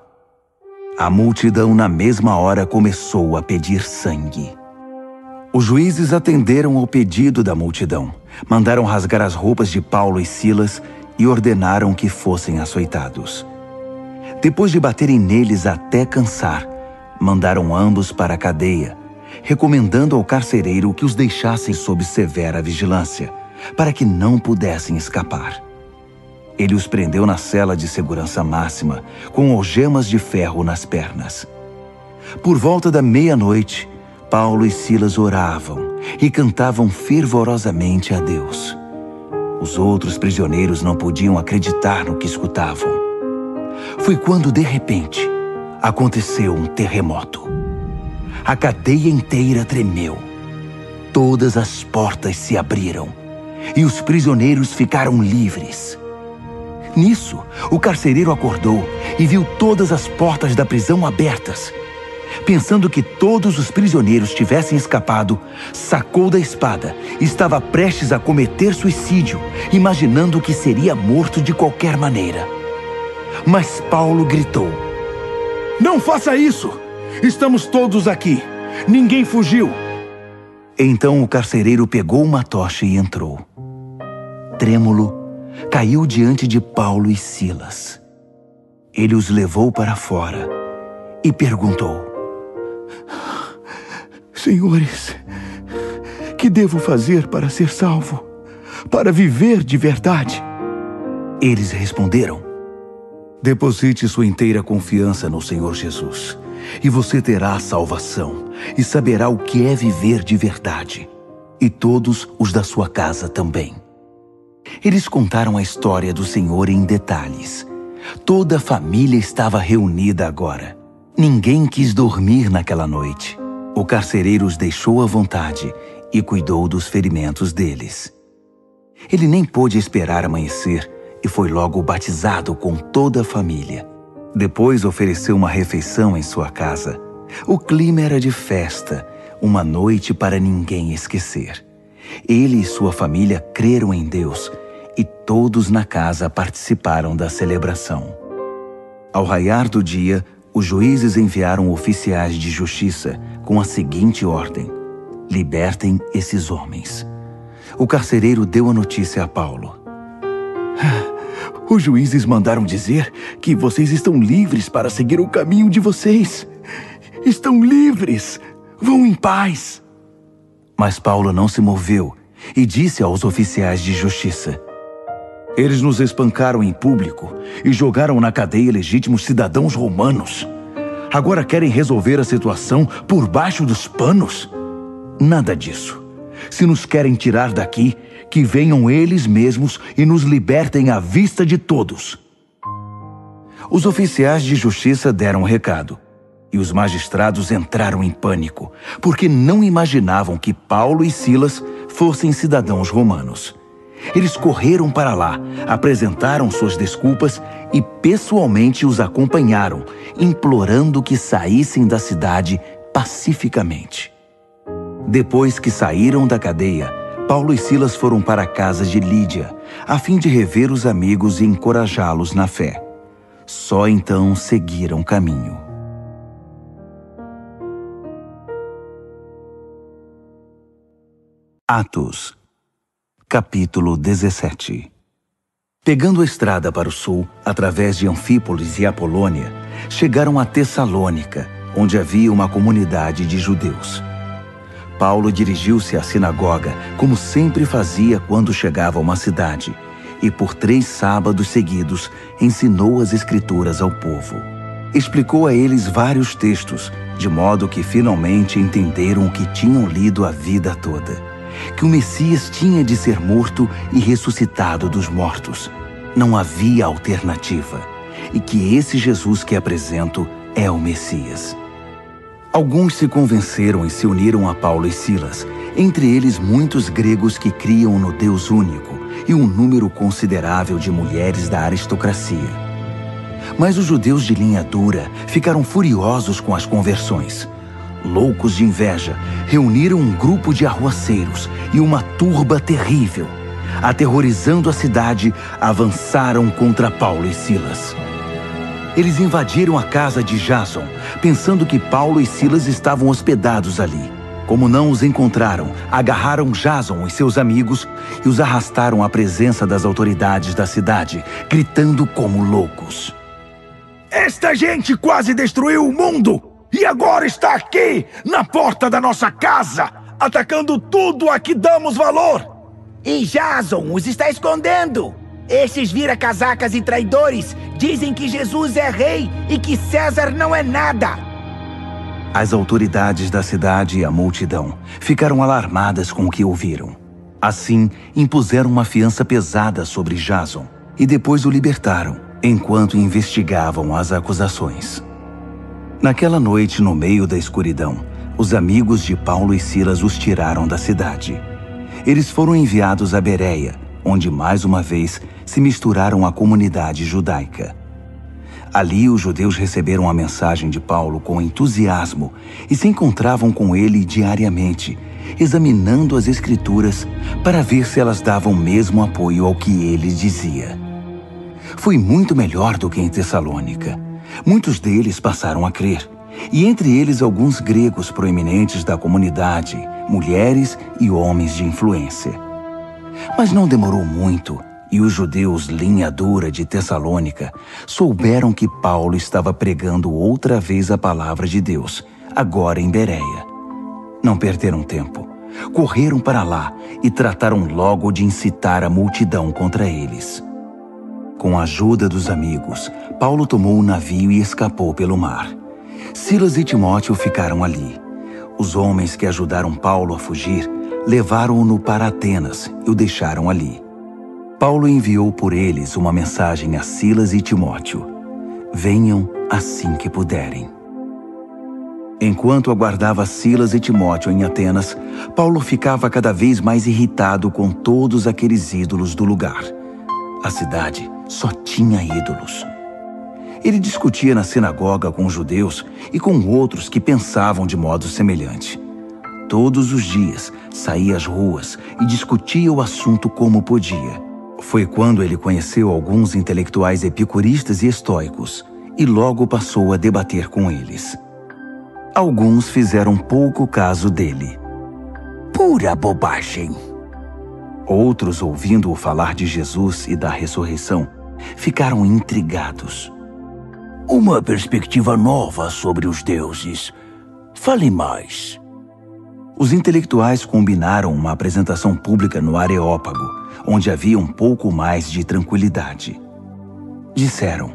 A multidão na mesma hora começou a pedir sangue. Os juízes atenderam ao pedido da multidão, mandaram rasgar as roupas de Paulo e Silas e ordenaram que fossem açoitados. Depois de baterem neles até cansar, mandaram ambos para a cadeia, recomendando ao carcereiro que os deixassem sob severa vigilância, para que não pudessem escapar. Ele os prendeu na cela de segurança máxima, com algemas de ferro nas pernas. Por volta da meia-noite, Paulo e Silas oravam e cantavam fervorosamente a Deus. Os outros prisioneiros não podiam acreditar no que escutavam. Foi quando, de repente, aconteceu um terremoto. A cadeia inteira tremeu. Todas as portas se abriram e os prisioneiros ficaram livres. Nisso, o carcereiro acordou e viu todas as portas da prisão abertas. Pensando que todos os prisioneiros tivessem escapado, sacou da espada e estava prestes a cometer suicídio, imaginando que seria morto de qualquer maneira. Mas Paulo gritou: Não faça isso! Estamos todos aqui. Ninguém fugiu. Então o carcereiro pegou uma tocha e entrou. Trêmulo, caiu diante de Paulo e Silas. Ele os levou para fora e perguntou: Senhores, que devo fazer para ser salvo? Para viver de verdade? Eles responderam: Deposite sua inteira confiança no Senhor Jesus, e você terá a salvação e saberá o que é viver de verdade, e todos os da sua casa também. Eles contaram a história do Senhor em detalhes. Toda a família estava reunida agora. Ninguém quis dormir naquela noite. O carcereiro os deixou à vontade e cuidou dos ferimentos deles. Ele nem pôde esperar amanhecer e foi logo batizado com toda a família. Depois ofereceu uma refeição em sua casa. O clima era de festa, uma noite para ninguém esquecer. Ele e sua família creram em Deus e todos na casa participaram da celebração. Ao raiar do dia, os juízes enviaram oficiais de justiça com a seguinte ordem: libertem esses homens. O carcereiro deu a notícia a Paulo. Os juízes mandaram dizer que vocês estão livres para seguir o caminho de vocês. Estão livres. Vão em paz. Mas Paulo não se moveu e disse aos oficiais de justiça: eles nos espancaram em público e jogaram na cadeia legítimos cidadãos romanos. Agora querem resolver a situação por baixo dos panos? Nada disso. Se nos querem tirar daqui, que venham eles mesmos e nos libertem à vista de todos. Os oficiais de justiça deram o recado, e os magistrados entraram em pânico, porque não imaginavam que Paulo e Silas fossem cidadãos romanos. Eles correram para lá, apresentaram suas desculpas e pessoalmente os acompanharam, implorando que saíssem da cidade pacificamente. Depois que saíram da cadeia, Paulo e Silas foram para a casa de Lídia, a fim de rever os amigos e encorajá-los na fé. Só então seguiram caminho. Atos, capítulo 17. Pegando a estrada para o sul, através de Anfípolis e Apolônia, chegaram a Tessalônica, onde havia uma comunidade de judeus. Paulo dirigiu-se à sinagoga, como sempre fazia quando chegava a uma cidade, e por 3 sábados seguidos ensinou as Escrituras ao povo. Explicou a eles vários textos, de modo que finalmente entenderam o que tinham lido a vida toda: que o Messias tinha de ser morto e ressuscitado dos mortos. Não havia alternativa, e que esse Jesus que apresento é o Messias. Alguns se convenceram e se uniram a Paulo e Silas, entre eles muitos gregos que criam no Deus único e um número considerável de mulheres da aristocracia. Mas os judeus de linha dura ficaram furiosos com as conversões. Loucos de inveja, reuniram um grupo de arruaceiros e uma turba terrível. Aterrorizando a cidade, avançaram contra Paulo e Silas. Eles invadiram a casa de Jason, pensando que Paulo e Silas estavam hospedados ali. Como não os encontraram, agarraram Jason e seus amigos e os arrastaram à presença das autoridades da cidade, gritando como loucos: esta gente quase destruiu o mundo e agora está aqui, na porta da nossa casa, atacando tudo a que damos valor. E Jason os está escondendo. Esses vira-casacas e traidores dizem que Jesus é rei e que César não é nada. As autoridades da cidade e a multidão ficaram alarmadas com o que ouviram. Assim, impuseram uma fiança pesada sobre Jason e depois o libertaram, enquanto investigavam as acusações. Naquela noite, no meio da escuridão, os amigos de Paulo e Silas os tiraram da cidade. Eles foram enviados a Bereia, onde mais uma vez se misturaram à comunidade judaica. Ali os judeus receberam a mensagem de Paulo com entusiasmo e se encontravam com ele diariamente, examinando as Escrituras para ver se elas davam mesmo apoio ao que ele dizia. Foi muito melhor do que em Tessalônica. Muitos deles passaram a crer, e entre eles alguns gregos proeminentes da comunidade, mulheres e homens de influência. Mas não demorou muito, e os judeus linha dura de Tessalônica souberam que Paulo estava pregando outra vez a palavra de Deus, agora em Bereia. Não perderam tempo. Correram para lá e trataram logo de incitar a multidão contra eles. Com a ajuda dos amigos, Paulo tomou um navio e escapou pelo mar. Silas e Timóteo ficaram ali. Os homens que ajudaram Paulo a fugir levaram-no para Atenas e o deixaram ali. Paulo enviou por eles uma mensagem a Silas e Timóteo: venham assim que puderem. Enquanto aguardava Silas e Timóteo em Atenas, Paulo ficava cada vez mais irritado com todos aqueles ídolos do lugar. A cidade só tinha ídolos. Ele discutia na sinagoga com os judeus e com outros que pensavam de modo semelhante. Todos os dias saía às ruas e discutia o assunto como podia. Foi quando ele conheceu alguns intelectuais epicuristas e estoicos e logo passou a debater com eles. Alguns fizeram pouco caso dele. Pura bobagem. Outros, ouvindo-o falar de Jesus e da ressurreição, ficaram intrigados. Uma perspectiva nova sobre os deuses. Fale mais. Os intelectuais combinaram uma apresentação pública no Areópago, onde havia um pouco mais de tranquilidade. Disseram: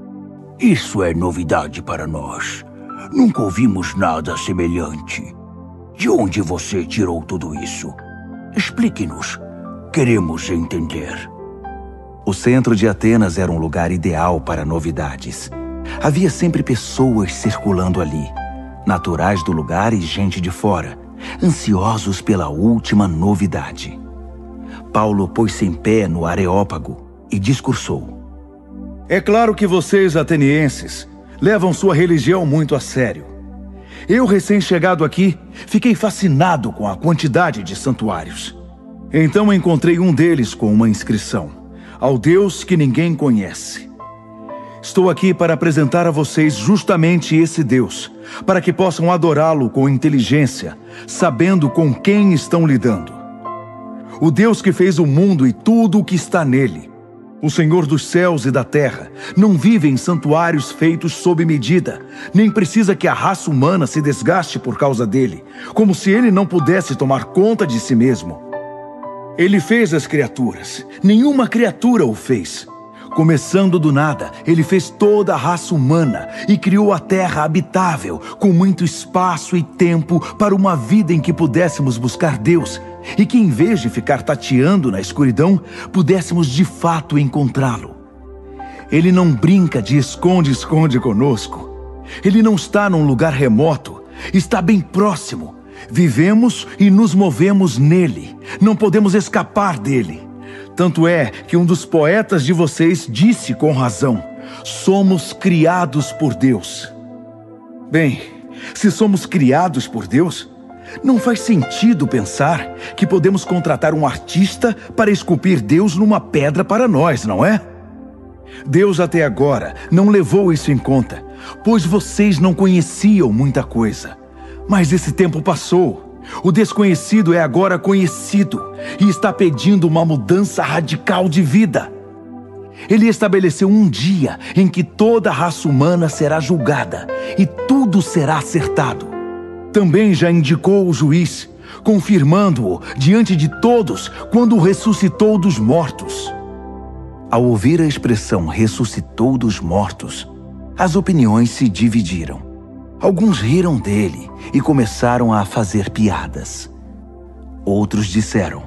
Isso é novidade para nós. Nunca ouvimos nada semelhante. De onde você tirou tudo isso? Explique-nos. Queremos entender. O centro de Atenas era um lugar ideal para novidades. Havia sempre pessoas circulando ali, naturais do lugar e gente de fora, ansiosos pela última novidade. Paulo pôs-se em pé no Areópago e discursou. É claro que vocês, atenienses, levam sua religião muito a sério. Eu, recém-chegado aqui, fiquei fascinado com a quantidade de santuários. Então encontrei um deles com uma inscrição: ao Deus que ninguém conhece. Estou aqui para apresentar a vocês justamente esse Deus, para que possam adorá-lo com inteligência, sabendo com quem estão lidando. O Deus que fez o mundo e tudo o que está nele. O Senhor dos céus e da terra não vive em santuários feitos sob medida, nem precisa que a raça humana se desgaste por causa dele, como se ele não pudesse tomar conta de si mesmo. Ele fez as criaturas, nenhuma criatura o fez. Começando do nada, ele fez toda a raça humana e criou a terra habitável, com muito espaço e tempo para uma vida em que pudéssemos buscar Deus e que, em vez de ficar tateando na escuridão, pudéssemos de fato encontrá-lo. Ele não brinca de esconde-esconde conosco. Ele não está num lugar remoto, está bem próximo. Vivemos e nos movemos nele, não podemos escapar dele. Tanto é que um dos poetas de vocês disse com razão: somos criados por Deus. Bem, se somos criados por Deus, não faz sentido pensar que podemos contratar um artista para esculpir Deus numa pedra para nós, não é? Deus até agora não levou isso em conta, pois vocês não conheciam muita coisa. Mas esse tempo passou. O desconhecido é agora conhecido e está pedindo uma mudança radical de vida. Ele estabeleceu um dia em que toda a raça humana será julgada e tudo será acertado. Também já indicou o juiz, confirmando-o diante de todos quando ressuscitou dos mortos. Ao ouvir a expressão ressuscitou dos mortos, as opiniões se dividiram. Alguns riram dele e começaram a fazer piadas. Outros disseram: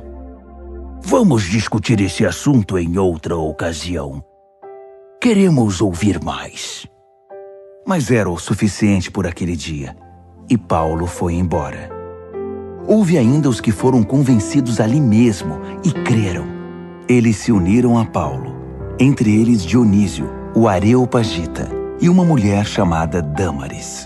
vamos discutir esse assunto em outra ocasião. Queremos ouvir mais. Mas era o suficiente por aquele dia, e Paulo foi embora. Houve ainda os que foram convencidos ali mesmo e creram. Eles se uniram a Paulo, entre eles Dionísio, o Areopagita, e uma mulher chamada Dâmaris.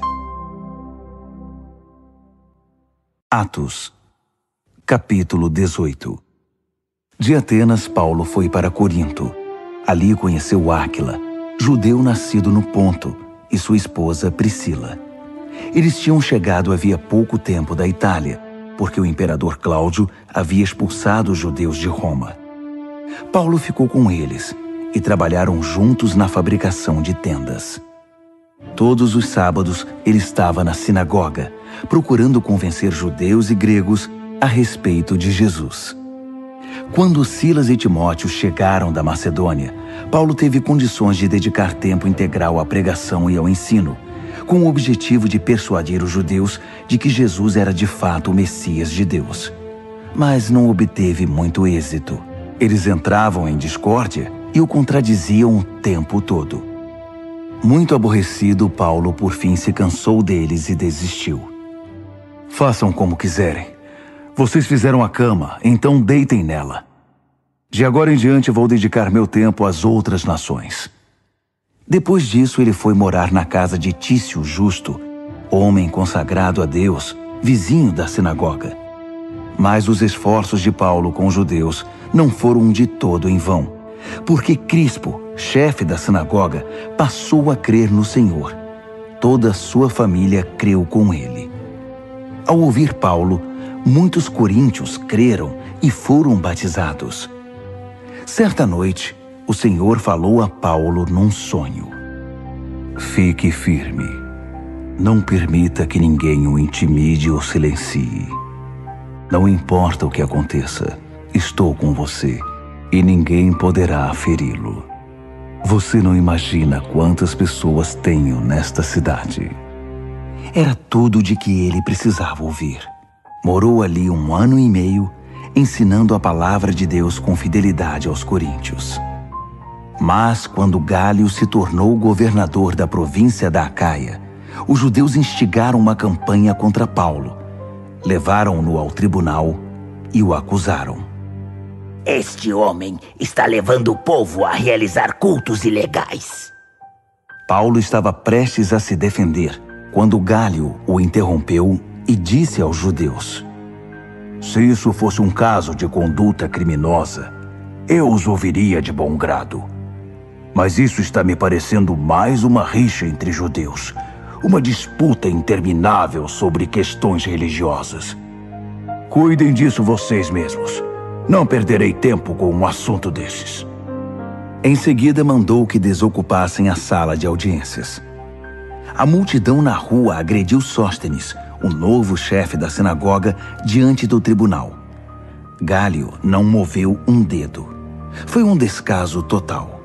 Atos, capítulo 18. De Atenas, Paulo foi para Corinto. Ali conheceu Áquila, judeu nascido no Ponto, e sua esposa Priscila. Eles tinham chegado havia pouco tempo da Itália, porque o imperador Cláudio havia expulsado os judeus de Roma. Paulo ficou com eles e trabalharam juntos na fabricação de tendas. Todos os sábados ele estava na sinagoga, procurando convencer judeus e gregos a respeito de Jesus. Quando Silas e Timóteo chegaram da Macedônia, Paulo teve condições de dedicar tempo integral à pregação e ao ensino, com o objetivo de persuadir os judeus de que Jesus era de fato o Messias de Deus. Mas não obteve muito êxito. Eles entravam em discórdia e o contradiziam o tempo todo. Muito aborrecido, Paulo por fim se cansou deles e desistiu. Façam como quiserem. Vocês fizeram a cama, então deitem nela. De agora em diante vou dedicar meu tempo às outras nações. Depois disso, ele foi morar na casa de Tício Justo, homem consagrado a Deus, vizinho da sinagoga. Mas os esforços de Paulo com os judeus não foram de todo em vão, porque Crispo, chefe da sinagoga, passou a crer no Senhor. Toda a sua família creu com ele. Ao ouvir Paulo, muitos coríntios creram e foram batizados. Certa noite, o Senhor falou a Paulo num sonho. Fique firme. Não permita que ninguém o intimide ou silencie. Não importa o que aconteça, estou com você e ninguém poderá feri-lo. Você não imagina quantas pessoas tenho nesta cidade. Era tudo de que ele precisava ouvir. Morou ali 1 ano e meio, ensinando a palavra de Deus com fidelidade aos coríntios. Mas quando Gálio se tornou governador da província da Acaia, os judeus instigaram uma campanha contra Paulo. Levaram-no ao tribunal e o acusaram. Este homem está levando o povo a realizar cultos ilegais. Paulo estava prestes a se defender, quando Gálio o interrompeu e disse aos judeus: se isso fosse um caso de conduta criminosa, eu os ouviria de bom grado. Mas isso está me parecendo mais uma rixa entre judeus, uma disputa interminável sobre questões religiosas. Cuidem disso vocês mesmos. Não perderei tempo com um assunto desses. Em seguida, mandou que desocupassem a sala de audiências. A multidão na rua agrediu Sóstenes, o novo chefe da sinagoga, diante do tribunal. Gálio não moveu um dedo. Foi um descaso total.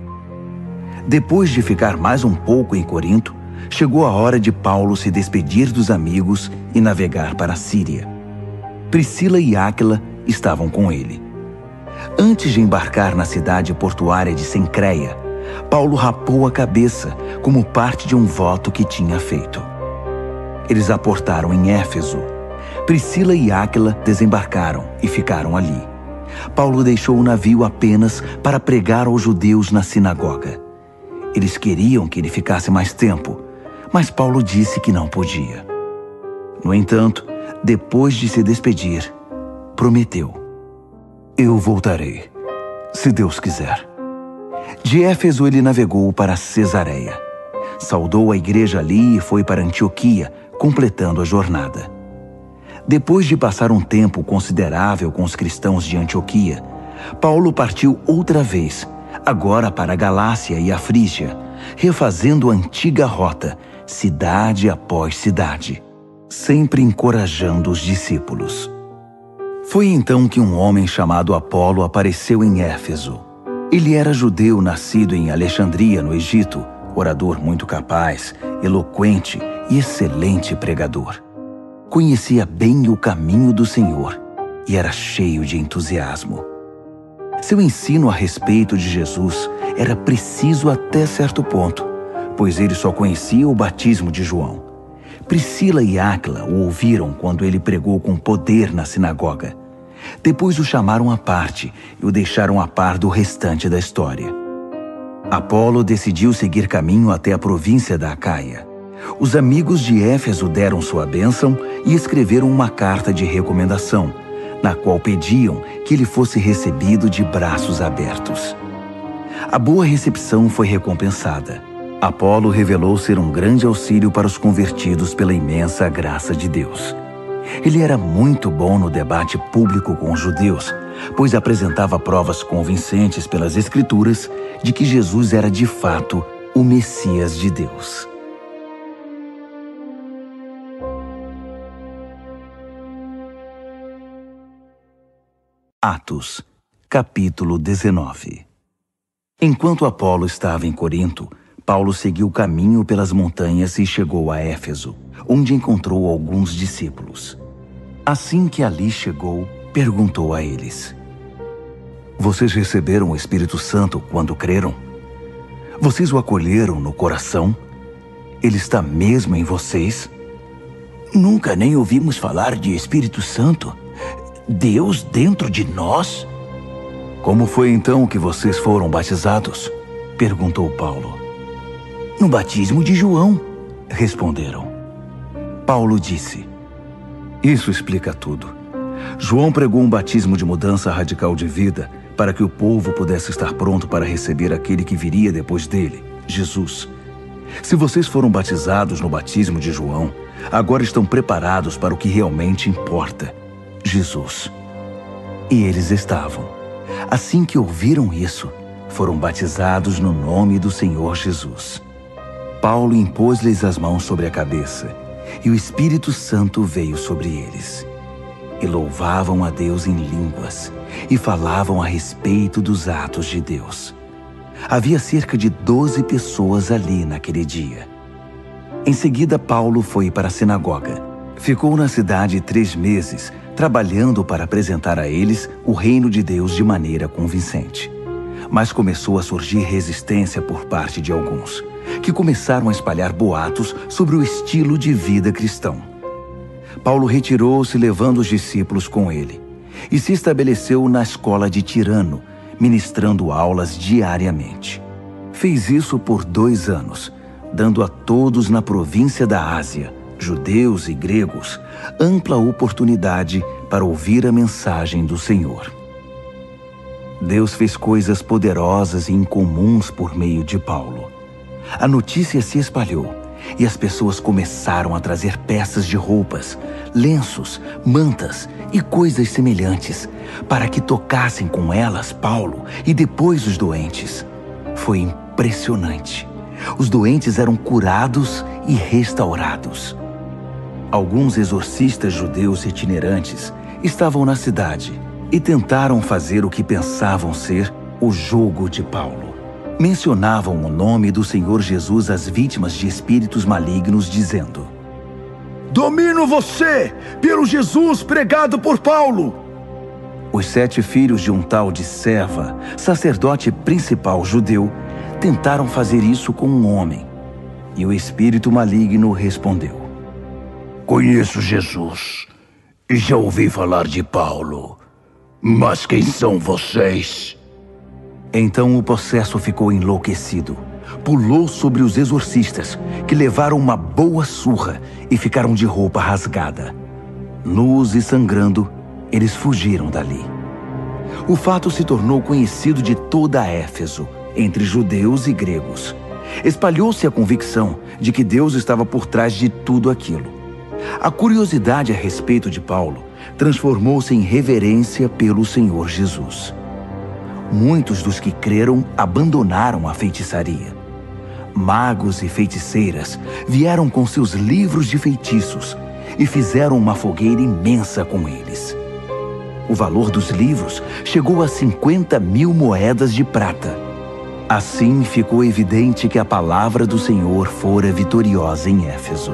Depois de ficar mais um pouco em Corinto, chegou a hora de Paulo se despedir dos amigos e navegar para a Síria. Priscila e Áquila estavam com ele. Antes de embarcar na cidade portuária de Cencreia, Paulo rapou a cabeça como parte de um voto que tinha feito. Eles aportaram em Éfeso. Priscila e Áquila desembarcaram e ficaram ali. Paulo deixou o navio apenas para pregar aos judeus na sinagoga. Eles queriam que ele ficasse mais tempo, mas Paulo disse que não podia. No entanto, depois de se despedir, prometeu: eu voltarei, se Deus quiser. De Éfeso ele navegou para Cesareia. Saudou a igreja ali e foi para Antioquia, completando a jornada. Depois de passar um tempo considerável com os cristãos de Antioquia, Paulo partiu outra vez, agora para a Galácia e a Frígia, refazendo a antiga rota, cidade após cidade, sempre encorajando os discípulos. Foi então que um homem chamado Apolo apareceu em Éfeso. Ele era judeu nascido em Alexandria, no Egito, orador muito capaz, eloquente e excelente pregador. Conhecia bem o caminho do Senhor e era cheio de entusiasmo. Seu ensino a respeito de Jesus era preciso até certo ponto, pois ele só conhecia o batismo de João. Priscila e Áquila o ouviram quando ele pregou com poder na sinagoga. Depois o chamaram à parte e o deixaram a par do restante da história. Apolo decidiu seguir caminho até a província da Acaia. Os amigos de Éfeso deram sua bênção e escreveram uma carta de recomendação, na qual pediam que ele fosse recebido de braços abertos. A boa recepção foi recompensada. Apolo revelou ser um grande auxílio para os convertidos pela imensa graça de Deus. Ele era muito bom no debate público com os judeus, pois apresentava provas convincentes pelas Escrituras de que Jesus era de fato o Messias de Deus. Atos, capítulo 19. Enquanto Apolo estava em Corinto, Paulo seguiu o caminho pelas montanhas e chegou a Éfeso, onde encontrou alguns discípulos. Assim que ali chegou, perguntou a eles: vocês receberam o Espírito Santo quando creram? Vocês o acolheram no coração? Ele está mesmo em vocês? Nunca nem ouvimos falar de Espírito Santo. Deus dentro de nós? Como foi então que vocês foram batizados? Perguntou Paulo. No batismo de João, responderam. Paulo disse: isso explica tudo. João pregou um batismo de mudança radical de vida para que o povo pudesse estar pronto para receber aquele que viria depois dele, Jesus. Se vocês foram batizados no batismo de João, agora estão preparados para o que realmente importa, Jesus. E eles estavam. Assim que ouviram isso, foram batizados no nome do Senhor Jesus. Paulo impôs-lhes as mãos sobre a cabeça, e o Espírito Santo veio sobre eles. E louvavam a Deus em línguas, e falavam a respeito dos atos de Deus. Havia cerca de 12 pessoas ali naquele dia. Em seguida, Paulo foi para a sinagoga. Ficou na cidade 3 meses, trabalhando para apresentar a eles o reino de Deus de maneira convincente. Mas começou a surgir resistência por parte de alguns, que começaram a espalhar boatos sobre o estilo de vida cristão. Paulo retirou-se levando os discípulos com ele, e se estabeleceu na escola de Tirano, ministrando aulas diariamente. Fez isso por 2 anos, dando a todos na província da Ásia, judeus e gregos, ampla oportunidade para ouvir a mensagem do Senhor. Deus fez coisas poderosas e incomuns por meio de Paulo. A notícia se espalhou e as pessoas começaram a trazer peças de roupas, lenços, mantas e coisas semelhantes para que tocassem com elas Paulo e depois os doentes. Foi impressionante. Os doentes eram curados e restaurados. Alguns exorcistas judeus itinerantes estavam na cidade e tentaram fazer o que pensavam ser o jogo de Paulo. Mencionavam o nome do Senhor Jesus às vítimas de espíritos malignos, dizendo: domino você pelo Jesus pregado por Paulo. Os 7 filhos de um tal de Seva, sacerdote principal judeu, tentaram fazer isso com um homem. E o espírito maligno respondeu: conheço Jesus e já ouvi falar de Paulo, mas quem são vocês? Então o possesso ficou enlouquecido. Pulou sobre os exorcistas, que levaram uma boa surra e ficaram de roupa rasgada. Nus e sangrando, eles fugiram dali. O fato se tornou conhecido de toda Éfeso, entre judeus e gregos. Espalhou-se a convicção de que Deus estava por trás de tudo aquilo. A curiosidade a respeito de Paulo transformou-se em reverência pelo Senhor Jesus. Muitos dos que creram abandonaram a feitiçaria. Magos e feiticeiras vieram com seus livros de feitiços e fizeram uma fogueira imensa com eles. O valor dos livros chegou a 50.000 moedas de prata. Assim ficou evidente que a palavra do Senhor fora vitoriosa em Éfeso.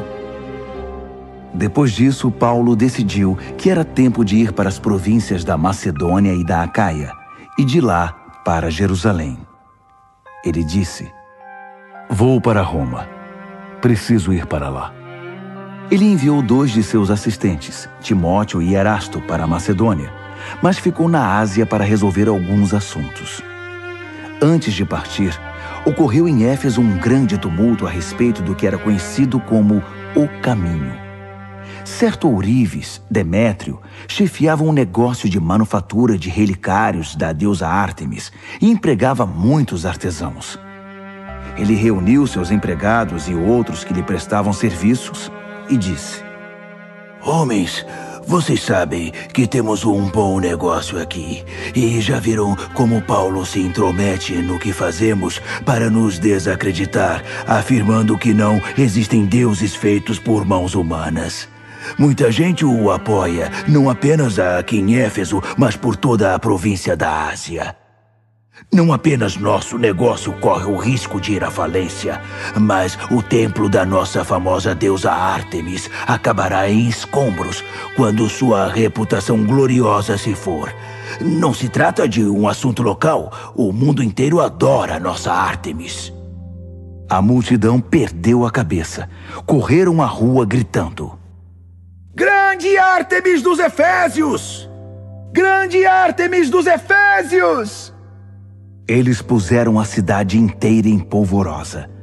Depois disso, Paulo decidiu que era tempo de ir para as províncias da Macedônia e da Acaia, e de lá para Jerusalém. Ele disse: vou para Roma. Preciso ir para lá. Ele enviou 2 de seus assistentes, Timóteo e Erasto, para a Macedônia, mas ficou na Ásia para resolver alguns assuntos. Antes de partir, ocorreu em Éfeso um grande tumulto a respeito do que era conhecido como o Caminho. Certo ourives, Demétrio, chefiava um negócio de manufatura de relicários da deusa Ártemis e empregava muitos artesãos. Ele reuniu seus empregados e outros que lhe prestavam serviços e disse: homens, vocês sabem que temos um bom negócio aqui e já viram como Paulo se intromete no que fazemos para nos desacreditar, afirmando que não existem deuses feitos por mãos humanas. Muita gente o apoia, não apenas aqui em Éfeso, mas por toda a província da Ásia. Não apenas nosso negócio corre o risco de ir à falência, mas o templo da nossa famosa deusa Ártemis acabará em escombros quando sua reputação gloriosa se for. Não se trata de um assunto local, o mundo inteiro adora nossa Ártemis. A multidão perdeu a cabeça, correram à rua gritando: grande Ártemis dos Efésios! Grande Ártemis dos Efésios! Eles puseram a cidade inteira em polvorosa,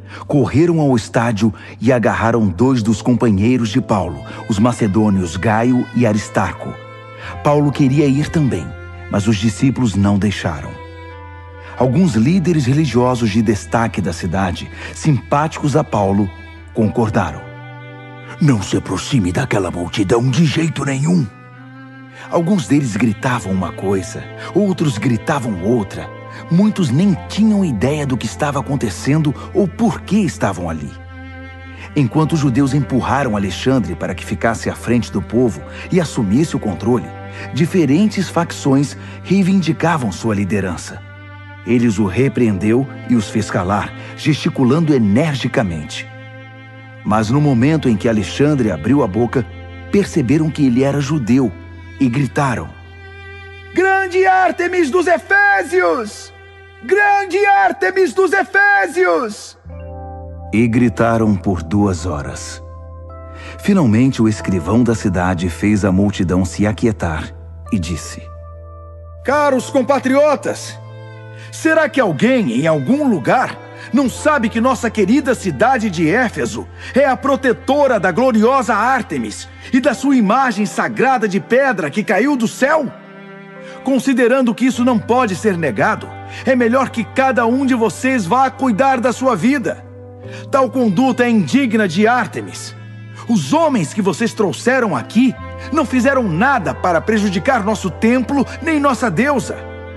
correram ao estádio e agarraram 2 dos companheiros de Paulo, os macedônios Gaio e Aristarco. Paulo queria ir também, mas os discípulos não deixaram. Alguns líderes religiosos de destaque da cidade, simpáticos a Paulo, concordaram. Não se aproxime daquela multidão de jeito nenhum. Alguns deles gritavam uma coisa, outros gritavam outra. Muitos nem tinham ideia do que estava acontecendo ou por que estavam ali. Enquanto os judeus empurraram Alexandre para que ficasse à frente do povo e assumisse o controle, diferentes facções reivindicavam sua liderança. Ele o repreendeu e os fez calar, gesticulando energicamente. Mas no momento em que Alexandre abriu a boca, perceberam que ele era judeu e gritaram: Grande Ártemis dos Efésios! Grande Ártemis dos Efésios! E gritaram por 2 horas. Finalmente, o escrivão da cidade fez a multidão se aquietar e disse: Caros compatriotas, será que alguém em algum lugar não sabe que nossa querida cidade de Éfeso é a protetora da gloriosa Ártemis e da sua imagem sagrada de pedra que caiu do céu? Considerando que isso não pode ser negado, é melhor que cada um de vocês vá cuidar da sua vida. Tal conduta é indigna de Ártemis. Os homens que vocês trouxeram aqui não fizeram nada para prejudicar nosso templo nem nossa deusa.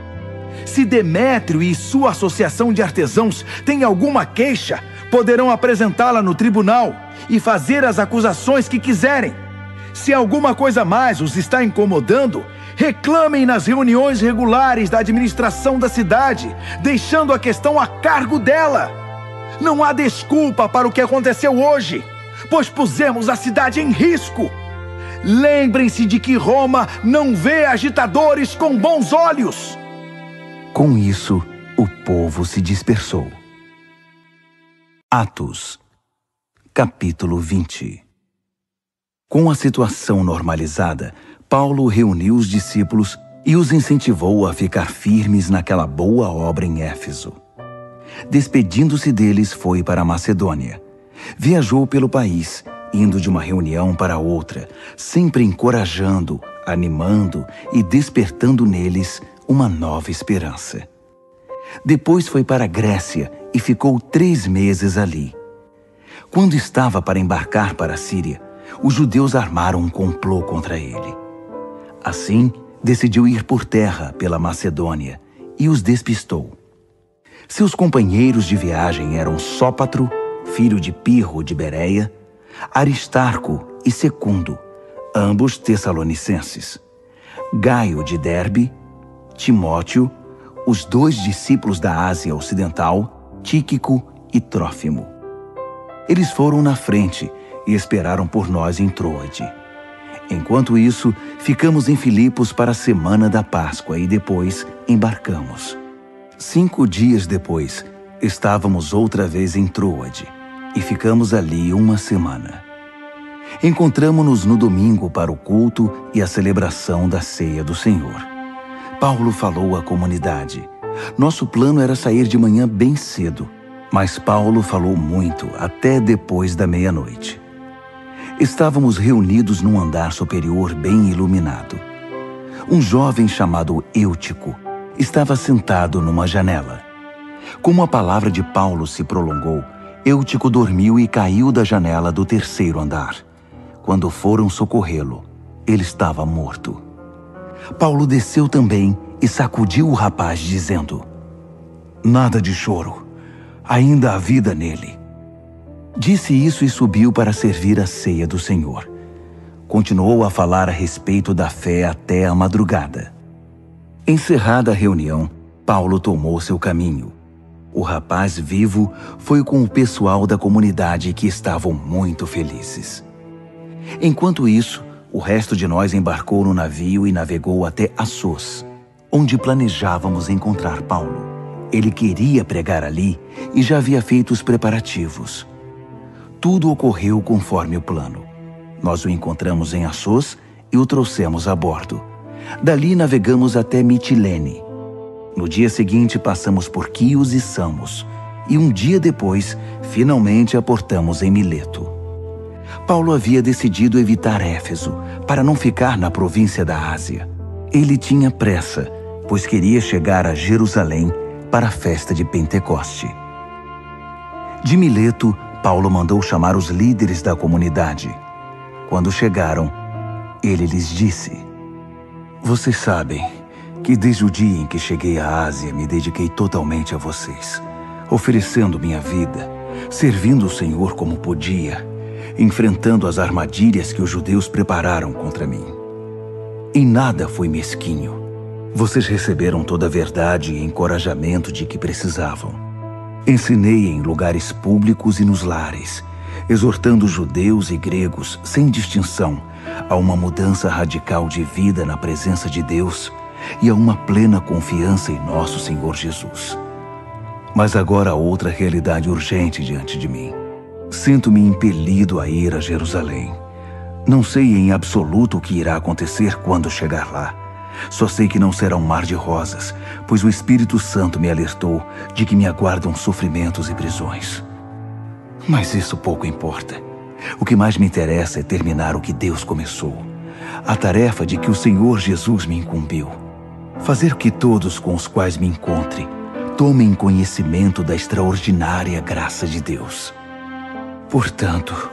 Se Demétrio e sua associação de artesãos têm alguma queixa, poderão apresentá-la no tribunal e fazer as acusações que quiserem. Se alguma coisa mais os está incomodando, reclamem nas reuniões regulares da administração da cidade, deixando a questão a cargo dela. Não há desculpa para o que aconteceu hoje, pois pusemos a cidade em risco. Lembrem-se de que Roma não vê agitadores com bons olhos. Com isso, o povo se dispersou. Atos, capítulo 20. Com a situação normalizada, Paulo reuniu os discípulos e os incentivou a ficar firmes naquela boa obra em Éfeso. Despedindo-se deles, foi para a Macedônia. Viajou pelo país, indo de uma reunião para outra, sempre encorajando, animando e despertando neles uma nova esperança. Depois foi para a Grécia e ficou 3 meses ali. Quando estava para embarcar para a Síria, os judeus armaram um complô contra ele. Assim, decidiu ir por terra pela Macedônia e os despistou. Seus companheiros de viagem eram Sópatro, filho de Pirro de Bereia, Aristarco e Secundo, ambos tessalonicenses, Gaio de Derbe, Timóteo, os 2 discípulos da Ásia Ocidental, Tíquico e Trófimo. Eles foram na frente e esperaram por nós em Troade. Enquanto isso, ficamos em Filipos para a semana da Páscoa e depois embarcamos. 5 dias depois, estávamos outra vez em Troade e ficamos ali 1 semana. Encontramo-nos no domingo para o culto e a celebração da ceia do Senhor. Paulo falou à comunidade. Nosso plano era sair de manhã bem cedo, mas Paulo falou muito até depois da meia-noite. Estávamos reunidos num andar superior bem iluminado. Um jovem chamado Eutico estava sentado numa janela. Como a palavra de Paulo se prolongou, Eutico dormiu e caiu da janela do 3º andar. Quando foram socorrê-lo, ele estava morto. Paulo desceu também e sacudiu o rapaz, dizendo: Nada de choro, ainda há vida nele. Disse isso e subiu para servir a ceia do Senhor. Continuou a falar a respeito da fé até a madrugada. Encerrada a reunião, Paulo tomou seu caminho. O rapaz vivo foi com o pessoal da comunidade que estavam muito felizes. Enquanto isso, o resto de nós embarcou no navio e navegou até Assos, onde planejávamos encontrar Paulo. Ele queria pregar ali e já havia feito os preparativos. Tudo ocorreu conforme o plano. Nós o encontramos em Assos e o trouxemos a bordo. Dali navegamos até Mitilene. No dia seguinte passamos por Quios e Samos e um dia depois, finalmente aportamos em Mileto. Paulo havia decidido evitar Éfeso, para não ficar na província da Ásia. Ele tinha pressa, pois queria chegar a Jerusalém para a festa de Pentecoste. De Mileto, Paulo mandou chamar os líderes da comunidade. Quando chegaram, ele lhes disse: "Vocês sabem que desde o dia em que cheguei à Ásia me dediquei totalmente a vocês, oferecendo minha vida, servindo o Senhor como podia, enfrentando as armadilhas que os judeus prepararam contra mim. Em nada fui mesquinho. Vocês receberam toda a verdade e encorajamento de que precisavam. Ensinei em lugares públicos e nos lares, exortando judeus e gregos, sem distinção, a uma mudança radical de vida na presença de Deus e a uma plena confiança em nosso Senhor Jesus. Mas agora há outra realidade urgente diante de mim. Sinto-me impelido a ir a Jerusalém. Não sei em absoluto o que irá acontecer quando chegar lá. Só sei que não será um mar de rosas, pois o Espírito Santo me alertou de que me aguardam sofrimentos e prisões. Mas isso pouco importa. O que mais me interessa é terminar o que Deus começou, a tarefa de que o Senhor Jesus me incumbiu. Fazer que todos com os quais me encontre tomem conhecimento da extraordinária graça de Deus. Portanto,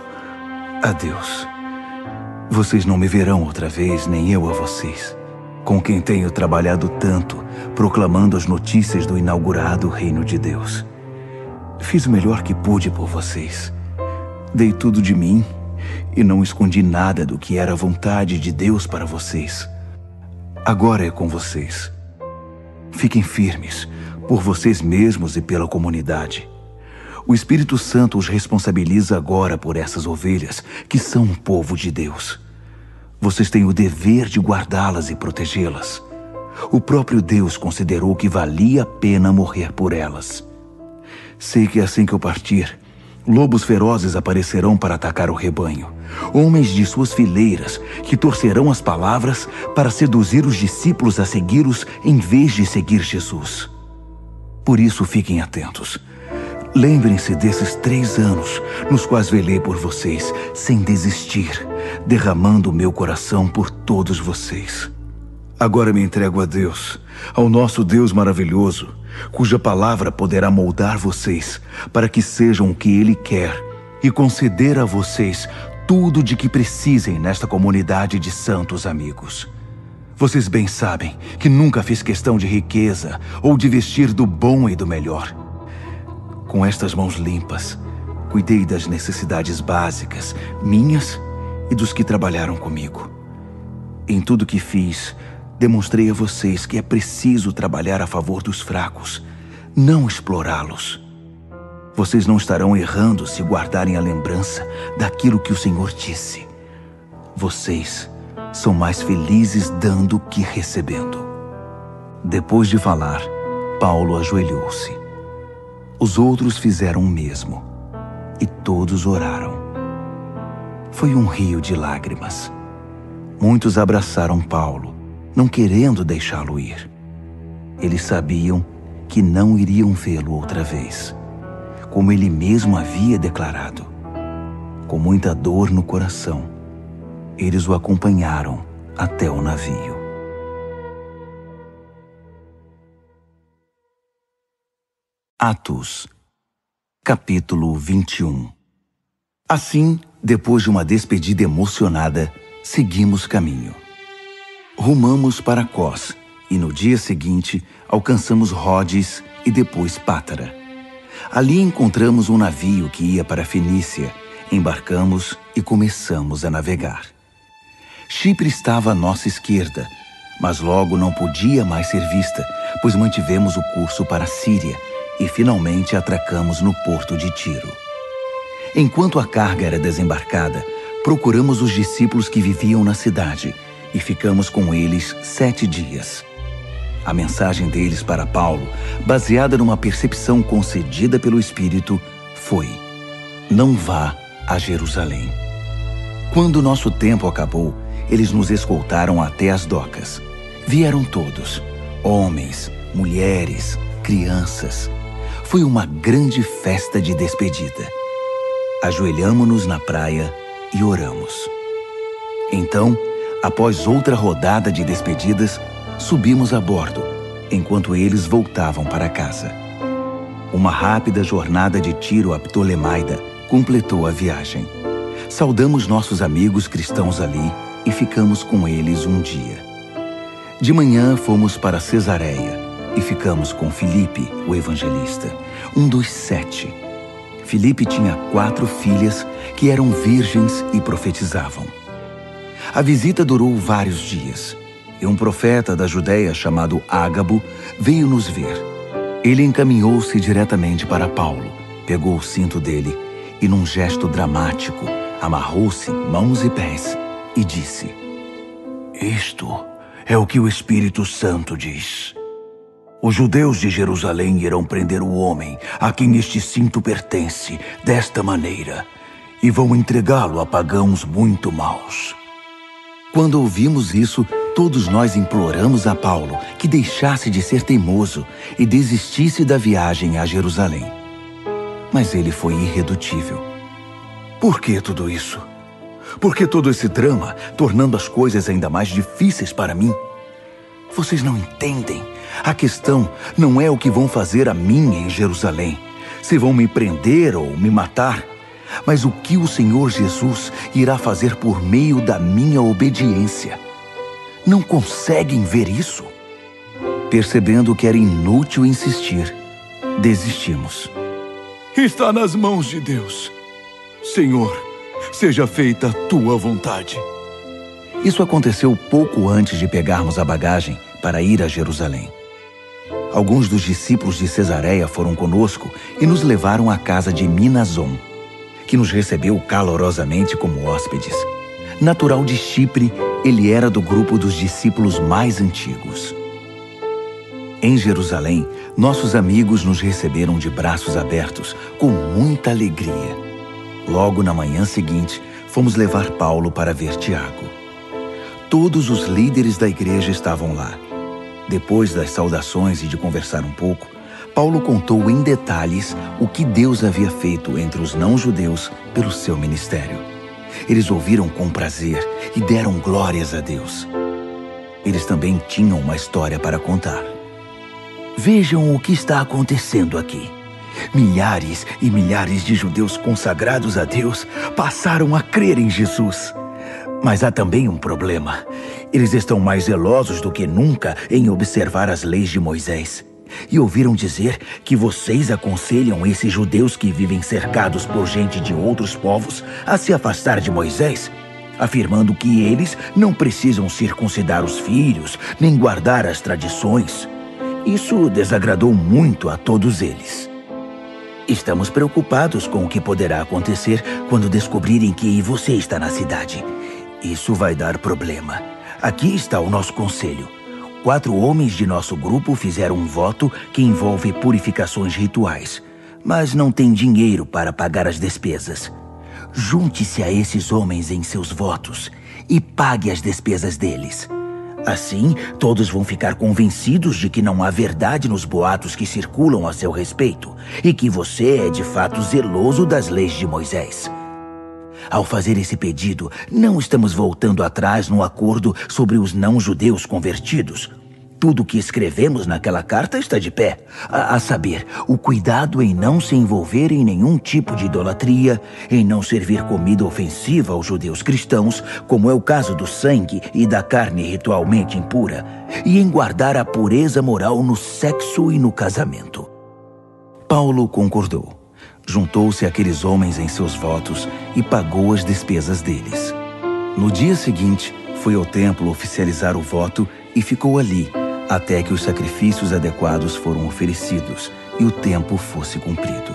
adeus. Vocês não me verão outra vez, nem eu a vocês, com quem tenho trabalhado tanto, proclamando as notícias do inaugurado reino de Deus. Fiz o melhor que pude por vocês. Dei tudo de mim e não escondi nada do que era a vontade de Deus para vocês. Agora é com vocês. Fiquem firmes, por vocês mesmos e pela comunidade. O Espírito Santo os responsabiliza agora por essas ovelhas, que são o povo de Deus. Vocês têm o dever de guardá-las e protegê-las. O próprio Deus considerou que valia a pena morrer por elas. Sei que assim que eu partir, lobos ferozes aparecerão para atacar o rebanho. Homens de suas fileiras que torcerão as palavras para seduzir os discípulos a segui-los em vez de seguir Jesus. Por isso fiquem atentos. Lembrem-se desses 3 anos nos quais velei por vocês, sem desistir, derramando o meu coração por todos vocês. Agora me entrego a Deus, ao nosso Deus maravilhoso, cuja palavra poderá moldar vocês para que sejam o que Ele quer e conceder a vocês tudo de que precisem nesta comunidade de santos amigos. Vocês bem sabem que nunca fiz questão de riqueza ou de vestir do bom e do melhor. Com estas mãos limpas, cuidei das necessidades básicas, minhas e dos que trabalharam comigo. Em tudo que fiz, demonstrei a vocês que é preciso trabalhar a favor dos fracos, não explorá-los. Vocês não estarão errando se guardarem a lembrança daquilo que o Senhor disse. Vocês são mais felizes dando que recebendo. Depois de falar, Paulo ajoelhou-se. Os outros fizeram o mesmo, e todos oraram. Foi um rio de lágrimas. Muitos abraçaram Paulo, não querendo deixá-lo ir. Eles sabiam que não iriam vê-lo outra vez, como ele mesmo havia declarado. Com muita dor no coração, eles o acompanharam até o navio. Atos, capítulo 21. Assim, depois de uma despedida emocionada, seguimos caminho. Rumamos para Cós e no dia seguinte alcançamos Rhodes e depois Pátara. Ali encontramos um navio que ia para a Fenícia, embarcamos e começamos a navegar. Chipre estava à nossa esquerda, mas logo não podia mais ser vista, pois mantivemos o curso para a Síria e finalmente atracamos no porto de Tiro. Enquanto a carga era desembarcada, procuramos os discípulos que viviam na cidade e ficamos com eles 7 dias. A mensagem deles para Paulo, baseada numa percepção concedida pelo Espírito, foi: não vá a Jerusalém. Quando nosso tempo acabou, eles nos escoltaram até as docas. Vieram todos, homens, mulheres, crianças. Foi uma grande festa de despedida. Ajoelhamo-nos na praia e oramos. Então, após outra rodada de despedidas, subimos a bordo, enquanto eles voltavam para casa. Uma rápida jornada de Tiro a Ptolemaida completou a viagem. Saudamos nossos amigos cristãos ali e ficamos com eles um dia. De manhã fomos para Cesareia e ficamos com Filipe, o evangelista, um dos 7. Filipe tinha 4 filhas que eram virgens e profetizavam. A visita durou vários dias e um profeta da Judéia chamado Ágabo veio nos ver. Ele encaminhou-se diretamente para Paulo, pegou o cinto dele e, num gesto dramático, amarrou-se mãos e pés e disse: Isto é o que o Espírito Santo diz. Os judeus de Jerusalém irão prender o homem a quem este cinto pertence desta maneira e vão entregá-lo a pagãos muito maus. Quando ouvimos isso, todos nós imploramos a Paulo que deixasse de ser teimoso e desistisse da viagem a Jerusalém. Mas ele foi irredutível. Por que tudo isso? Por que todo esse drama, tornando as coisas ainda mais difíceis para mim? Vocês não entendem. A questão não é o que vão fazer a mim em Jerusalém, se vão me prender ou me matar, mas o que o Senhor Jesus irá fazer por meio da minha obediência. Não conseguem ver isso? Percebendo que era inútil insistir, desistimos. Está nas mãos de Deus. Senhor, seja feita a tua vontade. Isso aconteceu pouco antes de pegarmos a bagagem para ir a Jerusalém. Alguns dos discípulos de Cesareia foram conosco e nos levaram à casa de Minason, que nos recebeu calorosamente como hóspedes. Natural de Chipre, ele era do grupo dos discípulos mais antigos. Em Jerusalém, nossos amigos nos receberam de braços abertos, com muita alegria. Logo na manhã seguinte, fomos levar Paulo para ver Tiago. Todos os líderes da igreja estavam lá. Depois das saudações e de conversar um pouco, Paulo contou em detalhes o que Deus havia feito entre os não-judeus pelo seu ministério. Eles ouviram com prazer e deram glórias a Deus. Eles também tinham uma história para contar. Vejam o que está acontecendo aqui. Milhares e milhares de judeus consagrados a Deus passaram a crer em Jesus. Mas há também um problema. Eles estão mais zelosos do que nunca em observar as leis de Moisés. E ouviram dizer que vocês aconselham esses judeus que vivem cercados por gente de outros povos a se afastar de Moisés, afirmando que eles não precisam circuncidar os filhos, nem guardar as tradições. Isso desagradou muito a todos eles. Estamos preocupados com o que poderá acontecer quando descobrirem que você está na cidade. Isso vai dar problema. Aqui está o nosso conselho. 4 homens de nosso grupo fizeram um voto que envolve purificações rituais, mas não tem dinheiro para pagar as despesas. Junte-se a esses homens em seus votos e pague as despesas deles. Assim, todos vão ficar convencidos de que não há verdade nos boatos que circulam a seu respeito e que você é de fato zeloso das leis de Moisés. Ao fazer esse pedido, não estamos voltando atrás no acordo sobre os não-judeus convertidos. Tudo o que escrevemos naquela carta está de pé. A saber, o cuidado em não se envolver em nenhum tipo de idolatria, em não servir comida ofensiva aos judeus cristãos, como é o caso do sangue e da carne ritualmente impura, e em guardar a pureza moral no sexo e no casamento. Paulo concordou. Juntou-se àqueles homens em seus votos e pagou as despesas deles. No dia seguinte, foi ao templo oficializar o voto e ficou ali, até que os sacrifícios adequados foram oferecidos e o tempo fosse cumprido.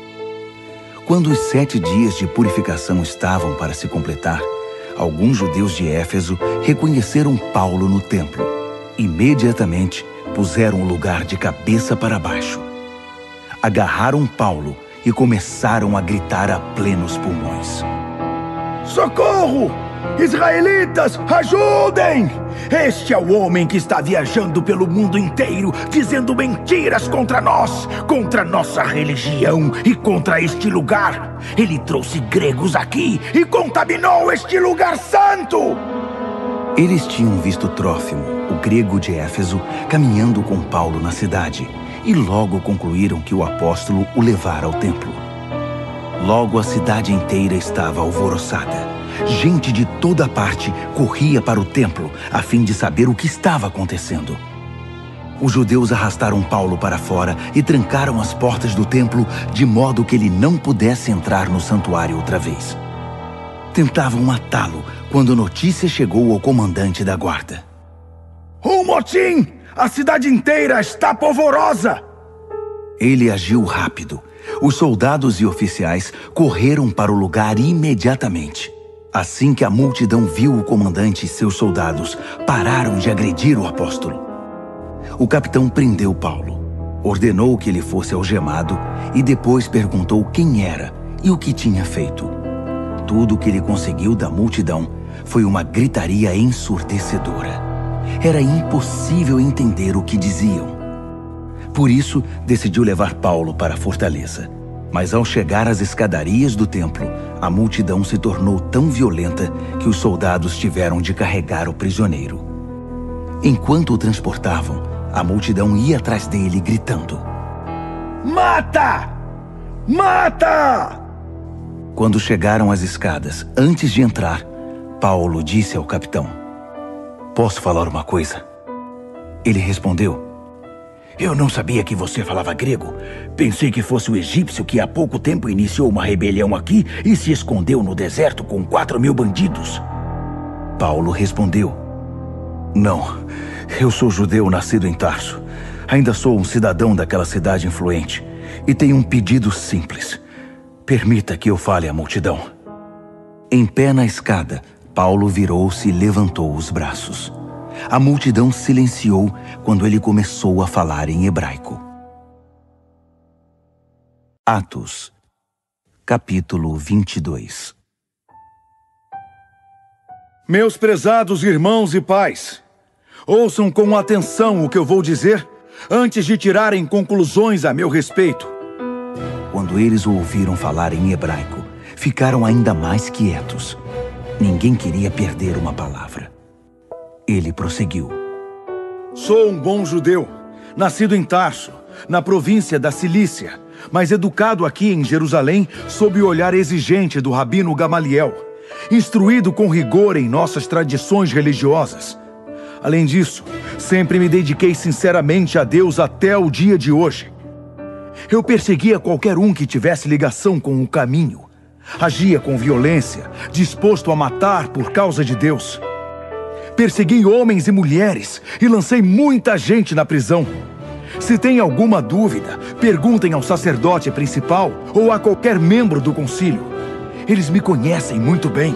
Quando os 7 dias de purificação estavam para se completar, alguns judeus de Éfeso reconheceram Paulo no templo. Imediatamente, puseram o lugar de cabeça para baixo. Agarraram Paulo e começaram a gritar a plenos pulmões: Socorro! Israelitas, ajudem! Este é o homem que está viajando pelo mundo inteiro, dizendo mentiras contra nós, contra nossa religião e contra este lugar. Ele trouxe gregos aqui e contaminou este lugar santo! Eles tinham visto Trófimo, o grego de Éfeso, caminhando com Paulo na cidade, e logo concluíram que o apóstolo o levara ao templo. Logo a cidade inteira estava alvoroçada. Gente de toda parte corria para o templo a fim de saber o que estava acontecendo. Os judeus arrastaram Paulo para fora e trancaram as portas do templo de modo que ele não pudesse entrar no santuário outra vez. Tentavam matá-lo quando a notícia chegou ao comandante da guarda. Um motim! A cidade inteira está polvorosa! Ele agiu rápido. Os soldados e oficiais correram para o lugar imediatamente. Assim que a multidão viu o comandante e seus soldados, pararam de agredir o apóstolo. O capitão prendeu Paulo, ordenou que ele fosse algemado e depois perguntou quem era e o que tinha feito. Tudo o que ele conseguiu da multidão foi uma gritaria ensurdecedora. Era impossível entender o que diziam. Por isso, decidiu levar Paulo para a fortaleza. Mas ao chegar às escadarias do templo, a multidão se tornou tão violenta que os soldados tiveram de carregar o prisioneiro. Enquanto o transportavam, a multidão ia atrás dele gritando: "Mata! Mata!" Quando chegaram às escadas, antes de entrar, Paulo disse ao capitão: "Posso falar uma coisa?" Ele respondeu: "Eu não sabia que você falava grego. Pensei que fosse o egípcio que há pouco tempo iniciou uma rebelião aqui e se escondeu no deserto com 4.000 bandidos." Paulo respondeu: "Não, eu sou judeu nascido em Tarso. Ainda sou um cidadão daquela cidade influente e tenho um pedido simples. Permita que eu fale à multidão." Em pé na escada, Paulo virou-se e levantou os braços. A multidão silenciou quando ele começou a falar em hebraico. Atos, capítulo 22. Meus prezados irmãos e pais, ouçam com atenção o que eu vou dizer antes de tirarem conclusões a meu respeito. Quando eles o ouviram falar em hebraico, ficaram ainda mais quietos. Ninguém queria perder uma palavra. Ele prosseguiu: Sou um bom judeu, nascido em Tarso, na província da Cilícia, mas educado aqui em Jerusalém sob o olhar exigente do rabino Gamaliel, instruído com rigor em nossas tradições religiosas. Além disso, sempre me dediquei sinceramente a Deus até o dia de hoje. Eu perseguia qualquer um que tivesse ligação com o caminho. Agia com violência, disposto a matar por causa de Deus. Persegui homens e mulheres e lancei muita gente na prisão. Se tem alguma dúvida, perguntem ao sacerdote principal ou a qualquer membro do concílio. Eles me conhecem muito bem.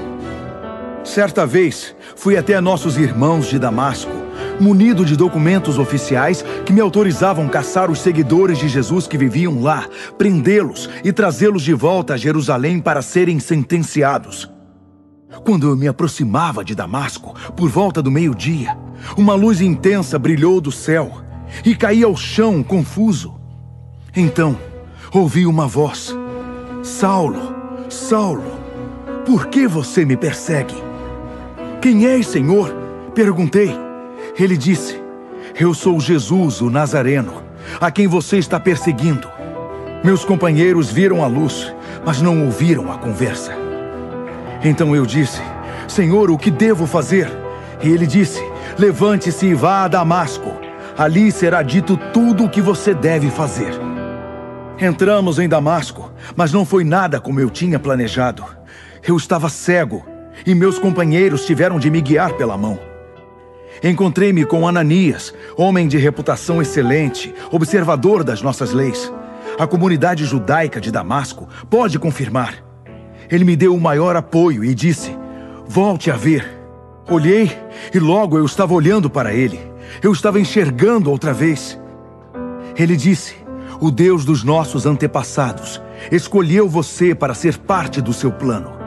Certa vez, fui até nossos irmãos de Damasco, munido de documentos oficiais que me autorizavam caçar os seguidores de Jesus que viviam lá, prendê-los e trazê-los de volta a Jerusalém para serem sentenciados. Quando eu me aproximava de Damasco, por volta do meio-dia, uma luz intensa brilhou do céu e caí ao chão, confuso. Então, ouvi uma voz: Saulo, Saulo, por que você me persegue? Quem és, Senhor? Perguntei. Ele disse: Eu sou Jesus, o Nazareno, a quem você está perseguindo. Meus companheiros viram a luz, mas não ouviram a conversa. Então eu disse: Senhor, o que devo fazer? E ele disse: Levante-se e vá a Damasco. Ali será dito tudo o que você deve fazer. Entramos em Damasco, mas não foi nada como eu tinha planejado. Eu estava cego e meus companheiros tiveram de me guiar pela mão. Encontrei-me com Ananias, homem de reputação excelente, observador das nossas leis. A comunidade judaica de Damasco pode confirmar. Ele me deu o maior apoio e disse: Volte a ver. Olhei e logo eu estava olhando para ele. Eu estava enxergando outra vez. Ele disse: O Deus dos nossos antepassados escolheu você para ser parte do seu plano.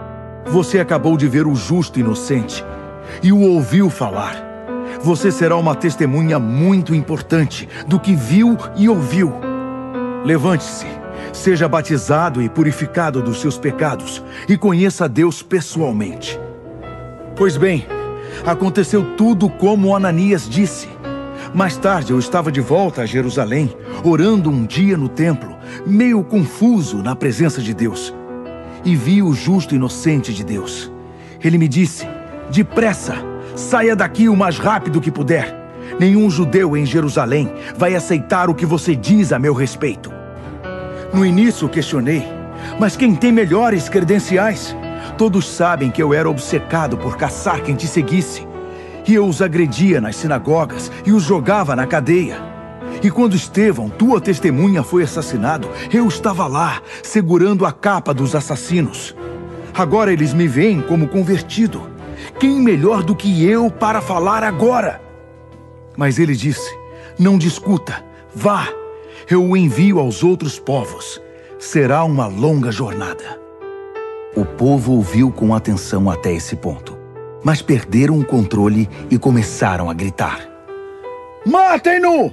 Você acabou de ver o justo inocente e o ouviu falar. Você será uma testemunha muito importante do que viu e ouviu. Levante-se, seja batizado e purificado dos seus pecados e conheça a Deus pessoalmente. Pois bem, aconteceu tudo como Ananias disse. Mais tarde eu estava de volta a Jerusalém, orando um dia no templo, meio confuso na presença de Deus. E vi o justo inocente de Deus. Ele me disse: depressa, saia daqui o mais rápido que puder. Nenhum judeu em Jerusalém vai aceitar o que você diz a meu respeito. No início questionei, mas quem tem melhores credenciais? Todos sabem que eu era obcecado por caçar quem te seguisse. E eu os agredia nas sinagogas e os jogava na cadeia. E quando Estevão, tua testemunha, foi assassinado, eu estava lá, segurando a capa dos assassinos. Agora eles me veem como convertido. Quem melhor do que eu para falar agora? Mas ele disse: não discuta, vá. Eu o envio aos outros povos. Será uma longa jornada. O povo ouviu com atenção até esse ponto, mas perderam o controle e começaram a gritar: matem-no!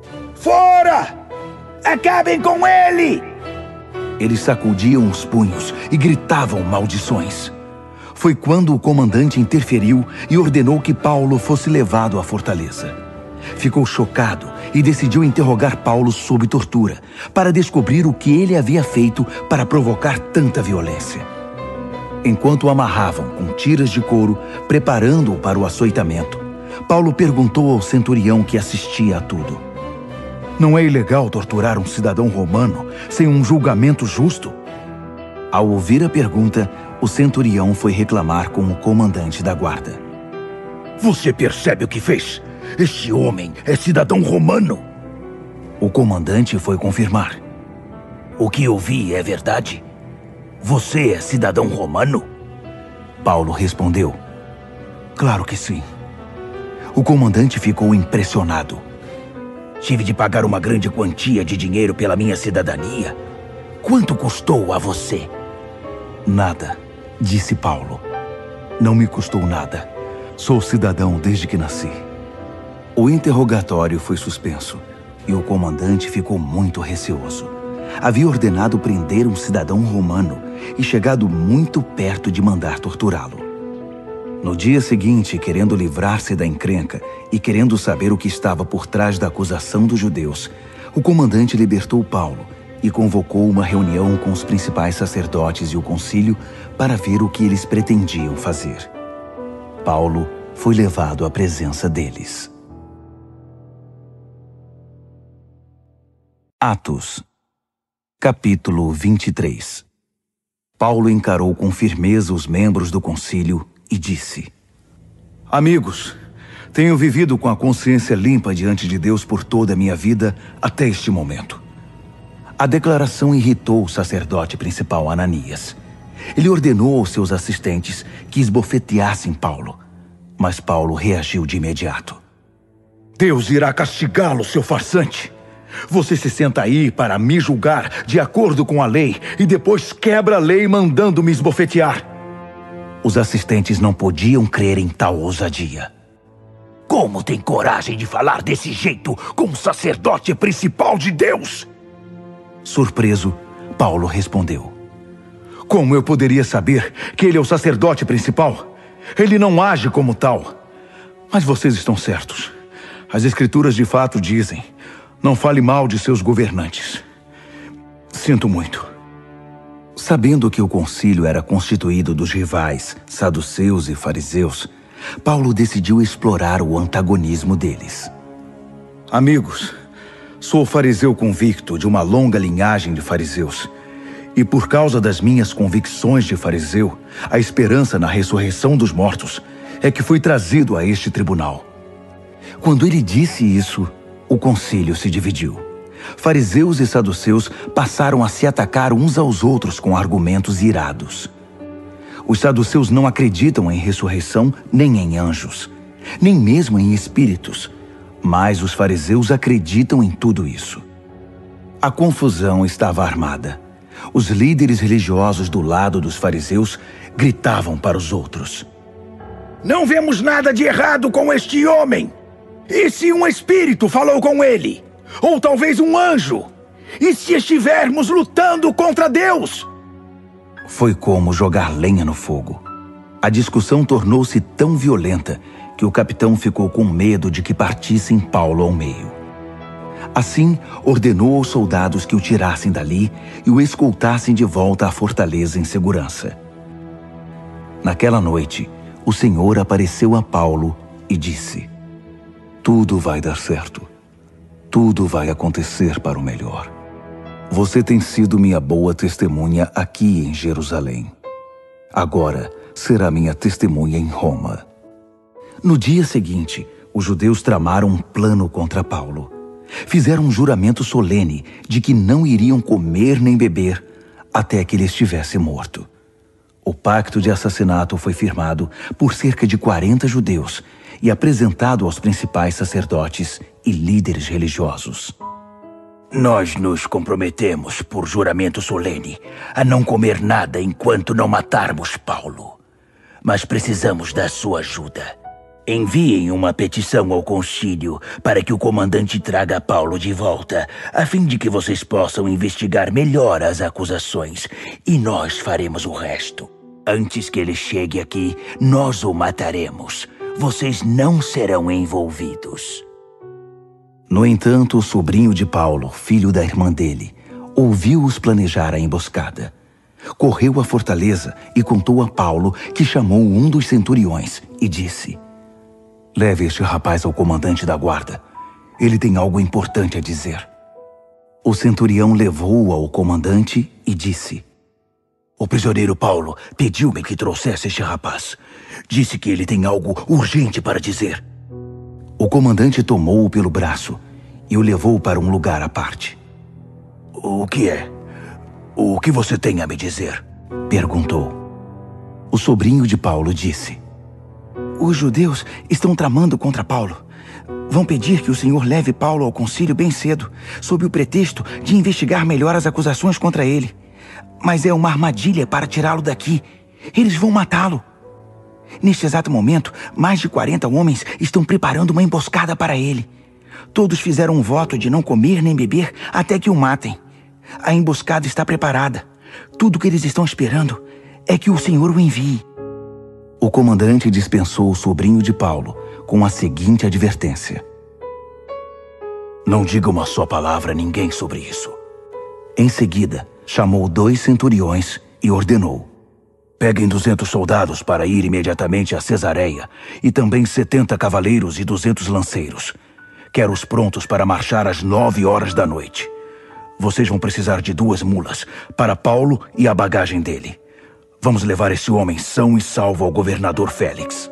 Fora! Acabem com ele! Eles sacudiam os punhos e gritavam maldições. Foi quando o comandante interferiu e ordenou que Paulo fosse levado à fortaleza. Ficou chocado e decidiu interrogar Paulo sob tortura, para descobrir o que ele havia feito para provocar tanta violência. Enquanto o amarravam com tiras de couro, preparando-o para o açoitamento, Paulo perguntou ao centurião que assistia a tudo: não é ilegal torturar um cidadão romano sem um julgamento justo? Ao ouvir a pergunta, o centurião foi reclamar com o comandante da guarda. Você percebe o que fez? Este homem é cidadão romano. O comandante foi confirmar. O que eu vi é verdade? Você é cidadão romano? Paulo respondeu: claro que sim. O comandante ficou impressionado. Tive de pagar uma grande quantia de dinheiro pela minha cidadania. Quanto custou a você? Nada, disse Paulo. Não me custou nada. Sou cidadão desde que nasci. O interrogatório foi suspenso e o comandante ficou muito receoso. Havia ordenado prender um cidadão romano e chegado muito perto de mandar torturá-lo. No dia seguinte, querendo livrar-se da encrenca e querendo saber o que estava por trás da acusação dos judeus, o comandante libertou Paulo e convocou uma reunião com os principais sacerdotes e o concílio para ver o que eles pretendiam fazer. Paulo foi levado à presença deles. Atos, capítulo 23. Paulo encarou com firmeza os membros do concílio e disse: amigos, tenho vivido com a consciência limpa diante de Deus por toda a minha vida até este momento. A declaração irritou o sacerdote principal Ananias. Ele ordenou aos seus assistentes que esbofeteassem Paulo, mas Paulo reagiu de imediato. Deus irá castigá-lo, seu farsante. Você se senta aí para me julgar de acordo com a lei e depois quebra a lei mandando me esbofetear. Os assistentes não podiam crer em tal ousadia. Como tem coragem de falar desse jeito com o sacerdote principal de Deus? Surpreso, Paulo respondeu: como eu poderia saber que ele é o sacerdote principal? Ele não age como tal. Mas vocês estão certos. As escrituras de fato dizem: não fale mal de seus governantes. Sinto muito. Sabendo que o concílio era constituído dos rivais, saduceus e fariseus, Paulo decidiu explorar o antagonismo deles. Amigos, sou fariseu convicto de uma longa linhagem de fariseus. E por causa das minhas convicções de fariseu, a esperança na ressurreição dos mortos é que fui trazido a este tribunal. Quando ele disse isso, o concílio se dividiu. Fariseus e saduceus passaram a se atacar uns aos outros com argumentos irados. Os saduceus não acreditam em ressurreição nem em anjos, nem mesmo em espíritos, mas os fariseus acreditam em tudo isso. A confusão estava armada. Os líderes religiosos do lado dos fariseus gritavam para os outros: Não vemos nada de errado com este homem. E se um espírito falou com ele? Ou talvez um anjo? E se estivermos lutando contra Deus? Foi como jogar lenha no fogo. A discussão tornou-se tão violenta que o capitão ficou com medo de que partissem Paulo ao meio. Assim, ordenou aos soldados que o tirassem dali e o escoltassem de volta à fortaleza em segurança. Naquela noite, o Senhor apareceu a Paulo e disse: Tudo vai dar certo. Tudo vai acontecer para o melhor. Você tem sido minha boa testemunha aqui em Jerusalém. Agora será minha testemunha em Roma. No dia seguinte, os judeus tramaram um plano contra Paulo. Fizeram um juramento solene de que não iriam comer nem beber até que ele estivesse morto. O pacto de assassinato foi firmado por cerca de 40 judeus e apresentado aos principais sacerdotes e líderes religiosos. Nós nos comprometemos por juramento solene a não comer nada enquanto não matarmos Paulo. Mas precisamos da sua ajuda. Enviem uma petição ao concílio para que o comandante traga Paulo de volta, a fim de que vocês possam investigar melhor as acusações, e nós faremos o resto. Antes que ele chegue aqui, nós o mataremos. Vocês não serão envolvidos. No entanto, o sobrinho de Paulo, filho da irmã dele, ouviu-os planejar a emboscada. Correu à fortaleza e contou a Paulo, que chamou um dos centuriões e disse: Leve este rapaz ao comandante da guarda. Ele tem algo importante a dizer. O centurião levou-o ao comandante e disse: O prisioneiro Paulo pediu-me que trouxesse este rapaz. Disse que ele tem algo urgente para dizer. O comandante tomou-o pelo braço e o levou para um lugar à parte. O que é? O que você tem a me dizer? Perguntou. O sobrinho de Paulo disse: Os judeus estão tramando contra Paulo. Vão pedir que o Senhor leve Paulo ao concílio bem cedo, sob o pretexto de investigar melhor as acusações contra ele. Mas é uma armadilha para tirá-lo daqui. Eles vão matá-lo. Neste exato momento, mais de 40 homens estão preparando uma emboscada para ele. Todos fizeram um voto de não comer nem beber até que o matem. A emboscada está preparada. Tudo o que eles estão esperando é que o Senhor o envie. O comandante dispensou o sobrinho de Paulo com a seguinte advertência: Não diga uma só palavra a ninguém sobre isso. Em seguida, chamou 2 centuriões e ordenou: Peguem 200 soldados para ir imediatamente a Cesareia e também 70 cavaleiros e 200 lanceiros. Quero-os prontos para marchar às 9 horas da noite. Vocês vão precisar de 2 mulas para Paulo e a bagagem dele. Vamos levar esse homem são e salvo ao governador Félix.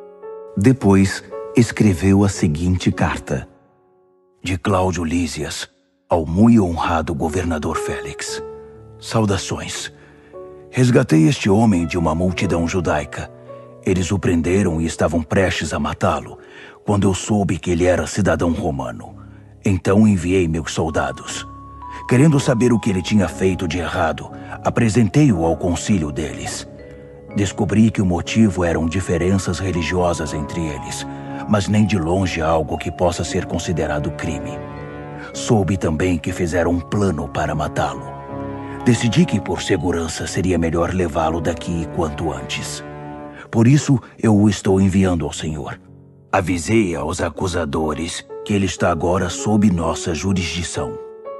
Depois, escreveu a seguinte carta: De Cláudio Lísias, ao muito honrado governador Félix. Saudações. Resgatei este homem de uma multidão judaica. Eles o prenderam e estavam prestes a matá-lo, quando eu soube que ele era cidadão romano. Então enviei meus soldados. Querendo saber o que ele tinha feito de errado, apresentei-o ao concílio deles. Descobri que o motivo eram diferenças religiosas entre eles, mas nem de longe algo que possa ser considerado crime. Soube também que fizeram um plano para matá-lo. Decidi que, por segurança, seria melhor levá-lo daqui quanto antes. Por isso, eu o estou enviando ao Senhor. Avisei aos acusadores que ele está agora sob nossa jurisdição.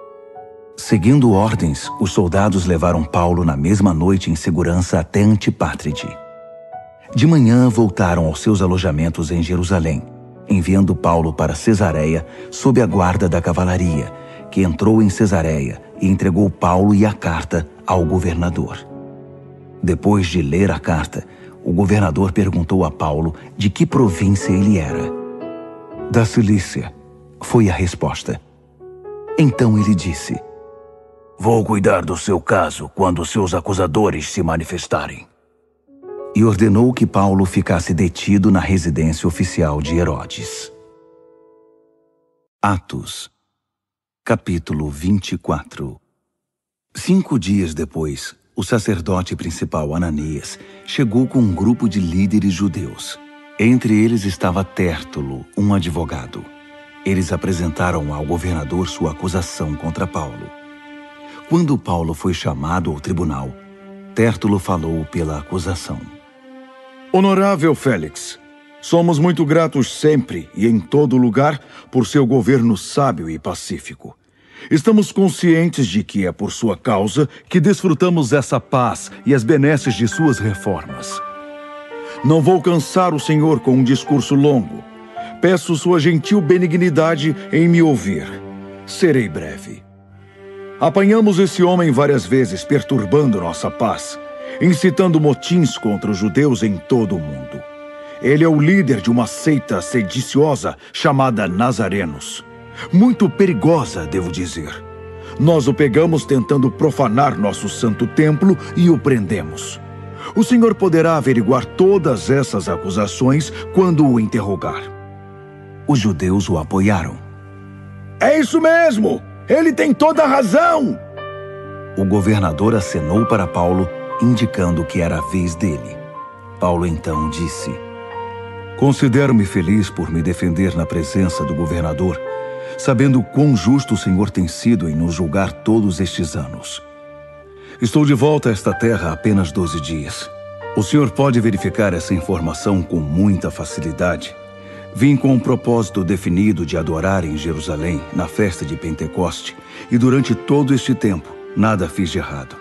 Seguindo ordens, os soldados levaram Paulo na mesma noite em segurança até Antipátride. De manhã, voltaram aos seus alojamentos em Jerusalém, enviando Paulo para Cesareia sob a guarda da cavalaria, que entrou em Cesareia e entregou Paulo e a carta ao governador. Depois de ler a carta, o governador perguntou a Paulo de que província ele era. Da Cilícia, foi a resposta. Então ele disse: Vou cuidar do seu caso quando seus acusadores se manifestarem. E ordenou que Paulo ficasse detido na residência oficial de Herodes. Atos, capítulo 24. 5 dias depois, o sacerdote principal Ananias chegou com um grupo de líderes judeus. Entre eles estava Tértulo, um advogado. Eles apresentaram ao governador sua acusação contra Paulo. Quando Paulo foi chamado ao tribunal, Tértulo falou pela acusação. Honorável Félix, somos muito gratos sempre e em todo lugar por seu governo sábio e pacífico. Estamos conscientes de que é por sua causa que desfrutamos essa paz e as benesses de suas reformas. Não vou cansar o Senhor com um discurso longo. Peço sua gentil benignidade em me ouvir. Serei breve. Apanhamos esse homem várias vezes perturbando nossa paz, incitando motins contra os judeus em todo o mundo. Ele é o líder de uma seita sediciosa chamada Nazarenos. Muito perigosa, devo dizer. Nós o pegamos tentando profanar nosso santo templo e o prendemos. O senhor poderá averiguar todas essas acusações quando o interrogar. Os judeus o apoiaram. É isso mesmo! Ele tem toda a razão! O governador acenou para Paulo, indicando que era a vez dele. Paulo então disse: Considero-me feliz por me defender na presença do governador, sabendo quão justo o Senhor tem sido em nos julgar todos estes anos. Estou de volta a esta terra há apenas 12 dias. O senhor pode verificar essa informação com muita facilidade. Vim com um propósito definido de adorar em Jerusalém, na festa de Pentecoste, e durante todo este tempo, nada fiz de errado.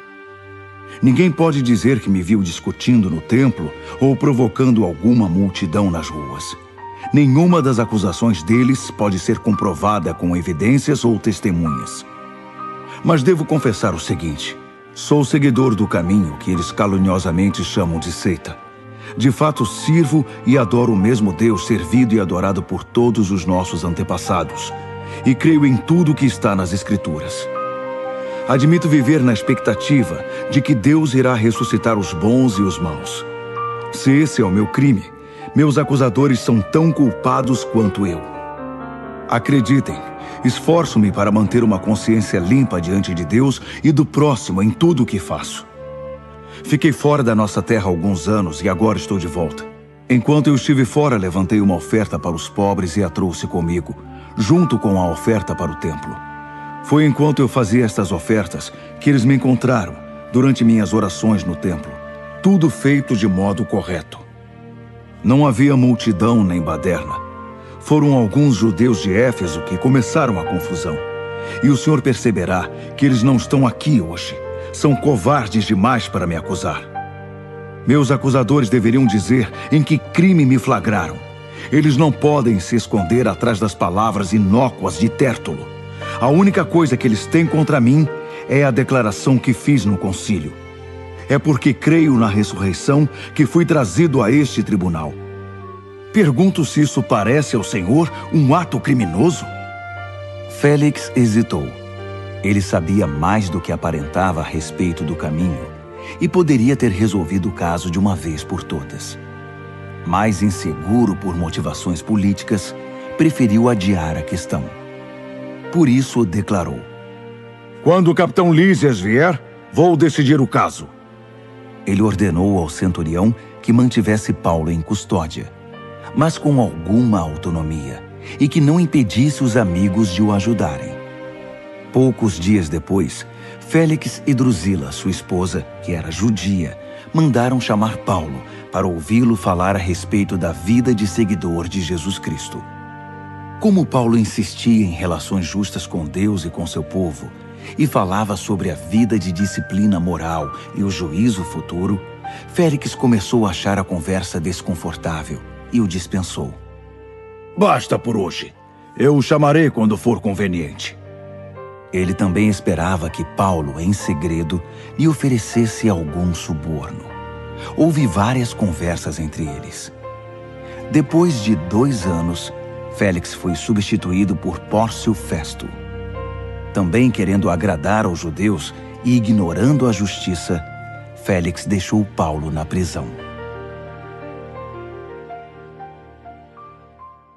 Ninguém pode dizer que me viu discutindo no templo ou provocando alguma multidão nas ruas. Nenhuma das acusações deles pode ser comprovada com evidências ou testemunhas. Mas devo confessar o seguinte: sou seguidor do caminho que eles caluniosamente chamam de seita. De fato, sirvo e adoro o mesmo Deus servido e adorado por todos os nossos antepassados, e creio em tudo que está nas Escrituras. Admito viver na expectativa de que Deus irá ressuscitar os bons e os maus. Se esse é o meu crime, meus acusadores são tão culpados quanto eu. Acreditem, esforço-me para manter uma consciência limpa diante de Deus e do próximo em tudo o que faço. Fiquei fora da nossa terra há alguns anos e agora estou de volta. Enquanto eu estive fora, levantei uma oferta para os pobres e a trouxe comigo, junto com a oferta para o templo. Foi enquanto eu fazia estas ofertas que eles me encontraram, durante minhas orações no templo. Tudo feito de modo correto. Não havia multidão nem baderna. Foram alguns judeus de Éfeso que começaram a confusão. E o senhor perceberá que eles não estão aqui hoje. São covardes demais para me acusar. Meus acusadores deveriam dizer em que crime me flagraram. Eles não podem se esconder atrás das palavras inócuas de Tértulo. A única coisa que eles têm contra mim é a declaração que fiz no concílio. É porque creio na ressurreição que fui trazido a este tribunal. Pergunto se isso parece ao Senhor um ato criminoso? Félix hesitou. Ele sabia mais do que aparentava a respeito do caminho e poderia ter resolvido o caso de uma vez por todas. Mas inseguro por motivações políticas, preferiu adiar a questão. Por isso declarou: Quando o capitão Lísias vier, vou decidir o caso. Ele ordenou ao centurião que mantivesse Paulo em custódia, mas com alguma autonomia, e que não impedisse os amigos de o ajudarem. Poucos dias depois, Félix e Drusila, sua esposa, que era judia, mandaram chamar Paulo para ouvi-lo falar a respeito da vida de seguidor de Jesus Cristo. Como Paulo insistia em relações justas com Deus e com seu povo, e falava sobre a vida de disciplina moral e o juízo futuro, Félix começou a achar a conversa desconfortável e o dispensou. Basta por hoje. Eu o chamarei quando for conveniente. Ele também esperava que Paulo, em segredo, lhe oferecesse algum suborno. Houve várias conversas entre eles. Depois de 2 anos, Félix foi substituído por Pórcio Festo. Também querendo agradar aos judeus e ignorando a justiça, Félix deixou Paulo na prisão.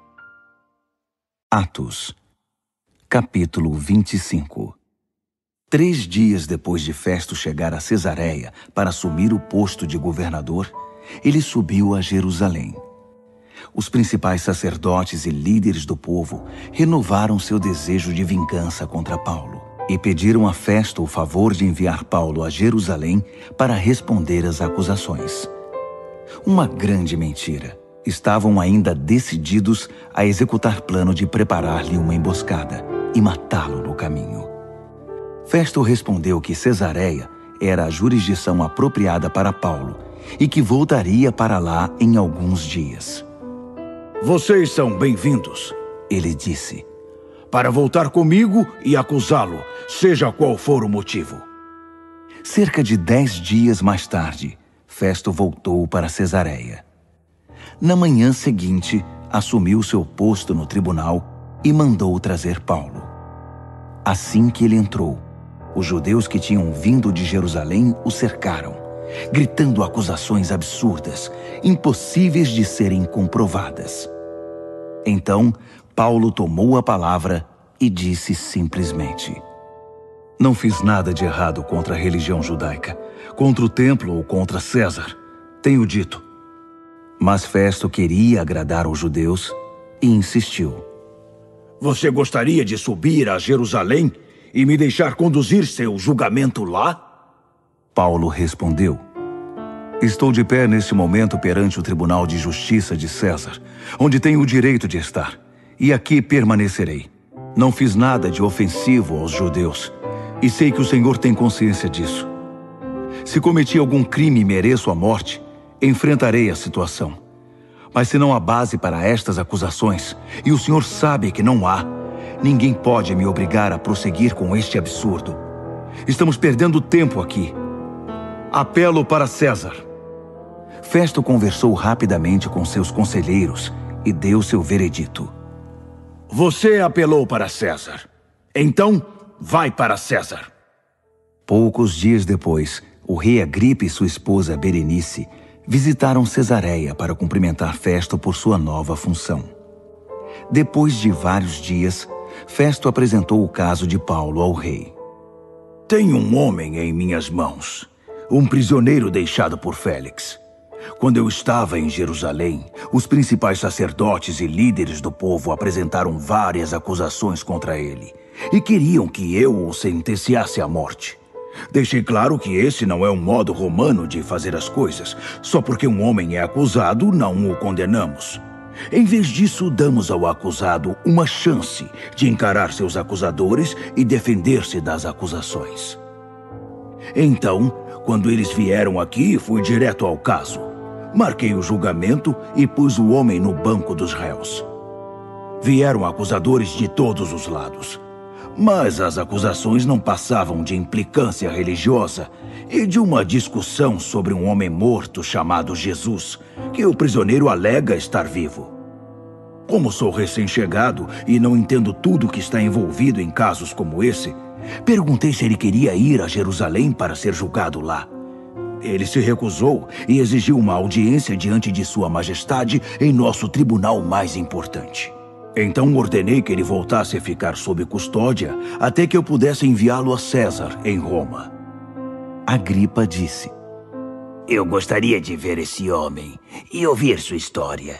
Atos, capítulo 25. 3 dias depois de Festo chegar a Cesareia para assumir o posto de governador, ele subiu a Jerusalém. Os principais sacerdotes e líderes do povo renovaram seu desejo de vingança contra Paulo e pediram a Festo o favor de enviar Paulo a Jerusalém para responder às acusações. Uma grande mentira. Estavam ainda decididos a executar plano de preparar-lhe uma emboscada e matá-lo no caminho. Festo respondeu que Cesareia era a jurisdição apropriada para Paulo e que voltaria para lá em alguns dias. Vocês são bem-vindos, ele disse, para voltar comigo e acusá-lo, seja qual for o motivo. Cerca de 10 dias mais tarde, Festo voltou para Cesareia. Na manhã seguinte, assumiu seu posto no tribunal e mandou trazer Paulo. Assim que ele entrou, os judeus que tinham vindo de Jerusalém o cercaram, gritando acusações absurdas, impossíveis de serem comprovadas. Então, Paulo tomou a palavra e disse simplesmente: Não fiz nada de errado contra a religião judaica, contra o templo ou contra César. Tenho dito. Mas Festo queria agradar aos judeus e insistiu. Você gostaria de subir a Jerusalém e me deixar conduzir seu julgamento lá? Paulo respondeu: Estou de pé neste momento perante o Tribunal de Justiça de César, onde tenho o direito de estar, e aqui permanecerei. Não fiz nada de ofensivo aos judeus, e sei que o Senhor tem consciência disso. Se cometi algum crime e mereço a morte, enfrentarei a situação. Mas se não há base para estas acusações, e o Senhor sabe que não há, ninguém pode me obrigar a prosseguir com este absurdo. Estamos perdendo tempo aqui. Apelo para César. Festo conversou rapidamente com seus conselheiros e deu seu veredito. Você apelou para César. Então, vai para César. Poucos dias depois, o rei Agripa e sua esposa Berenice visitaram Cesareia para cumprimentar Festo por sua nova função. Depois de vários dias, Festo apresentou o caso de Paulo ao rei. Tenho um homem em minhas mãos, um prisioneiro deixado por Félix. Quando eu estava em Jerusalém, os principais sacerdotes e líderes do povo apresentaram várias acusações contra ele e queriam que eu o sentenciasse à morte. Deixei claro que esse não é um modo romano de fazer as coisas. Só porque um homem é acusado, não o condenamos. Em vez disso, damos ao acusado uma chance de encarar seus acusadores e defender-se das acusações. Então, quando eles vieram aqui, fui direto ao caso. Marquei o julgamento e pus o homem no banco dos réus. Vieram acusadores de todos os lados. Mas as acusações não passavam de implicância religiosa e de uma discussão sobre um homem morto chamado Jesus, que o prisioneiro alega estar vivo. Como sou recém-chegado e não entendo tudo que está envolvido em casos como esse, perguntei se ele queria ir a Jerusalém para ser julgado lá. Ele se recusou e exigiu uma audiência diante de Sua Majestade em nosso tribunal mais importante. Então ordenei que ele voltasse a ficar sob custódia até que eu pudesse enviá-lo a César, em Roma. Agripa disse: Eu gostaria de ver esse homem e ouvir sua história.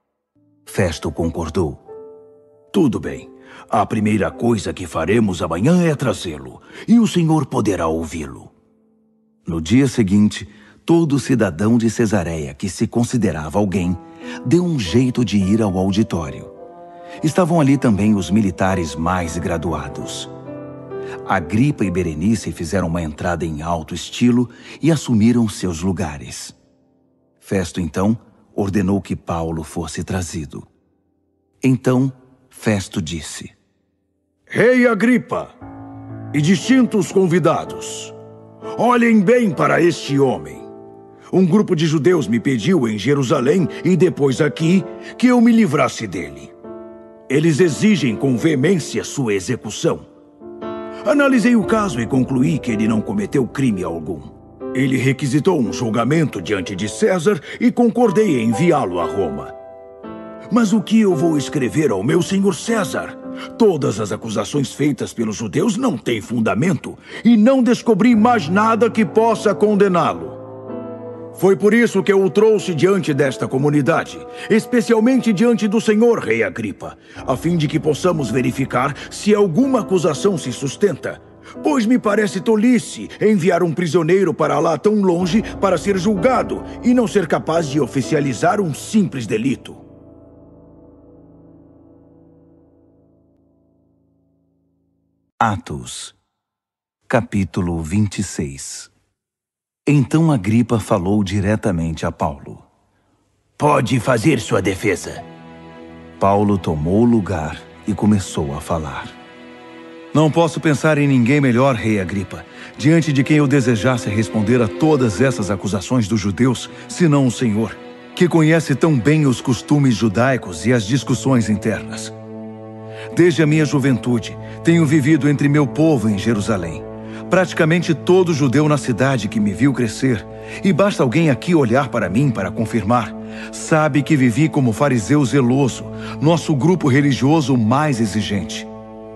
Festo concordou. Tudo bem. A primeira coisa que faremos amanhã é trazê-lo, e o senhor poderá ouvi-lo. No dia seguinte, todo cidadão de Cesareia que se considerava alguém deu um jeito de ir ao auditório. Estavam ali também os militares mais graduados. Agripa e Berenice fizeram uma entrada em alto estilo e assumiram seus lugares. Festo, então, ordenou que Paulo fosse trazido. Então, Festo disse: Rei Agripa e distintos convidados, olhem bem para este homem. Um grupo de judeus me pediu em Jerusalém e depois aqui que eu me livrasse dele. Eles exigem com veemência sua execução. Analisei o caso e concluí que ele não cometeu crime algum. Ele requisitou um julgamento diante de César e concordei em enviá-lo a Roma. Mas o que eu vou escrever ao meu senhor César? Todas as acusações feitas pelos judeus não têm fundamento, e não descobri mais nada que possa condená-lo. Foi por isso que eu o trouxe diante desta comunidade, especialmente diante do senhor rei Agripa, a fim de que possamos verificar se alguma acusação se sustenta. Pois me parece tolice enviar um prisioneiro para lá tão longe para ser julgado e não ser capaz de oficializar um simples delito. Atos, capítulo 26. Então Agripa falou diretamente a Paulo. Pode fazer sua defesa. Paulo tomou o lugar e começou a falar. Não posso pensar em ninguém melhor, rei Agripa, diante de quem eu desejasse responder a todas essas acusações dos judeus, senão o senhor, que conhece tão bem os costumes judaicos e as discussões internas. Desde a minha juventude, tenho vivido entre meu povo em Jerusalém. Praticamente todo judeu na cidade que me viu crescer, e basta alguém aqui olhar para mim para confirmar, sabe que vivi como fariseu zeloso, nosso grupo religioso mais exigente.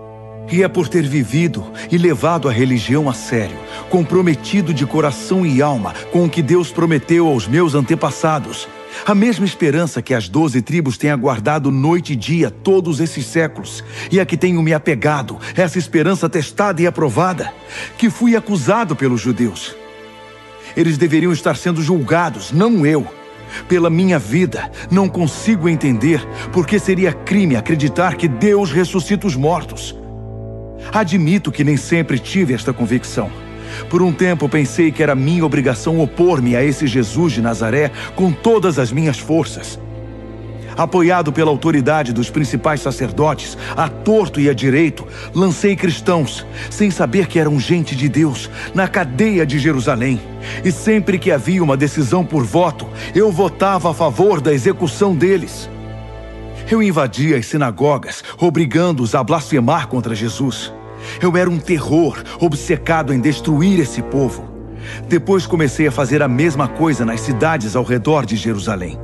E é por ter vivido e levado a religião a sério, comprometido de coração e alma com o que Deus prometeu aos meus antepassados, a mesma esperança que as 12 tribos têm aguardado noite e dia todos esses séculos, e a que tenho me apegado, essa esperança testada e aprovada, que fui acusado pelos judeus. Eles deveriam estar sendo julgados, não eu. Pela minha vida, não consigo entender porque seria crime acreditar que Deus ressuscita os mortos. Admito que nem sempre tive esta convicção. Por um tempo pensei que era minha obrigação opor-me a esse Jesus de Nazaré com todas as minhas forças. Apoiado pela autoridade dos principais sacerdotes, a torto e a direito, lancei cristãos, sem saber que eram gente de Deus, na cadeia de Jerusalém. E sempre que havia uma decisão por voto, eu votava a favor da execução deles. Eu invadia as sinagogas, obrigando-os a blasfemar contra Jesus. Eu era um terror, obcecado em destruir esse povo. Depois comecei a fazer a mesma coisa nas cidades ao redor de Jerusalém.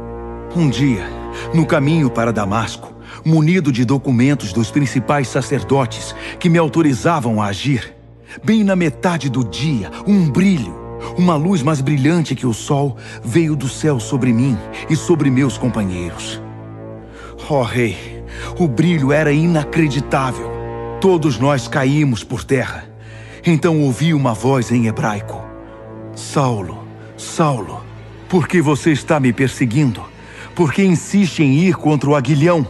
Um dia, no caminho para Damasco, munido de documentos dos principais sacerdotes que me autorizavam a agir, bem na metade do dia, um brilho, uma luz mais brilhante que o sol, veio do céu sobre mim e sobre meus companheiros. Oh, rei, o brilho era inacreditável. Todos nós caímos por terra. Então ouvi uma voz em hebraico. Saulo, Saulo, por que você está me perseguindo? Por que insiste em ir contra o aguilhão?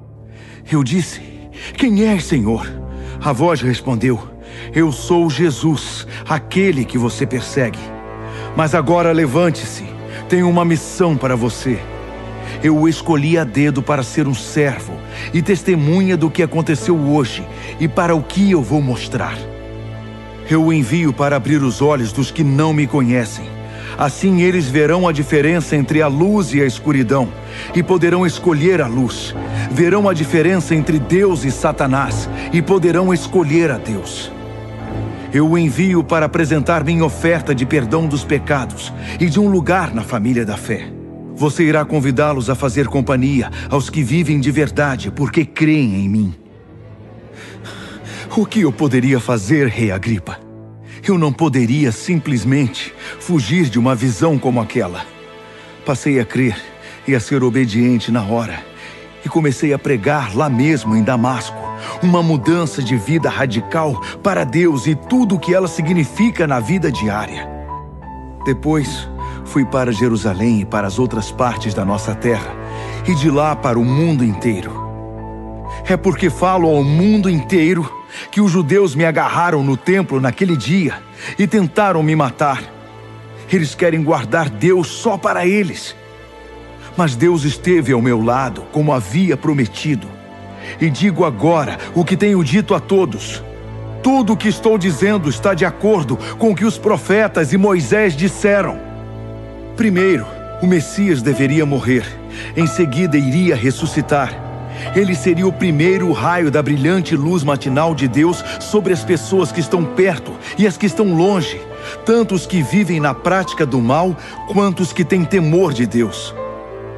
Eu disse, quem és, Senhor? A voz respondeu, eu sou Jesus, aquele que você persegue. Mas agora levante-se, tenho uma missão para você. Eu o escolhi a dedo para ser um servo e testemunha do que aconteceu hoje e para o que eu vou mostrar. Eu o envio para abrir os olhos dos que não me conhecem. Assim eles verão a diferença entre a luz e a escuridão e poderão escolher a luz. Verão a diferença entre Deus e Satanás e poderão escolher a Deus. Eu o envio para apresentar minha oferta de perdão dos pecados e de um lugar na família da fé. Você irá convidá-los a fazer companhia aos que vivem de verdade porque creem em mim. O que eu poderia fazer, rei Agripa? Eu não poderia simplesmente fugir de uma visão como aquela. Passei a crer e a ser obediente na hora. E comecei a pregar lá mesmo em Damasco, uma mudança de vida radical para Deus e tudo o que ela significa na vida diária. Depois, fui para Jerusalém e para as outras partes da nossa terra, e de lá para o mundo inteiro. É porque falo ao mundo inteiro que os judeus me agarraram no templo naquele dia e tentaram me matar. Eles querem guardar Deus só para eles. Mas Deus esteve ao meu lado, como havia prometido. E digo agora o que tenho dito a todos. Tudo o que estou dizendo está de acordo com o que os profetas e Moisés disseram. Primeiro, o Messias deveria morrer. Em seguida, iria ressuscitar. Ele seria o primeiro raio da brilhante luz matinal de Deus sobre as pessoas que estão perto e as que estão longe, tanto os que vivem na prática do mal, quanto os que têm temor de Deus.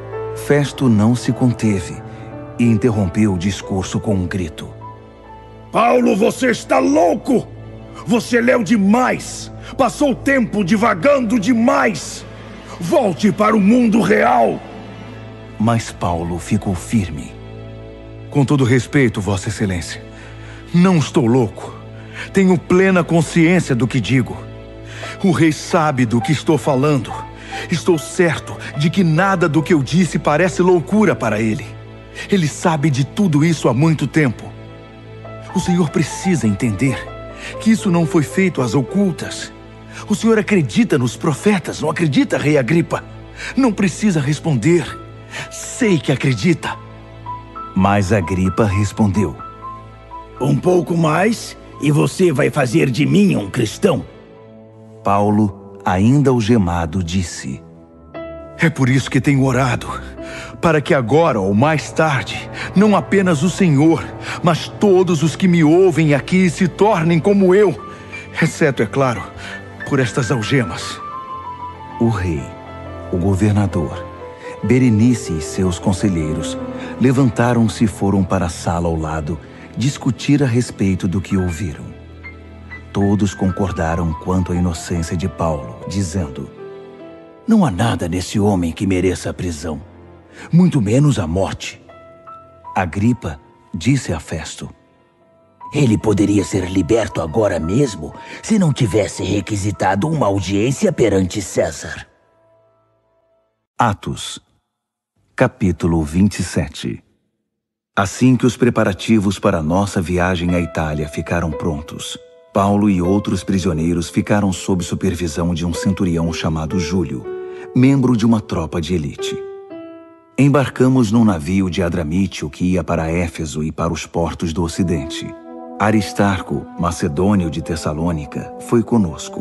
Festo não se conteve e interrompeu o discurso com um grito. Paulo, você está louco! Você leu demais! Passou tempo divagando demais! Volte para o mundo real! Mas Paulo ficou firme. Com todo respeito, Vossa Excelência, não estou louco. Tenho plena consciência do que digo. O rei sabe do que estou falando. Estou certo de que nada do que eu disse parece loucura para ele. Ele sabe de tudo isso há muito tempo. O senhor precisa entender que isso não foi feito às ocultas. O senhor acredita nos profetas, não acredita, rei Agripa? Não precisa responder. Sei que acredita. Mas Agripa respondeu. Um pouco mais e você vai fazer de mim um cristão. Paulo, ainda algemado, disse. É por isso que tenho orado, para que agora ou mais tarde, não apenas o Senhor, mas todos os que me ouvem aqui se tornem como eu, exceto, é claro, por estas algemas. O rei, o governador, Berenice e seus conselheiros levantaram-se e foram para a sala ao lado discutir a respeito do que ouviram. Todos concordaram quanto à inocência de Paulo, dizendo: não há nada nesse homem que mereça a prisão, muito menos a morte. Agripa disse a Festo: ele poderia ser liberto agora mesmo se não tivesse requisitado uma audiência perante César. Atos, capítulo 27. Assim que os preparativos para a nossa viagem à Itália ficaram prontos, Paulo e outros prisioneiros ficaram sob supervisão de um centurião chamado Júlio, membro de uma tropa de elite. Embarcamos num navio de Adramítio que ia para Éfeso e para os portos do Ocidente. Aristarco, macedônio de Tessalônica, foi conosco.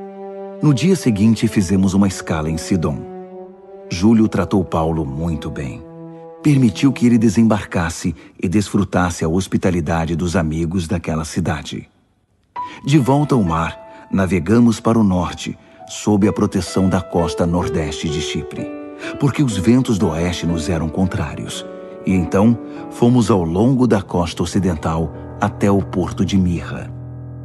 No dia seguinte fizemos uma escala em Sidom. Júlio tratou Paulo muito bem. Permitiu que ele desembarcasse e desfrutasse a hospitalidade dos amigos daquela cidade. De volta ao mar, navegamos para o norte, sob a proteção da costa nordeste de Chipre, porque os ventos do oeste nos eram contrários, e então fomos ao longo da costa ocidental até o porto de Mirra.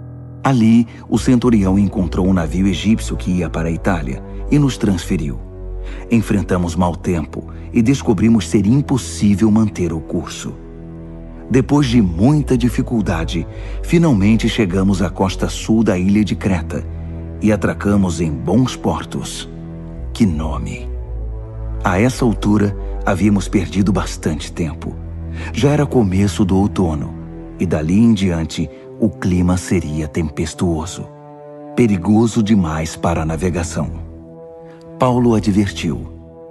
Ali, o centurião encontrou um navio egípcio que ia para a Itália e nos transferiu. Enfrentamos mau tempo e descobrimos ser impossível manter o curso. Depois de muita dificuldade, finalmente chegamos à costa sul da ilha de Creta e atracamos em bons portos. Que nome! A essa altura, havíamos perdido bastante tempo. Já era começo do outono e dali em diante o clima seria tempestuoso, perigoso demais para a navegação. Paulo advertiu: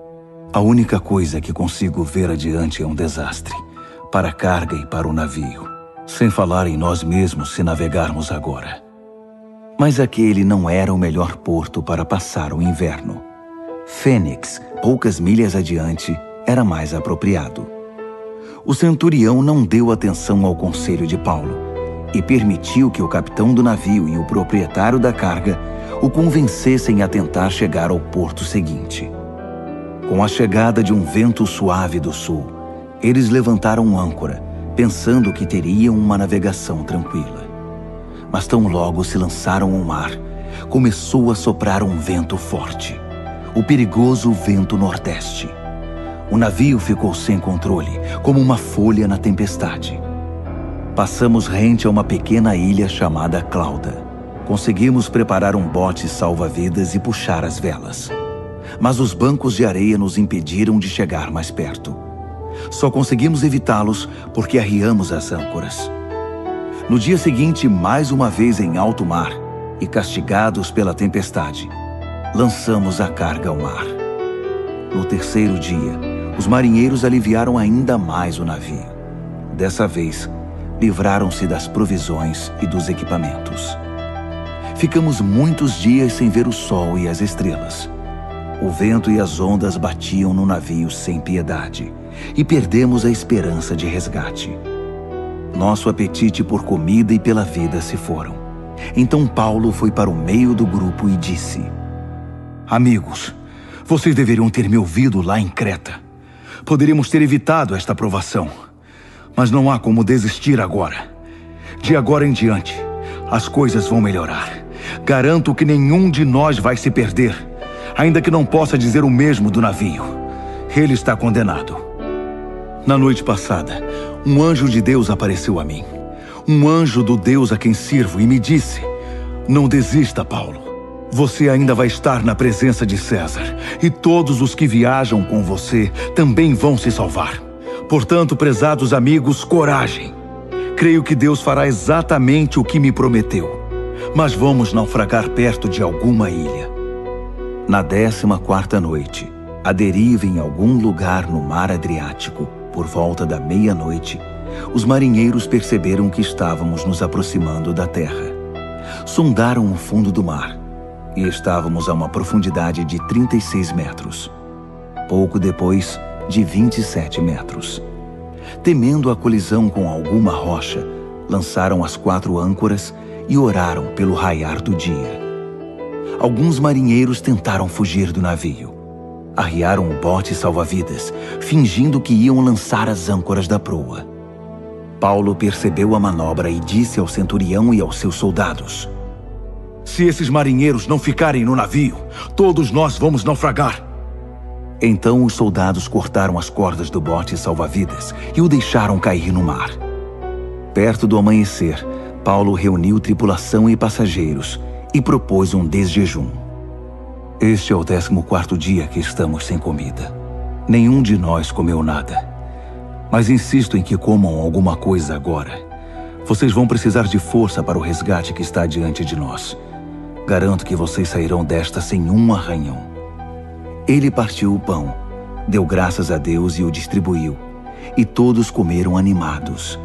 a única coisa que consigo ver adiante é um desastre, para a carga e para o navio, sem falar em nós mesmos se navegarmos agora. Mas aquele não era o melhor porto para passar o inverno. Fênix, poucas milhas adiante, era mais apropriado. O centurião não deu atenção ao conselho de Paulo e permitiu que o capitão do navio e o proprietário da carga o convencessem a tentar chegar ao porto seguinte. Com a chegada de um vento suave do sul, eles levantaram âncora, pensando que teriam uma navegação tranquila. Mas tão logo se lançaram ao mar, começou a soprar um vento forte, o perigoso vento nordeste. O navio ficou sem controle, como uma folha na tempestade. Passamos rente a uma pequena ilha chamada Clauda. Conseguimos preparar um bote salva-vidas e puxar as velas. Mas os bancos de areia nos impediram de chegar mais perto. Só conseguimos evitá-los porque arriamos as âncoras. No dia seguinte, mais uma vez em alto mar, e castigados pela tempestade, lançamos a carga ao mar. No terceiro dia, os marinheiros aliviaram ainda mais o navio. Dessa vez, livraram-se das provisões e dos equipamentos. Ficamos muitos dias sem ver o sol e as estrelas. O vento e as ondas batiam no navio sem piedade, e perdemos a esperança de resgate. Nosso apetite por comida e pela vida se foram. Então Paulo foi para o meio do grupo e disse: amigos, vocês deveriam ter me ouvido lá em Creta. Poderíamos ter evitado esta provação, mas não há como desistir agora. De agora em diante, as coisas vão melhorar. Garanto que nenhum de nós vai se perder, ainda que não possa dizer o mesmo do navio. Ele está condenado. Na noite passada, um anjo de Deus apareceu a mim. Um anjo do Deus a quem sirvo e me disse: não desista, Paulo. Você ainda vai estar na presença de César, e todos os que viajam com você também vão se salvar. Portanto, prezados amigos, coragem. Creio que Deus fará exatamente o que me prometeu. Mas vamos naufragar perto de alguma ilha. Na 14ª noite, à deriva em algum lugar no mar Adriático, por volta da meia-noite, os marinheiros perceberam que estávamos nos aproximando da terra. Sondaram o fundo do mar e estávamos a uma profundidade de 36 metros. Pouco depois, de 27 metros. Temendo a colisão com alguma rocha, lançaram as 4 âncoras e oraram pelo raiar do dia. Alguns marinheiros tentaram fugir do navio. Arriaram o bote salva-vidas, fingindo que iam lançar as âncoras da proa. Paulo percebeu a manobra e disse ao centurião e aos seus soldados: se esses marinheiros não ficarem no navio, todos nós vamos naufragar. Então os soldados cortaram as cordas do bote salva-vidas e o deixaram cair no mar. Perto do amanhecer, Paulo reuniu tripulação e passageiros e propôs um desjejum. Este é o 14º dia que estamos sem comida. Nenhum de nós comeu nada. Mas insisto em que comam alguma coisa agora. Vocês vão precisar de força para o resgate que está diante de nós. Garanto que vocês sairão desta sem um arranhão. Ele partiu o pão, deu graças a Deus e o distribuiu. E todos comeram animados.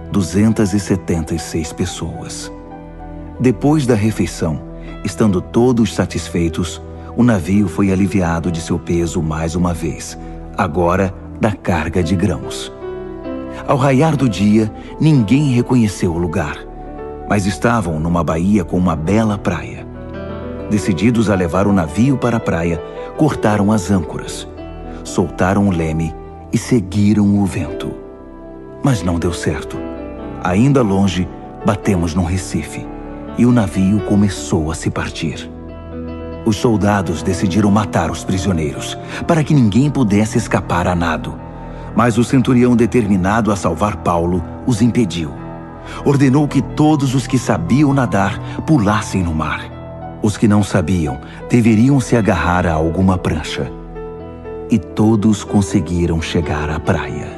276 pessoas. Depois da refeição, estando todos satisfeitos, o navio foi aliviado de seu peso mais uma vez, agora da carga de grãos. Ao raiar do dia, ninguém reconheceu o lugar, mas estavam numa baía com uma bela praia. Decididos a levar o navio para a praia, cortaram as âncoras, soltaram o leme e seguiram o vento. Mas não deu certo. Ainda longe, batemos num recife e o navio começou a se partir. Os soldados decidiram matar os prisioneiros, para que ninguém pudesse escapar a nado. Mas o centurião, determinado a salvar Paulo, os impediu. Ordenou que todos os que sabiam nadar pulassem no mar. Os que não sabiam deveriam se agarrar a alguma prancha. E todos conseguiram chegar à praia.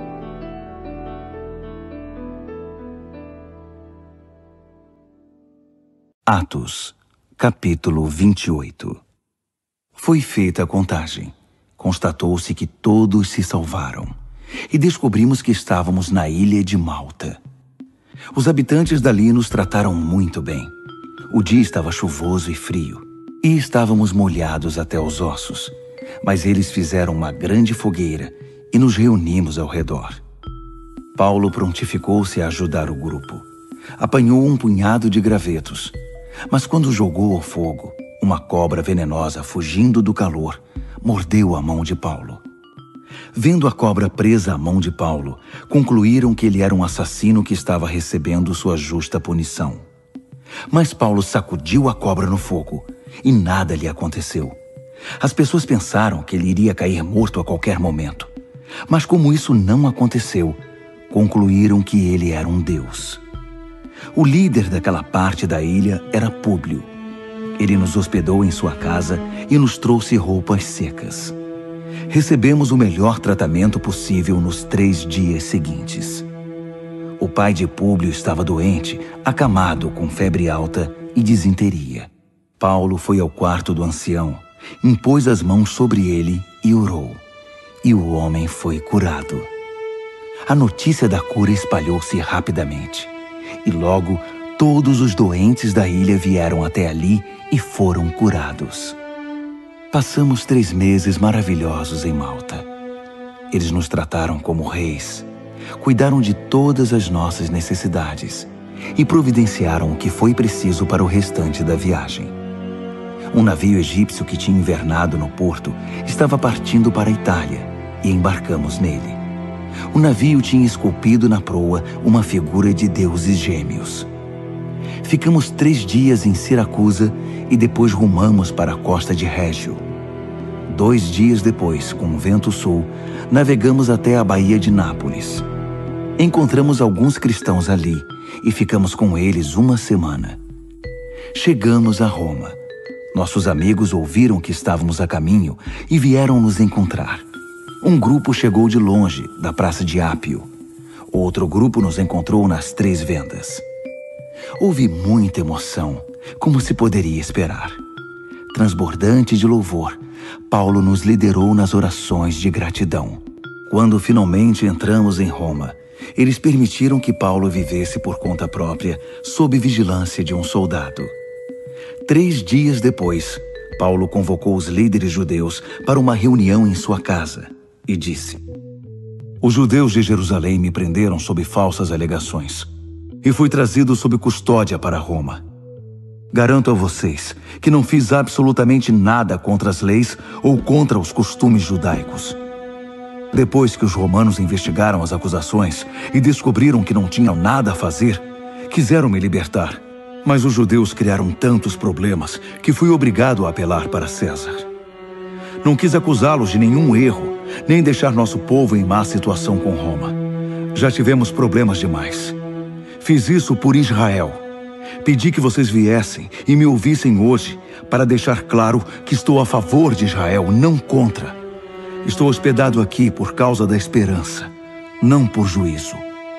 Atos, capítulo 28. Foi feita a contagem. Constatou-se que todos se salvaram. E descobrimos que estávamos na ilha de Malta. Os habitantes dali nos trataram muito bem. O dia estava chuvoso e frio, e estávamos molhados até os ossos. Mas eles fizeram uma grande fogueira e nos reunimos ao redor. Paulo prontificou-se a ajudar o grupo. Apanhou um punhado de gravetos. Mas quando jogou ao fogo, uma cobra venenosa, fugindo do calor, mordeu a mão de Paulo. Vendo a cobra presa à mão de Paulo, concluíram que ele era um assassino que estava recebendo sua justa punição. Mas Paulo sacudiu a cobra no fogo e nada lhe aconteceu. As pessoas pensaram que ele iria cair morto a qualquer momento. Mas como isso não aconteceu, concluíram que ele era um deus. O líder daquela parte da ilha era Públio. Ele nos hospedou em sua casa e nos trouxe roupas secas. Recebemos o melhor tratamento possível nos 3 dias seguintes. O pai de Públio estava doente, acamado com febre alta e disenteria. Paulo foi ao quarto do ancião, impôs as mãos sobre ele e orou. E o homem foi curado. A notícia da cura espalhou-se rapidamente. E logo, todos os doentes da ilha vieram até ali e foram curados. Passamos 3 meses maravilhosos em Malta. Eles nos trataram como reis, cuidaram de todas as nossas necessidades e providenciaram o que foi preciso para o restante da viagem. Um navio egípcio que tinha invernado no porto estava partindo para a Itália e embarcamos nele. O navio tinha esculpido na proa uma figura de deuses gêmeos. Ficamos 3 dias em Siracusa e depois rumamos para a costa de Régio. 2 dias depois, com o vento sul, navegamos até a Baía de Nápoles. Encontramos alguns cristãos ali e ficamos com eles 1 semana. Chegamos a Roma. Nossos amigos ouviram que estávamos a caminho e vieram nos encontrar. Um grupo chegou de longe, da Praça de Ápio. Outro grupo nos encontrou nas 3 Vendas. Houve muita emoção, como se poderia esperar. Transbordante de louvor, Paulo nos liderou nas orações de gratidão. Quando finalmente entramos em Roma, eles permitiram que Paulo vivesse por conta própria, sob vigilância de um soldado. 3 dias depois, Paulo convocou os líderes judeus para uma reunião em sua casa e disse: "Os judeus de Jerusalém me prenderam sob falsas alegações e fui trazido sob custódia para Roma. Garanto a vocês que não fiz absolutamente nada contra as leis ou contra os costumes judaicos. Depois que os romanos investigaram as acusações e descobriram que não tinham nada a fazer, quiseram me libertar. Mas os judeus criaram tantos problemas que fui obrigado a apelar para César. Não quis acusá-los de nenhum erro, nem deixar nosso povo em má situação com Roma. Já tivemos problemas demais. Fiz isso por Israel. Pedi que vocês viessem e me ouvissem hoje para deixar claro que estou a favor de Israel, não contra. Estou hospedado aqui por causa da esperança, não por juízo."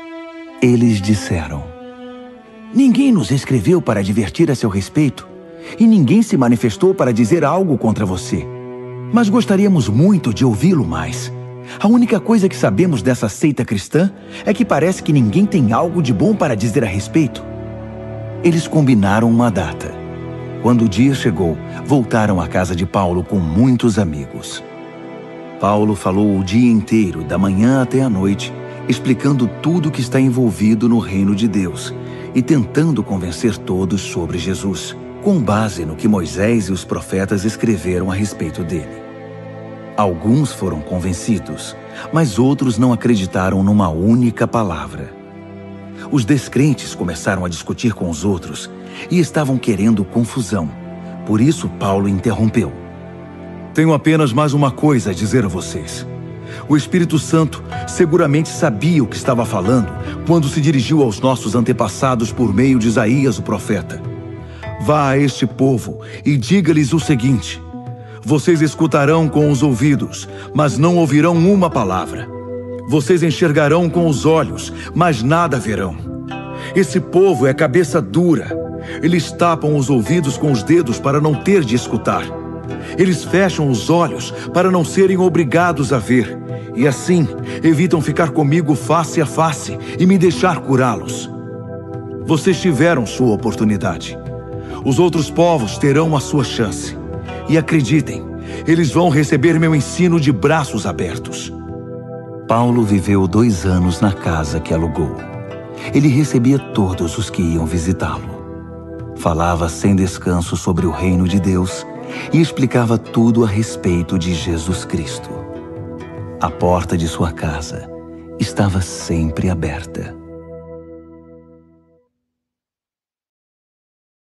Eles disseram: "Ninguém nos escreveu para advertir a seu respeito, e ninguém se manifestou para dizer algo contra você. Mas gostaríamos muito de ouvi-lo mais. A única coisa que sabemos dessa seita cristã é que parece que ninguém tem algo de bom para dizer a respeito." Eles combinaram uma data. Quando o dia chegou, voltaram à casa de Paulo com muitos amigos. Paulo falou o dia inteiro, da manhã até a noite, explicando tudo que está envolvido no reino de Deus e tentando convencer todos sobre Jesus, com base no que Moisés e os profetas escreveram a respeito dele. Alguns foram convencidos, mas outros não acreditaram numa única palavra. Os descrentes começaram a discutir com os outros e estavam querendo confusão. Por isso, Paulo interrompeu: "Tenho apenas mais uma coisa a dizer a vocês. O Espírito Santo seguramente sabia o que estava falando quando se dirigiu aos nossos antepassados por meio de Isaías, o profeta. Vá a este povo e diga-lhes o seguinte: vocês escutarão com os ouvidos, mas não ouvirão uma palavra. Vocês enxergarão com os olhos, mas nada verão. Esse povo é cabeça dura. Eles tapam os ouvidos com os dedos para não ter de escutar. Eles fecham os olhos para não serem obrigados a ver, e assim evitam ficar comigo face a face e me deixar curá-los. Vocês tiveram sua oportunidade. Os outros povos terão a sua chance. E acreditem, eles vão receber meu ensino de braços abertos." Paulo viveu 2 anos na casa que alugou. Ele recebia todos os que iam visitá-lo. Falava sem descanso sobre o reino de Deus e explicava tudo a respeito de Jesus Cristo. A porta de sua casa estava sempre aberta.